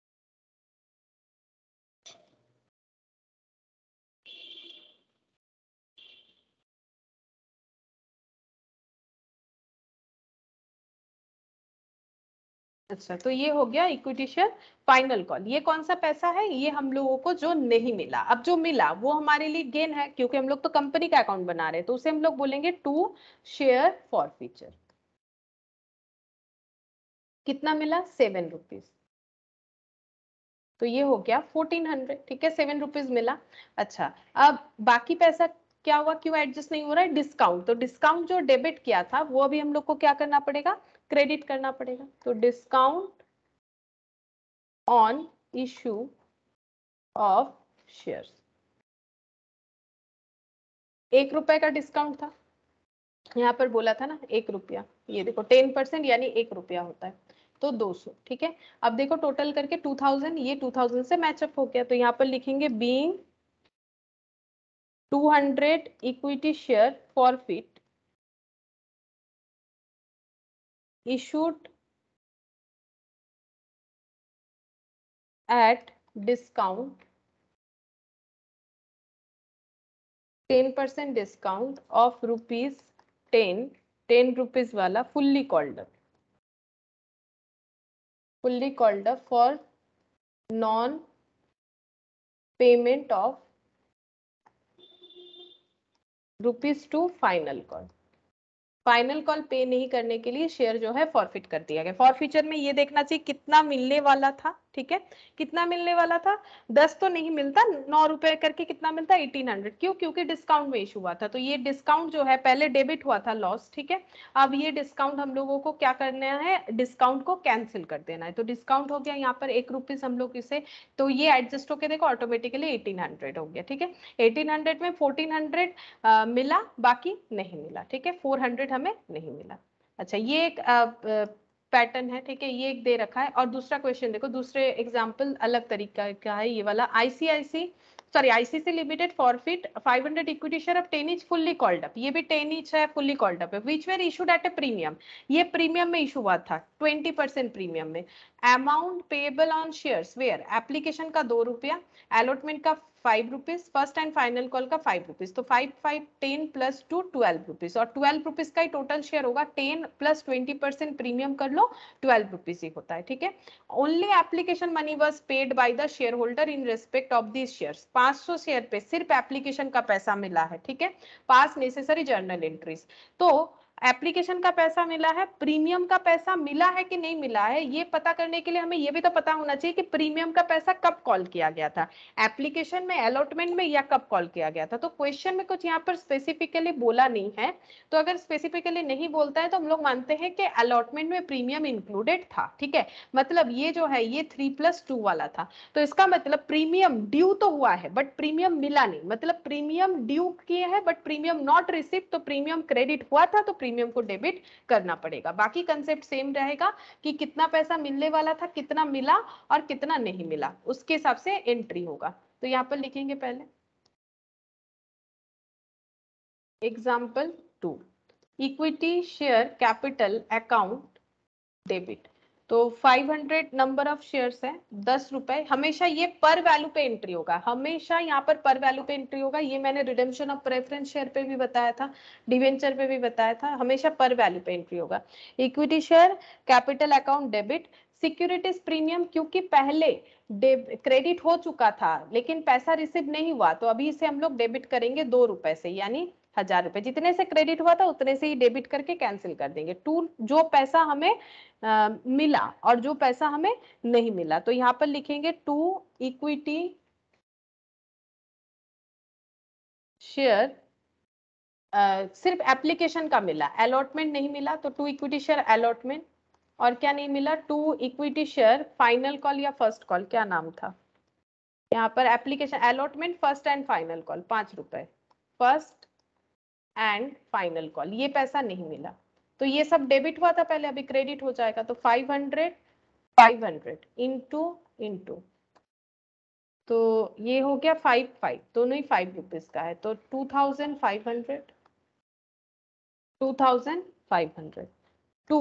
अच्छा, तो ये हो गया इक्विटी शेयर फाइनल कॉल। ये कौन सा पैसा है, ये हम लोगों को जो नहीं मिला। अब जो मिला वो हमारे लिए गेन है, क्योंकि हम लोग तो कंपनी का अकाउंट बना रहे हैं, तो उसे हम लोग बोलेंगे टू शेयर फॉर फीचर। कितना मिला, 7 रुपीज, तो ये हो गया 1400, ठीक है, 7 रुपीज मिला। अच्छा, अब बाकी पैसा क्या हुआ, क्यों एडजस्ट नहीं हो रहा है, डिस्काउंट। तो डिस्काउंट जो डेबिट किया था वो अभी हम लोग को क्या करना पड़ेगा, क्रेडिट करना पड़ेगा। तो discount on issue of shares, 1 रुपए का डिस्काउंट था, यहाँ पर बोला था ना 1 रुपया, ये देखो 10% यानी 1 रुपया होता है, तो 200, ठीक है। अब देखो टोटल करके 2000, ये 2000 से मैचअप हो गया, तो यहाँ पर लिखेंगे being 200 equity share forfeit issued at discount 10% discount of rupees 10 rupees वाला fully called up for non payment of rupees to final call। Final call पे नहीं करने के लिए शेयर जो है फॉरफिट कर दिया गया। फॉरफीचर में ये देखना चाहिए कितना मिलने वाला था, ठीक है, कितना मिलने वाला था, 10 तो नहीं मिलता, 9 रुपए करके कितना मिलता, 1800। क्यों, क्योंकि डिस्काउंट में इशू हुआ था, तो ये डिस्काउंट जो है पहले डेबिट हुआ था लॉस, ठीक है, अब ये डिस्काउंट हम लोगों को क्या करना है, डिस्काउंट को कैंसिल कर देना है, तो डिस्काउंट हो गया यहाँ पर 1 रुपीज हम लोग इसे, तो ये एडजस्ट होके देखो ऑटोमेटिकली 1800 हो गया, ठीक है, 1800 में 1400 मिला, बाकी नहीं मिला, ठीक है, 400 हमें नहीं मिला। अच्छा, ये एक पैटर्न है, ठीक है, ये एक दे रखा है। और दूसरा क्वेश्चन देखो, दूसरे एग्जांपल अलग तरीका का है ये वाला, ICIC limited forfeit 500 equity share of 10 each fully called up, ये भी 10 each है, फुल्ली कॉल्ड अप है, which were issued at a premium, ये प्रीमियम में इशू हुआ था 20% प्रीमियम में, amount payable on shares were, application का 2 रुपया, अलॉटमेंट का 5 rupees, first and final call का 5 रुपीज, तो 5 5 10 प्लस 2 12 रुपीज, और 12 रुपीज का ही टोटल शेयर होगा, 10 प्लस 20% प्रीमियम कर लो, 12 रुपीज ही होता है, ठीक है। Only application money was paid by the share holder in respect of these shares, 500 share पे सिर्फ एप्लीकेशन का पैसा मिला है, ठीक है, पास नेसेसरी जर्नल एंट्रीज, तो एप्लीकेशन का पैसा मिला है, प्रीमियम का पैसा मिला है कि नहीं मिला है, ये पता करने के लिए हमें ये भी तो पता होना चाहिए कि प्रीमियम का पैसा कब कॉल किया गया था, एप्लीकेशन में, अलॉटमेंट में, या कब कॉल किया गया था। तो क्वेश्चन में कुछ यहाँ पर स्पेसिफिकली बोला नहीं है, तो अगर स्पेसिफिकली नहीं बोलता है तो हम लोग मानते हैं कि अलॉटमेंट में प्रीमियम इंक्लूडेड था, ठीक है, मतलब ये जो है ये 3+2 वाला था, तो इसका मतलब प्रीमियम ड्यू तो हुआ है बट प्रीमियम मिला नहीं, मतलब प्रीमियम ड्यू किए हैं बट प्रीमियम नॉट रिसीव, तो प्रीमियम क्रेडिट हुआ था तो प्रीमियम को डेबिट करना पड़ेगा। बाकी कंसेप्ट सेम रहेगा कि कितना पैसा मिलने वाला था, कितना मिला और कितना नहीं मिला, उसके हिसाब से एंट्री होगा। तो यहाँ पर लिखेंगे पहले example 2, equity share capital account debit, तो 500 नंबर ऑफ शेयर्स है, 10 रुपए, हमेशा ये पर वैल्यू पे एंट्री होगा, हमेशा यहाँ पर वैल्यू पे एंट्री होगा, ये मैंने रिडेम्पशन ऑफ प्रेफरेंस शेयर पे भी बताया था, डिवेंचर पे भी बताया था, हमेशा पर वैल्यू पे एंट्री होगा। Equity share capital account debit, securities premium, क्योंकि पहले क्रेडिट हो चुका था लेकिन पैसा रिसीव नहीं हुआ, तो अभी इसे हम लोग डेबिट करेंगे 2 रुपए से, यानी 1000 रुपए, जितने से क्रेडिट हुआ था उतने से ही डेबिट करके कैंसिल कर देंगे। टू, जो पैसा हमें मिला और जो पैसा हमें नहीं मिला, तो यहाँ पर लिखेंगे 2 इक्विटी शेयर, सिर्फ एप्लीकेशन का मिला, अलॉटमेंट नहीं मिला, तो 2 इक्विटी शेयर अलॉटमेंट, और क्या नहीं मिला, 2 इक्विटी शेयर फाइनल कॉल या फर्स्ट कॉल, क्या नाम था यहाँ पर, application allotment first and final call 5 रुपए, फर्स्ट एंड फाइनल कॉल, ये पैसा नहीं मिला, तो ये सब डेबिट हुआ था पहले, अभी क्रेडिट हो जाएगा, तो 500 इंटू, तो ये हो गया 5 दोनों ही 5 रुपीज का है, तो 2500 to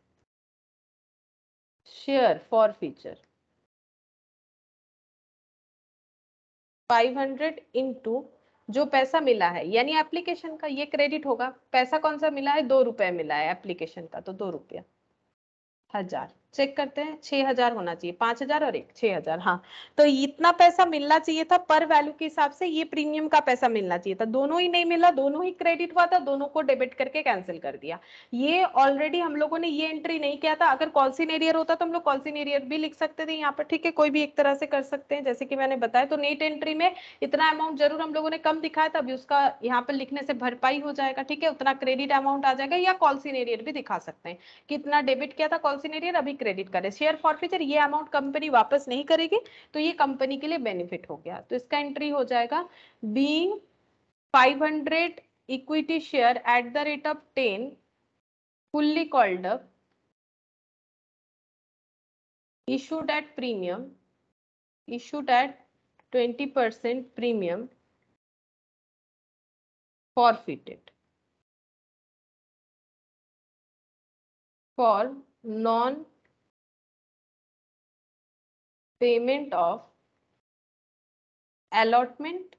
share forfeiture 500 into जो पैसा मिला है, यानी एप्लीकेशन का, ये क्रेडिट होगा, पैसा कौन सा मिला है, 2 रुपए मिला है एप्लीकेशन का, तो 2 रुपया, 1000 चेक करते हैं, 6000 होना चाहिए, 5000 और 6000, हाँ, तो इतना पैसा मिलना चाहिए था पर वैल्यू के हिसाब से, ये प्रीमियम का पैसा मिलना चाहिए था, दोनों ही नहीं मिला, दोनों ही क्रेडिट हुआ था, दोनों को डेबिट करके कैंसिल कर दिया। ये ऑलरेडी हम लोगों ने ये एंट्री नहीं किया था, अगर कॉल्सिनेरियर होता तो हम लोग कॉल्सिनेरियर भी लिख सकते थे यहाँ पर, ठीक है, कोई भी एक तरह से कर सकते हैं, जैसे कि मैंने बताया, तो नेट एंट्री में इतना अमाउंट जरूर हम लोगों ने कम दिखाया था, अभी उसका यहाँ पर लिखने से भरपाई हो जाएगा, ठीक है, उतना क्रेडिट अमाउंट आ जाएगा, या कॉल्सिनेरियर भी दिखा सकते हैं, कितना डेबिट किया था कॉल्सिनेरियर, अभी क्रेडिट करे, शेयर फॉरफीचर, ये अमाउंट कंपनी वापस नहीं करेगी, तो ये कंपनी के लिए बेनिफिट हो गया, तो इसका एंट्री हो जाएगा being 500 equity share at the rate of 10 fully called up issued at premium, issued at 20% premium, forfeited for non payment of allotment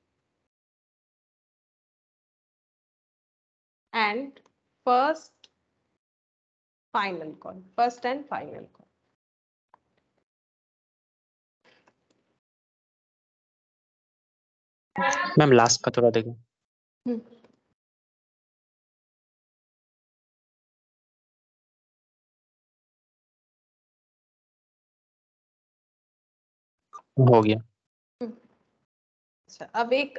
and first final call, first and final call. Ma'am last का थोड़ा देखो। हो गया। अच्छा, अब एक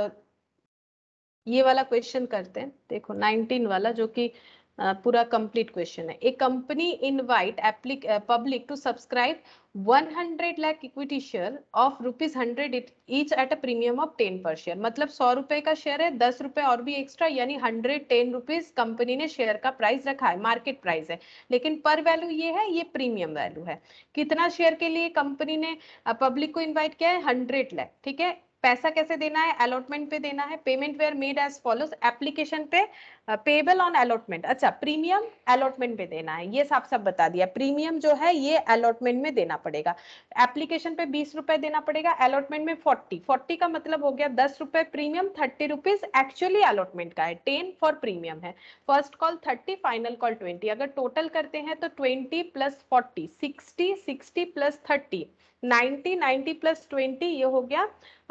ये वाला क्वेश्चन करते हैं, देखो 19 वाला, जो कि पूरा कंप्लीट क्वेश्चन है। A company invite public to subscribe 100 lakh equity share of ₹100 each at a premium of 10 per share. मतलब 100 रुपए का शेयर है, 10 रुपए और भी एक्स्ट्रा, यानी 110 रुपीज कंपनी ने शेयर का प्राइस रखा है, मार्केट प्राइस है, लेकिन पर वैल्यू ये है, ये प्रीमियम वैल्यू है। कितना शेयर के लिए कंपनी ने पब्लिक को इन्वाइट किया है? 100 लाख, ठीक है। पैसा कैसे देना है? अलॉटमेंट पे देना है। Payment were made as follows, application पे पेबल ऑन अलॉटमेंट। अच्छा, प्रीमियम अलॉटमेंट पे देना है, ये सब बता दिया। प्रीमियम जो है ये अलॉटमेंट में देना पड़ेगा। एप्लीकेशन पे 20 रुपए देना पड़ेगा, अलॉटमेंट में 40 का मतलब हो गया 10 रुपए प्रीमियम, 30 रुपीज एक्चुअली अलॉटमेंट का है, 10 फॉर प्रीमियम है। First call 30, final call 20। अगर टोटल करते हैं तो 20 प्लस 40 60, 60 प्लस 30 90, 90 प्लस 20 ये हो गया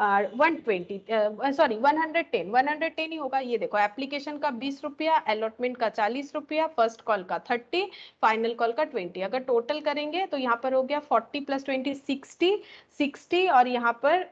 120, सॉरी 110, 110 ही होगा। ये देखो, एप्लीकेशन का 20 रुपया, अलॉटमेंट का 40 रुपया, फर्स्ट कॉल का 30, फाइनल कॉल का 20। अगर टोटल करेंगे तो यहाँ पर हो गया 40 प्लस 20 60, 60 और यहाँ पर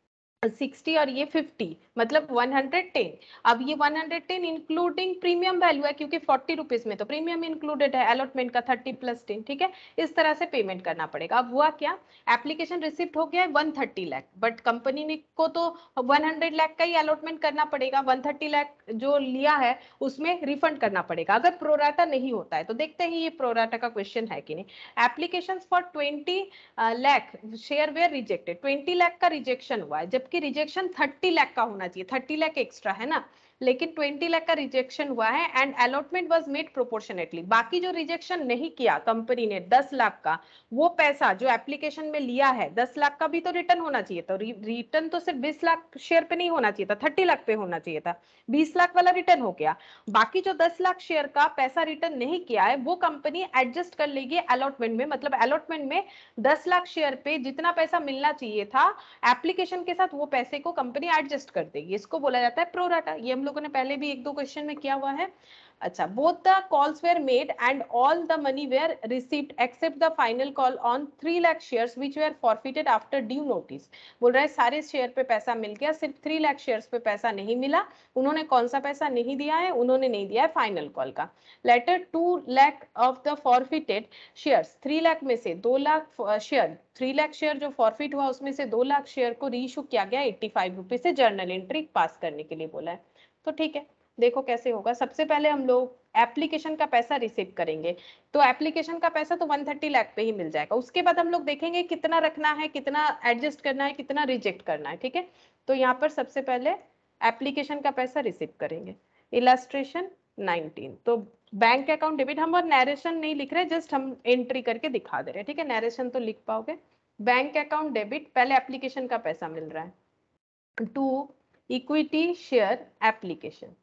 60 और ये 50, मतलब 110। अब ये 110 इंक्लूडिंग प्रीमियम वैल्यू है, क्योंकि 40 रुपीज में तो प्रीमियम इंक्लूडेड है, अलॉटमेंट का 30 प्लस 10, ठीक है। इस तरह से पेमेंट करना पड़ेगा। अब हुआ क्या, एप्लीकेशन रिसिप्ट हो गया है 130 लाख, बट कंपनी ने को तो 100 लाख का ही अलॉटमेंट करना पड़ेगा। 130 लाख जो लिया है उसमें रिफंड करना पड़ेगा, अगर प्रोराटा नहीं होता है तो। देखते हैं ये प्रोराटा का क्वेश्चन है कि नहीं। Application for 20 lakh share were rejected, 20 lakh का रिजेक्शन हुआ है, जबकि रिजेक्शन 30 लाख का होना चाहिए, 30 लाख एक्स्ट्रा है ना, लेकिन 20 लाख का रिजेक्शन हुआ है। And allotment was made proportionately. बाकी जो रिजेक्शन नहीं किया कंपनी ने 10 लाख का, वो पैसा जो एप्लीकेशन में लिया है 10 लाख का भी तो रिटर्न होना चाहिए। तो रिटर्न तो सिर्फ 20 लाख शेयर पे नहीं होना चाहिए था, 30 लाख पे होना चाहिए था। 20 लाख वाला रिटर्न हो गया, बाकी जो 10 लाख शेयर का पैसा रिटर्न नहीं किया है वो कंपनी एडजस्ट कर लेगी अलॉटमेंट में। मतलब अलॉटमेंट में 10 लाख शेयर पे जितना पैसा मिलना चाहिए था एप्लीकेशन के साथ, वो पैसे को कंपनी एडजस्ट कर देगी। इसको बोला जाता है प्रोराटा। ये हम लोगों ने पहले भी एक दो क्वेश्चन में किया हुआ है। अच्छा, both the calls were made and all the money were received except the final call on 3 lakh shares which were forfeited after due notice। बोल रहा है सारे शेयर पे पैसा मिल गया, सिर्फ 3 लाख शेयर्स पे पैसा नहीं मिला। उन्होंने कौन सा पैसा नहीं दिया है? उन्होंने नहीं दिया है फाइनल कॉल का। Later 2 lakh of the forfeited shares, 3 lakh में से 2 लाख शेयर, 3 लाख शेयर जो फॉरफिट हुआ उसमें से 2 लाख शेयर को रीइशू किया गया 85 रुपीज से, जर्नल एंट्री पास करने के लिए बोला है। तो ठीक है, देखो कैसे होगा। सबसे पहले हम लोग एप्लीकेशन का पैसा रिसीव करेंगे, तो एप्लीकेशन का पैसा तो 130 लाख पे ही मिल जाएगा। उसके बाद हम लोग देखेंगे कितना रखना है, कितना एडजस्ट करना है, कितना रिजेक्ट करना है, ठीक है। तो यहाँ पर सबसे पहले एप्लीकेशन का पैसा रिसीव करेंगे। इलस्ट्रेशन 19, तो बैंक अकाउंट डेबिट, हम और नरेशन नहीं लिख रहे, जस्ट हम एंट्री करके दिखा दे रहे हैं, ठीक है। नरेशन तो लिख पाओगे। बैंक अकाउंट डेबिट, पहले एप्लीकेशन का पैसा मिल रहा है, टू इक्विटी शेयर एप्लीकेशन,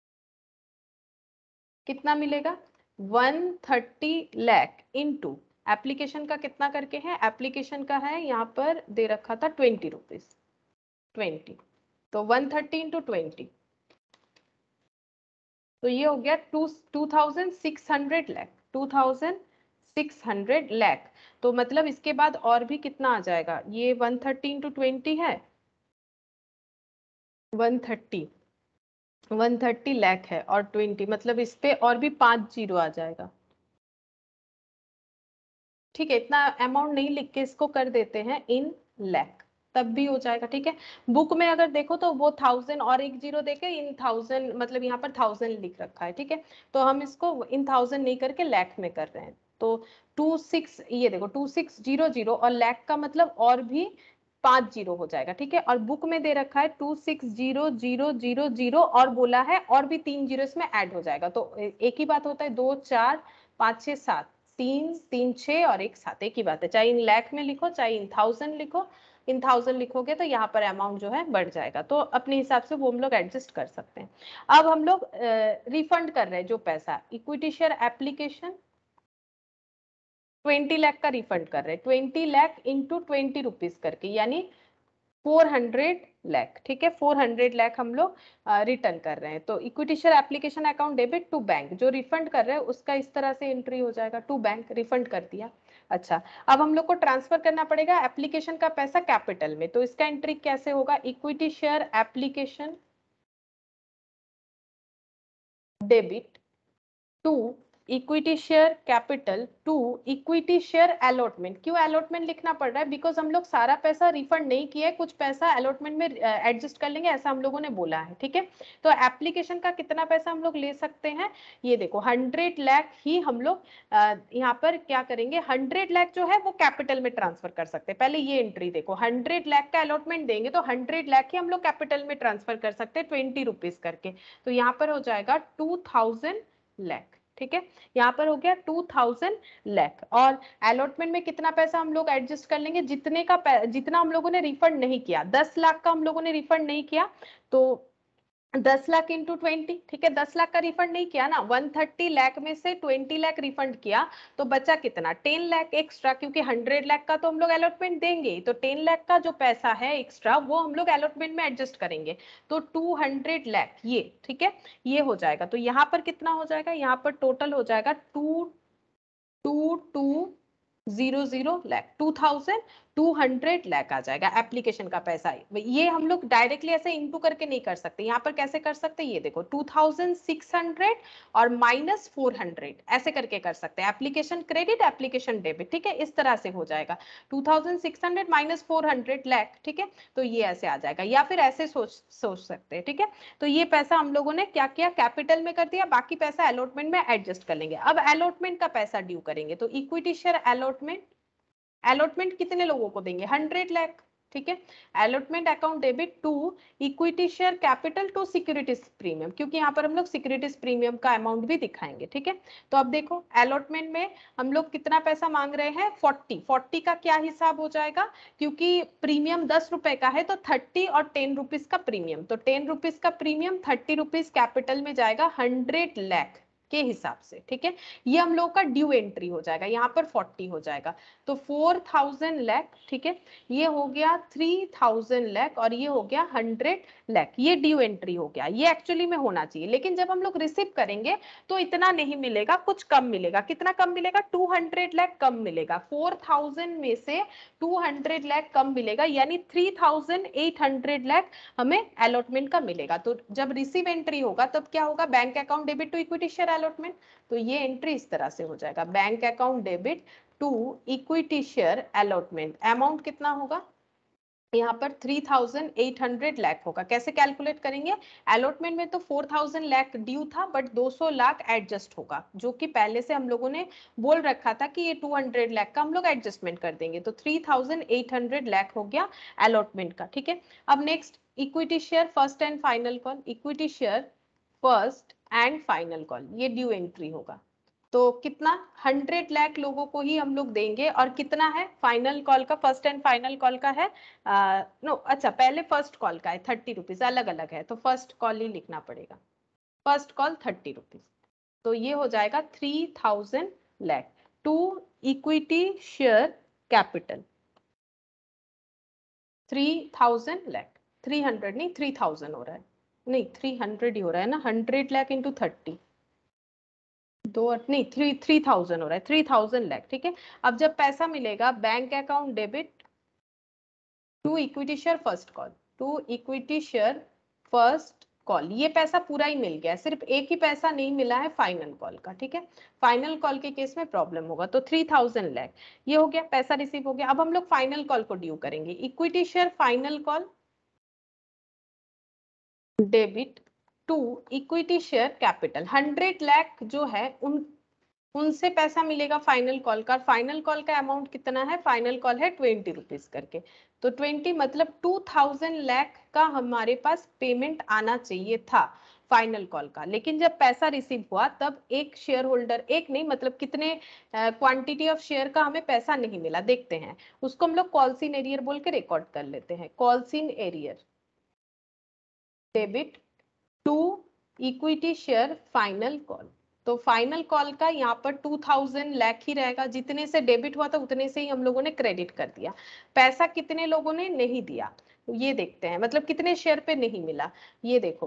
कितना मिलेगा? 130 लाख इंटू एप्लीकेशन का कितना करके है, एप्लीकेशन का है यहाँ पर दे रखा था 20 रुपीज, 20, तो 130 इंटू 20, तो ये हो गया 2600 लाख, 2600 लाख। तो मतलब इसके बाद और भी कितना आ जाएगा, ये 130 इंटू 20 है, 130 लाख है, और 20 मतलब इस पे और भी 5 जीरो आ जाएगा, ठीक है। इतना अमाउंट नहीं लिख के इसको कर देते हैं इन लैख, तब भी हो जाएगा, ठीक है। बुक में अगर देखो तो वो 1000 और एक जीरो देके इन 1000, मतलब यहाँ पर 1000 लिख रखा है, ठीक है। तो हम इसको इन 1000 नहीं करके लैख में कर रहे हैं। तो 26, ये देखो 2600 और लैख का मतलब और भी 5 जीरो हो जाएगा, ठीक है। और बुक में दे रखा है 260000 और बोला है और भी 3 जीरो इसमें ऐड हो जाएगा। तो एक ही बात होता है, 2 4 5 6 7, 3 3 6 और एक 7, एक ही बात है। चाहे इन लैख में लिखो चाहे इन 1000 लिखो, इन 1000 लिखोगे तो यहाँ पर अमाउंट जो है बढ़ जाएगा। तो अपने हिसाब से वो हम लोग एडजस्ट कर सकते हैं। अब हम लोग रिफंड कर रहे हैं जो पैसा, इक्विटी शेयर एप्लीकेशन 20 लाख का रिफंड कर रहे हैं, 20 लाख इंटू 20 रुपीज करके, यानी 400 लाख, ठीक है। 400 लाख हम लोग रिटर्न कर रहे हैं। तो equity share application account debit to bank, जो रिफंड कर रहे हैं उसका इस तरह से एंट्री हो जाएगा, टू बैंक रिफंड कर दिया। अच्छा, अब हम लोग को ट्रांसफर करना पड़ेगा एप्लीकेशन का पैसा कैपिटल में, तो इसका एंट्री कैसे होगा? Equity share application debit to equity share capital to equity share allotment. क्यों अलॉटमेंट लिखना पड़ रहा है? बिकॉज हम लोग सारा पैसा रिफंड नहीं किया है, कुछ पैसा अलॉटमेंट में एडजस्ट कर लेंगे, ऐसा हम लोगों ने बोला है, ठीक है। तो एप्लीकेशन का कितना पैसा हम लोग ले सकते हैं? ये देखो 100 लाख ही हम लोग यहाँ पर क्या करेंगे, 100 लाख जो है वो कैपिटल में ट्रांसफर कर सकते हैं। पहले ये एंट्री देखो, 100 लाख का अलॉटमेंट देंगे तो 100 लाख ही हम लोग कैपिटल में ट्रांसफर कर सकते हैं 20 रुपीज करके। तो यहाँ पर हो जाएगा 2000 लाख, ठीक है। यहाँ पर हो गया 2000 लाख। और अलॉटमेंट में कितना पैसा हम लोग एडजस्ट कर लेंगे? जितना हम लोगों ने रिफंड नहीं किया, 10 लाख का हम लोगों ने रिफंड नहीं किया, तो 10 लाख इंटू 20, ठीक है। 10 लाख का रिफंड नहीं किया ना, 130 लाख में से 20 लाख रिफंड किया, तो बचा कितना? 10 लाख एक्स्ट्रा, क्योंकि 100 लाख का तो हम लोग अलॉटमेंट देंगे, तो 10 लाख का जो पैसा है एक्स्ट्रा वो हम लोग अलॉटमेंट में एडजस्ट करेंगे, तो 200 लाख ये, ठीक है, ये हो जाएगा। तो यहाँ पर कितना हो जाएगा? यहाँ पर टोटल हो जाएगा 2200 लाख, 2200 लाख आ जाएगा एप्लीकेशन का पैसा। ये हम लोग डायरेक्टली ऐसे इनटू करके नहीं कर सकते, यहाँ पर कैसे कर सकते हैं? ये देखो 2600 और माइनस 400 ऐसे करके कर सकते हैं, एप्लीकेशन क्रेडिट एप्लीकेशन डेबिट, ठीक है, इस तरह से हो जाएगा 2600 माइनस 400 लाख, ठीक है। तो ये ऐसे आ जाएगा, या फिर ऐसे सोच सकते हैं, ठीक है। तो ये पैसा हम लोगों ने क्या किया? कैपिटल में कर दिया, बाकी पैसा अलॉटमेंट में एडजस्ट कर लेंगे। अब अलॉटमेंट का पैसा ड्यू करेंगे, तो इक्विटी शेयर अलॉटमेंट कितने लोगों को देंगे? 100 लाख, ठीक है। Allotment account debit to equity share capital to securities premium, क्योंकि यहाँ पर हम लोग सिक्योरिटीज प्रीमियम का अमाउंट भी दिखाएंगे, ठीक है। तो अब देखो अलॉटमेंट में हम लोग कितना पैसा मांग रहे हैं? 40 का क्या हिसाब हो जाएगा? क्योंकि प्रीमियम 10 रुपए का है, तो 30 और 10 रुपीज का प्रीमियम, तो 10 रुपीज का प्रीमियम 30 रुपीज कैपिटल में जाएगा 100 लाख के हिसाब से, ठीक है। ये हम लोग का ड्यू एंट्री हो जाएगा, यहाँ पर 40 हो जाएगा, तो 4000 लाख, ठीक है। ये हो गया 3000 लाख और ये हो गया 100 लाख, ये ड्यू एंट्री हो गया। ये एक्चुअली में होना चाहिए, लेकिन जब हम लोग रिसीव करेंगे तो इतना नहीं मिलेगा, कुछ कम मिलेगा। कितना कम मिलेगा? 200 लाख कम मिलेगा, 4000 में से 200 लाख कम मिलेगा, यानी 3800 लाख हमें अलॉटमेंट का मिलेगा। तो जब रिसीव एंट्री होगा तब क्या होगा? Bank account debit to equity share allotment, तो ये एंट्री इस तरह से हो जाएगा, bank account debit to equity share allotment. Amount कितना होगा? यहाँ पर 3800 लाख होगा। कैसे कैलकुलेट करेंगे? अलॉटमेंट में तो 4000 लाख ड्यू था, बट 200 लाख एडजस्ट होगा, जो कि पहले से हम लोगों ने बोल रखा था कि ये 200 लाख का हम लोग एडजस्टमेंट कर देंगे, तो 3800 लाख हो गया अलॉटमेंट का, ठीक है। अब next equity share first and final call, equity share first and final call, ये ड्यू एंट्री होगा। तो कितना? 100 लाख लोगों को ही हम लोग देंगे, और कितना है फाइनल कॉल का? फर्स्ट एंड फाइनल कॉल का है नो, अच्छा पहले फर्स्ट कॉल का है 30 रुपीज, अलग अलग है, तो फर्स्ट कॉल ही लिखना पड़ेगा, फर्स्ट कॉल 30 रुपीज। तो ये हो जाएगा 3000 lakh to equity share capital, 3000 lakh, 300 नहीं 3000 हो रहा है, नहीं 300 ही हो रहा है ना, 100 लाख इंटू 30, दो नहीं 3000 हो रहा है, 3000 लाख, ठीक है। अब जब पैसा मिलेगा bank account debit to equity share first call, to equity share first call, ये पैसा पूरा ही मिल गया, सिर्फ एक ही पैसा नहीं मिला है फाइनल कॉल का, ठीक है। फाइनल कॉल के केस में प्रॉब्लम होगा, तो 3000 लाख ये हो गया, पैसा रिसीव हो गया। अब हम लोग फाइनल कॉल को ड्यू करेंगे, equity share final call debit to equity share capital, 100 lakh जो है उनसे पैसा मिलेगा फाइनल कॉल का। फाइनल कॉल का अमाउंट कितना है? फाइनल कॉल है 20 रुपीज करके, तो 20 मतलब 2000 लाख का हमारे पास पेमेंट आना चाहिए था फाइनल कॉल का। लेकिन जब पैसा रिसीव हुआ तब एक शेयर होल्डर, एक नहीं मतलब कितने क्वांटिटी ऑफ शेयर का हमें पैसा नहीं मिला, देखते हैं उसको हम लोग कॉल्सिन एरियर बोल के रिकॉर्ड कर लेते हैं, calls in arrear debit to equity share final call. तो फाइनल कॉल का यहाँ पर 2000 लाख ही रहेगा, जितने से डेबिट हुआ था उतने से ही हम लोगों ने क्रेडिट कर दिया, पैसा कितने लोगों ने नहीं दिया, ये देखते हैं मतलब कितने शेयर पे नहीं मिला। ये देखो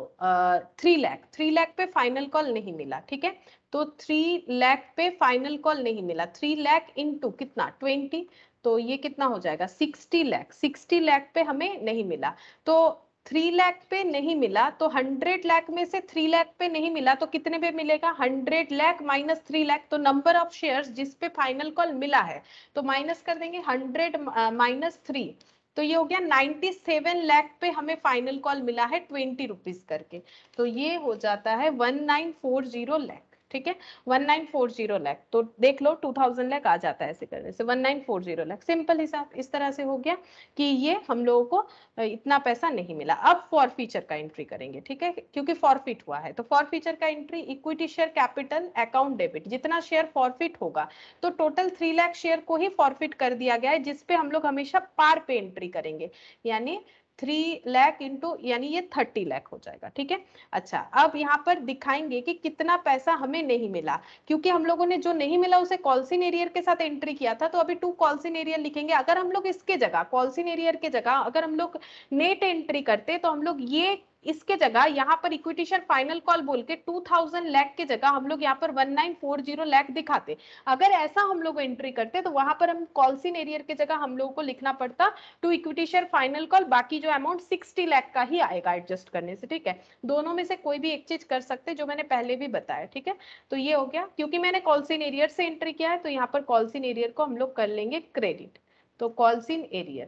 3 लाख पे फाइनल कॉल नहीं मिला, ठीक है। तो 3 लाख पे फाइनल कॉल नहीं मिला, 3 लाख इंटू कितना 20, तो ये कितना हो जाएगा 60 लाख। 60 लाख पे हमें नहीं मिला, तो 3 लाख पे नहीं मिला, तो 100 लाख में से 3 लाख पे नहीं मिला तो कितने पे मिलेगा 100 लाख माइनस 3 लाख, तो नंबर ऑफ शेयर्स जिस पे फाइनल कॉल मिला है तो माइनस कर देंगे 100 माइनस 3, तो ये हो गया 97 लाख पे हमें फाइनल कॉल मिला है 20 रुपीज करके, तो ये हो जाता है 1940 लाख, ठीक है। 1940 लाख, तो देख लो 2000 लाख आ जाता है ऐसे करने से, 1940 लाख सिंपल हिसाब इस तरह से हो गया कि ये हम लोगों को इतना पैसा नहीं मिला। अब फॉर फीचर का एंट्री करेंगे, ठीक है, क्योंकि फॉरफिट हुआ है। तो फॉर फीचर का entry equity share capital account debit, जितना शेयर फॉरफिट होगा तो टोटल 3 लाख शेयर को ही फॉरफिट कर दिया गया है, जिसपे हम लोग हमेशा पार पे एंट्री करेंगे, यानी 3 लाख इंटू यानी ये 30 लाख हो जाएगा, ठीक है। अच्छा, अब यहाँ पर दिखाएंगे कि कितना पैसा हमें नहीं मिला, क्योंकि हम लोगों ने जो नहीं मिला उसे कॉल्सिन एरियर के साथ एंट्री किया था, तो अभी 2 कॉल्सिन एरियर लिखेंगे। अगर हम लोग इसके जगह कॉल्सिन एरियर के जगह अगर हम लोग नेट एंट्री करते तो हम लोग ये इसके जगह यहाँ पर इक्विटी शेयर फाइनल कॉल बोल के 2000 लाख के जगह हम लोग यहाँ पर 1940 लाख दिखाते। अगर ऐसा हम लोग एंट्री करते तो वहां पर हम कॉल्सिन एरियर के जगह हम लोगों को लिखना पड़ता to equity share final call, बाकी जो अमाउंट 60 लाख का ही आएगा एडजस्ट करने से, ठीक है। दोनों में से कोई भी एक चीज कर सकते जो मैंने पहले भी बताया, ठीक है। तो ये हो गया, क्योंकि मैंने कॉल्सिन एरियर से एंट्री किया है तो यहाँ पर कॉल्सिन एरियर को हम लोग कर लेंगे क्रेडिट। तो कॉल्सिन एरियर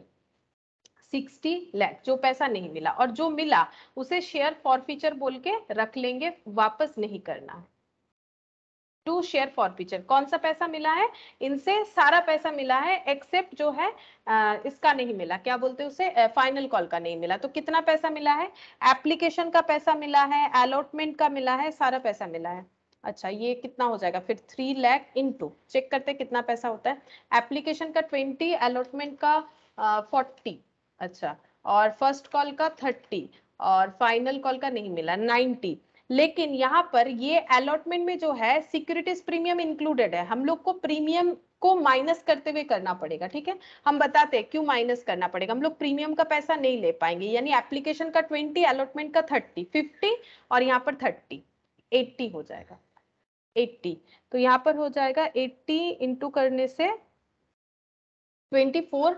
60 लाख जो पैसा नहीं मिला, और जो मिला उसे शेयर फॉरफीचर बोल के रख लेंगे, वापस नहीं करना है। टू शेयर फॉरफीचर, कौन सा पैसा मिला है, इनसे सारा पैसा मिला है एक्सेप्ट जो है इसका नहीं मिला, क्या बोलते हैं उसे, फाइनल कॉल का नहीं मिला। तो कितना पैसा मिला है, एप्लीकेशन का पैसा मिला है, अलॉटमेंट का मिला है, सारा पैसा मिला है। अच्छा, ये कितना हो जाएगा फिर 3 लाख इंटू, चेक करते कितना पैसा होता है, एप्लीकेशन का 20, अलॉटमेंट का 40, अच्छा, और फर्स्ट कॉल का 30, और फाइनल कॉल का नहीं मिला 90। लेकिन यहाँ पर ये अलॉटमेंट में जो है सिक्योरिटीज प्रीमियम इंक्लूडेड है, हम लोग को प्रीमियम को माइनस करते हुए करना पड़ेगा, ठीक है। हम बताते हैं क्यों माइनस करना पड़ेगा, हम लोग प्रीमियम का पैसा नहीं ले पाएंगे, यानी एप्लीकेशन का 20, अलॉटमेंट का 30, 50 और यहाँ पर 30, 80 हो जाएगा 80। तो यहाँ पर हो जाएगा 80 इंटू करने से 24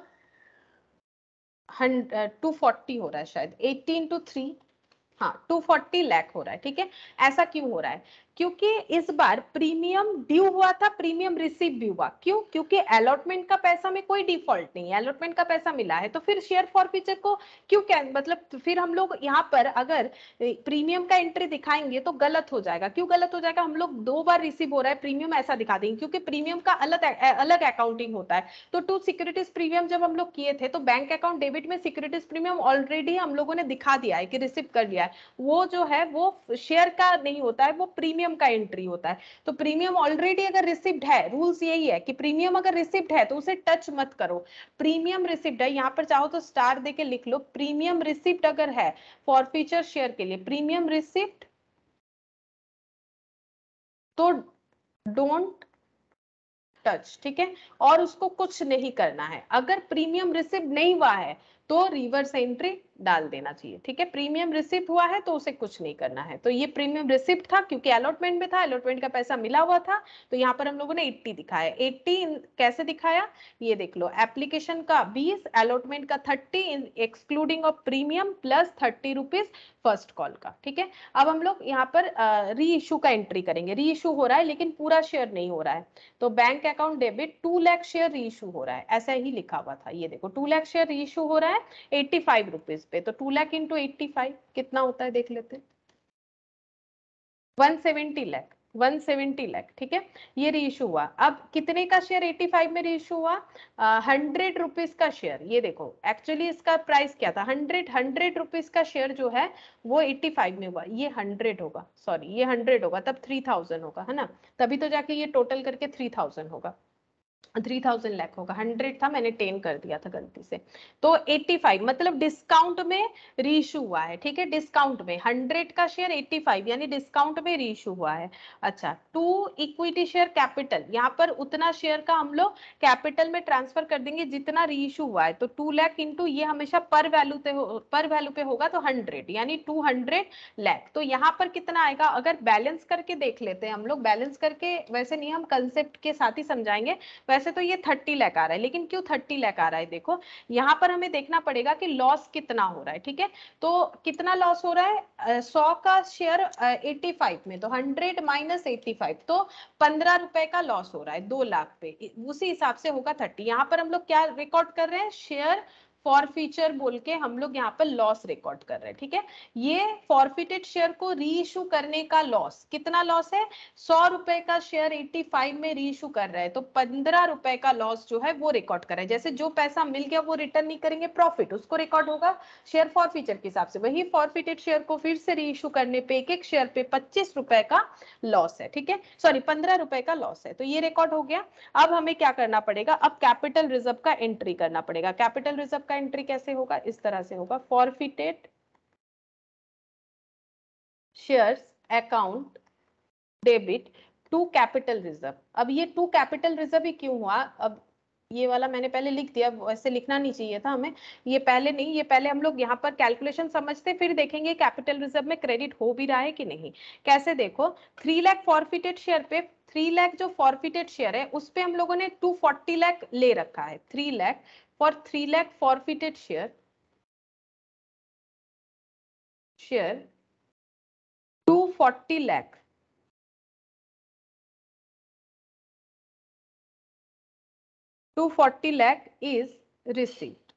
240 हो रहा है शायद, 80 इंटू 3, हाँ 240 लाख हो रहा है, ठीक है। ऐसा क्यों हो रहा है, क्योंकि इस बार प्रीमियम ड्यू हुआ था, प्रीमियम रिसीव भी हुआ, क्यों, क्योंकि अलॉटमेंट का पैसा में कोई डिफॉल्ट नहीं है, अलॉटमेंट का पैसा मिला है, तो फिर शेयर फॉरफीचर को क्यों, क्या मतलब फिर हम लोग यहाँ पर अगर प्रीमियम का एंट्री दिखाएंगे तो गलत हो जाएगा। क्यों गलत हो जाएगा, हम लोग 2 बार रिसीव हो रहा है प्रीमियम ऐसा दिखा देंगे, क्योंकि प्रीमियम का अलग अलग अकाउंटिंग होता है। तो टू सिक्योरिटीज प्रीमियम जब हम लोग किए थे तो बैंक अकाउंट डेबिट में सिक्योरिटीज प्रीमियम ऑलरेडी हम लोगों ने दिखा दिया है कि रिसीव कर लिया है, वो जो है वो शेयर का नहीं होता है, वो प्रीमियम का एंट्री होता है। तो प्रीमियम ऑलरेडी अगर रिसिप्ट है, रूल्स यही है कि प्रीमियम अगर रिसिप्ट है तो उसे टच मत करो। प्रीमियम रिसिप्ट है, यहाँ पर चाहो तो स्टार देके लिख लो, प्रीमियम रिसिप्ट अगर है फॉरफीचर शेयर के लिए, प्रीमियम रिसिप्ट तो डोंट टच, ठीक है, और उसको कुछ नहीं करना है। अगर प्रीमियम रिसिप्ट नहीं हुआ है तो रिवर्स एंट्री डाल देना चाहिए, ठीक है। प्रीमियम रिसिप्ट हुआ है तो उसे कुछ नहीं करना है। तो ये प्रीमियम रिसिप्ट था क्योंकि अलॉटमेंट में था, अलॉटमेंट का पैसा मिला हुआ था, तो यहाँ पर हम लोगों ने 80 दिखाया। 80 कैसे दिखाया, ये देख लो, एप्लीकेशन का 20, अलॉटमेंट का 30 excluding of premium plus 30 rupees first call का, ठीक है। अब हम लोग यहाँ पर री इशू का एंट्री करेंगे, री इशू हो रहा है लेकिन पूरा शेयर नहीं हो रहा है, तो bank account debit 2 lakh share reissue हो रहा है, ऐसा ही लिखा हुआ था, ये देखो 2 लाख शेयर री इशू हो रहा है 85 रुपीज पे, तो 2 लाख इंटू 85 कितना होता है देख लेते हैं, 170 लाख, 170 लाख, ठीक है। ये रीइशू हुआ। अब कितने का शेयर 85 में रीइशू हुआ, 100 रुपीज का शेयर, ये देखो एक्चुअली इसका प्राइस क्या था 100 रुपीज का शेयर जो है वो 85 में हुआ, ये 100 होगा, सॉरी ये 100 होगा, तब 3000 होगा, है ना, तभी तो जाके ये टोटल करके 3000 होगा। 3000 लाख होगा, 100 था, मैंने 10 कर दिया था गलती से। तो 85 मतलब डिस्काउंट में रीइशू हुआ है, ठीक है, डिस्काउंट में 100 का शेयर 85 यानी डिस्काउंट में रीइशू हुआ है। अच्छा, 2 इक्विटी शेयर कैपिटल, यहाँ पर उतना शेयर का हम लोग कैपिटल में ट्रांसफर कर देंगे जितना रीइशू हुआ है। तो 2 लाख इंटू ये हमेशा पर वैल्यू पे होगा, तो 100 यानी 200 लाख। तो यहाँ पर कितना आएगा, अगर बैलेंस करके देख लेते हैं हम लोग, बैलेंस करके वैसे नहीं, हम कंसेप्ट के साथ ही समझाएंगे। वैसे तो ये 30 लाख आ रहा है, लेकिन क्यों 30 लाख आ रहा है, देखो यहाँ पर हमें देखना पड़ेगा कि लॉस कितना हो रहा है, ठीक है। तो कितना लॉस हो रहा है, 100 का शेयर 85 में, तो 100 माइनस 85, तो 15 रुपए का लॉस हो रहा है 2 लाख पे, उसी हिसाब से होगा 30। यहाँ पर हम लोग क्या रिकॉर्ड कर रहे हैं, शेयर फॉरफीचर बोल के हम लोग यहाँ पर लॉस रिकॉर्ड कर रहे हैं, ठीक है। ये फॉरफिटेड शेयर को रीइशू करने का लॉस, कितना लॉस है, 100 रुपए का शेयर 85 में रीइशू कर रहे हैं, तो 15 रुपए का लॉस जो है वो रिकॉर्ड कर रहे हैं। जैसे जो पैसा मिल गया वो रिटर्न नहीं करेंगे, प्रॉफिट उसको रिकॉर्ड होगा शेयर फॉरफीचर के हिसाब से। वही फॉरफिटेड शेयर को फिर से रीइशू करने पे एक एक शेयर पे 25 रुपए का लॉस है, ठीक है, सॉरी 15 रुपए का लॉस है, तो ये रिकॉर्ड हो गया। अब हमें क्या करना पड़ेगा, अब कैपिटल रिजर्व का एंट्री करना पड़ेगा। कैपिटल रिजर्व का एंट्री कैसे होगा, इस तरह से होगा, forfeited shares account debit to capital reserve. अब ये टू कैपिटल रिजर्व ही क्यों हुआ, अब ये वाला मैंने पहले लिख दिया, वैसे लिखना नहीं चाहिए था हमें, ये पहले नहीं, ये पहले हम लोग यहाँ पर कैलकुलेशन समझते फिर देखेंगे कैपिटल रिजर्व में क्रेडिट हो भी रहा है कि नहीं। कैसे, देखो 3 लाख फॉरफिटेड शेयर पे, 3 लाख जो फॉरफिटेड शेयर है उस पे हम लोगों ने 240 लाख ले रखा है, 3 lakh for 3 lakh forfeited share 240 lakh 240 lakh is received.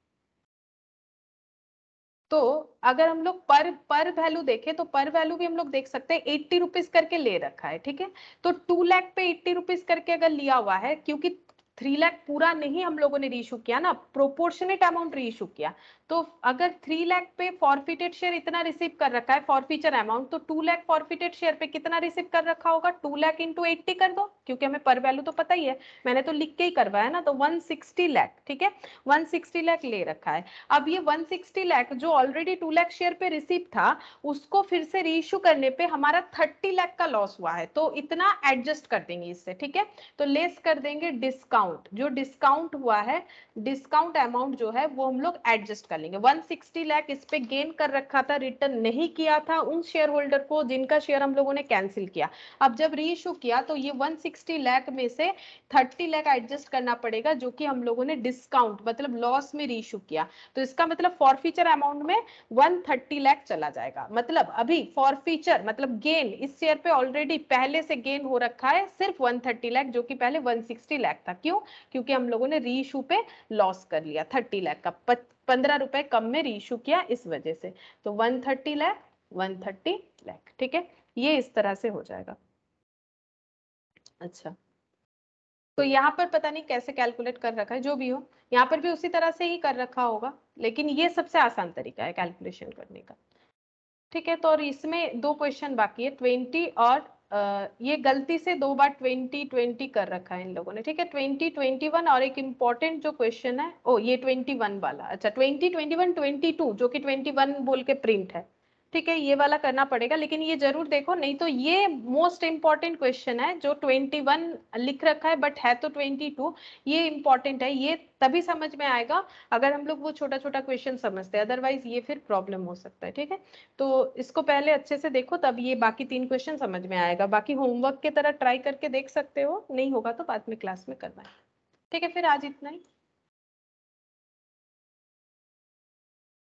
तो अगर हम लोग पर वैल्यू देखें तो पर वैल्यू भी हम लोग देख सकते हैं, 80 रुपीज करके ले रखा है, ठीक है। तो 2 लाख पे 80 रुपीज करके अगर लिया हुआ है, क्योंकि 3 लाख पूरा नहीं हम लोगों ने रीइशू किया ना, प्रोपोर्शनेट अमाउंट रीइशू किया। तो अगर 3 लाख पे फॉरफिटेड शेयर इतना रिसीव कर रखा है फॉरफीचर अमाउंट, तो 2 लाख फॉरफिटेड शेयर पे कितना रिसीव कर रखा होगा, 2 लाख इंटू 80 कर दो, क्योंकि हमें पर वैल्यू तो पता ही है, मैंने तो लिख के ही करवाया ना, तो 160 लाख, ठीक है, 160 लाख ले रखा है। अब ये 160 लाख जो ऑलरेडी 2 लाख शेयर पे रिसीव था, उसको फिर से रीइश्यू करने पे हमारा 30 लाख का लॉस हुआ है, तो इतना एडजस्ट कर देंगे इससे, ठीक है। तो लेस कर देंगे डिस्काउंट, जो डिस्काउंट हुआ है, डिस्काउंट अमाउंट जो है वो हम लोग एडजस्ट कर लेंगे। 160 लाख इस पे गेन कर रखा था, रिटर्न नहीं किया था उन शेयर होल्डर को जिनका शेयर हम लोगों ने कैंसिल किया। अब जब रीइश्यू किया तो ये 160 लाख में से 30 लाख एडजस्ट करना पड़ेगा, जो कि हम लोगों ने डिस्काउंट मतलब लॉस में रीइश्यू किया। तो इसका मतलब फॉरफीचर अमाउंट में 130 लाख चला जाएगा। मतलब अभी फॉरफीचर मतलब गेन इस शेयर पे ऑलरेडी पहले से गेन हो रखा है सिर्फ 130 लाख, जो कि पहले 160 लाख था। क्यों, क्योंकि हम लोगों ने रीइश्यू पे लॉस कर लिया 30 लाख का, 15 रुपए कम में रीइश्यू किया इस वजह से। तो 130 लाख 130 लाख, ठीक है, ये इस तरह से हो जाएगा। अच्छा, तो यहाँ पर पता नहीं कैसे कैलकुलेट कर रखा है, जो भी हो यहाँ पर भी उसी तरह से ही कर रखा होगा, लेकिन ये सबसे आसान तरीका है कैलकुलेशन करने का, ठीक है। तो और इसमें 2 क्वेश्चन बाकी है, 20 और ये गलती से 2 बार 20 कर रखा है इन लोगों ने, ठीक है, 20 21 और एक इम्पोर्टेंट जो क्वेश्चन है, ओ ये 21 वाला, अच्छा 20 21 22 जो कि 21 बोल के प्रिंट है, ठीक है, ये वाला करना पड़ेगा, लेकिन ये जरूर देखो, नहीं तो ये मोस्ट इंपॉर्टेंट क्वेश्चन है जो 21 लिख रखा है बट है तो 22, ये इंपॉर्टेंट है, ये तभी समझ में आएगा अगर हम लोग वो छोटा छोटा क्वेश्चन समझते हैं, अदरवाइज ये फिर प्रॉब्लम हो सकता है, ठीक है। तो इसको पहले अच्छे से देखो, तब ये बाकी 3 क्वेश्चन समझ में आएगा, बाकी होमवर्क की तरह ट्राई करके देख सकते हो, नहीं होगा तो बाद में क्लास में करना है, ठीक है। फिर आज इतना ही।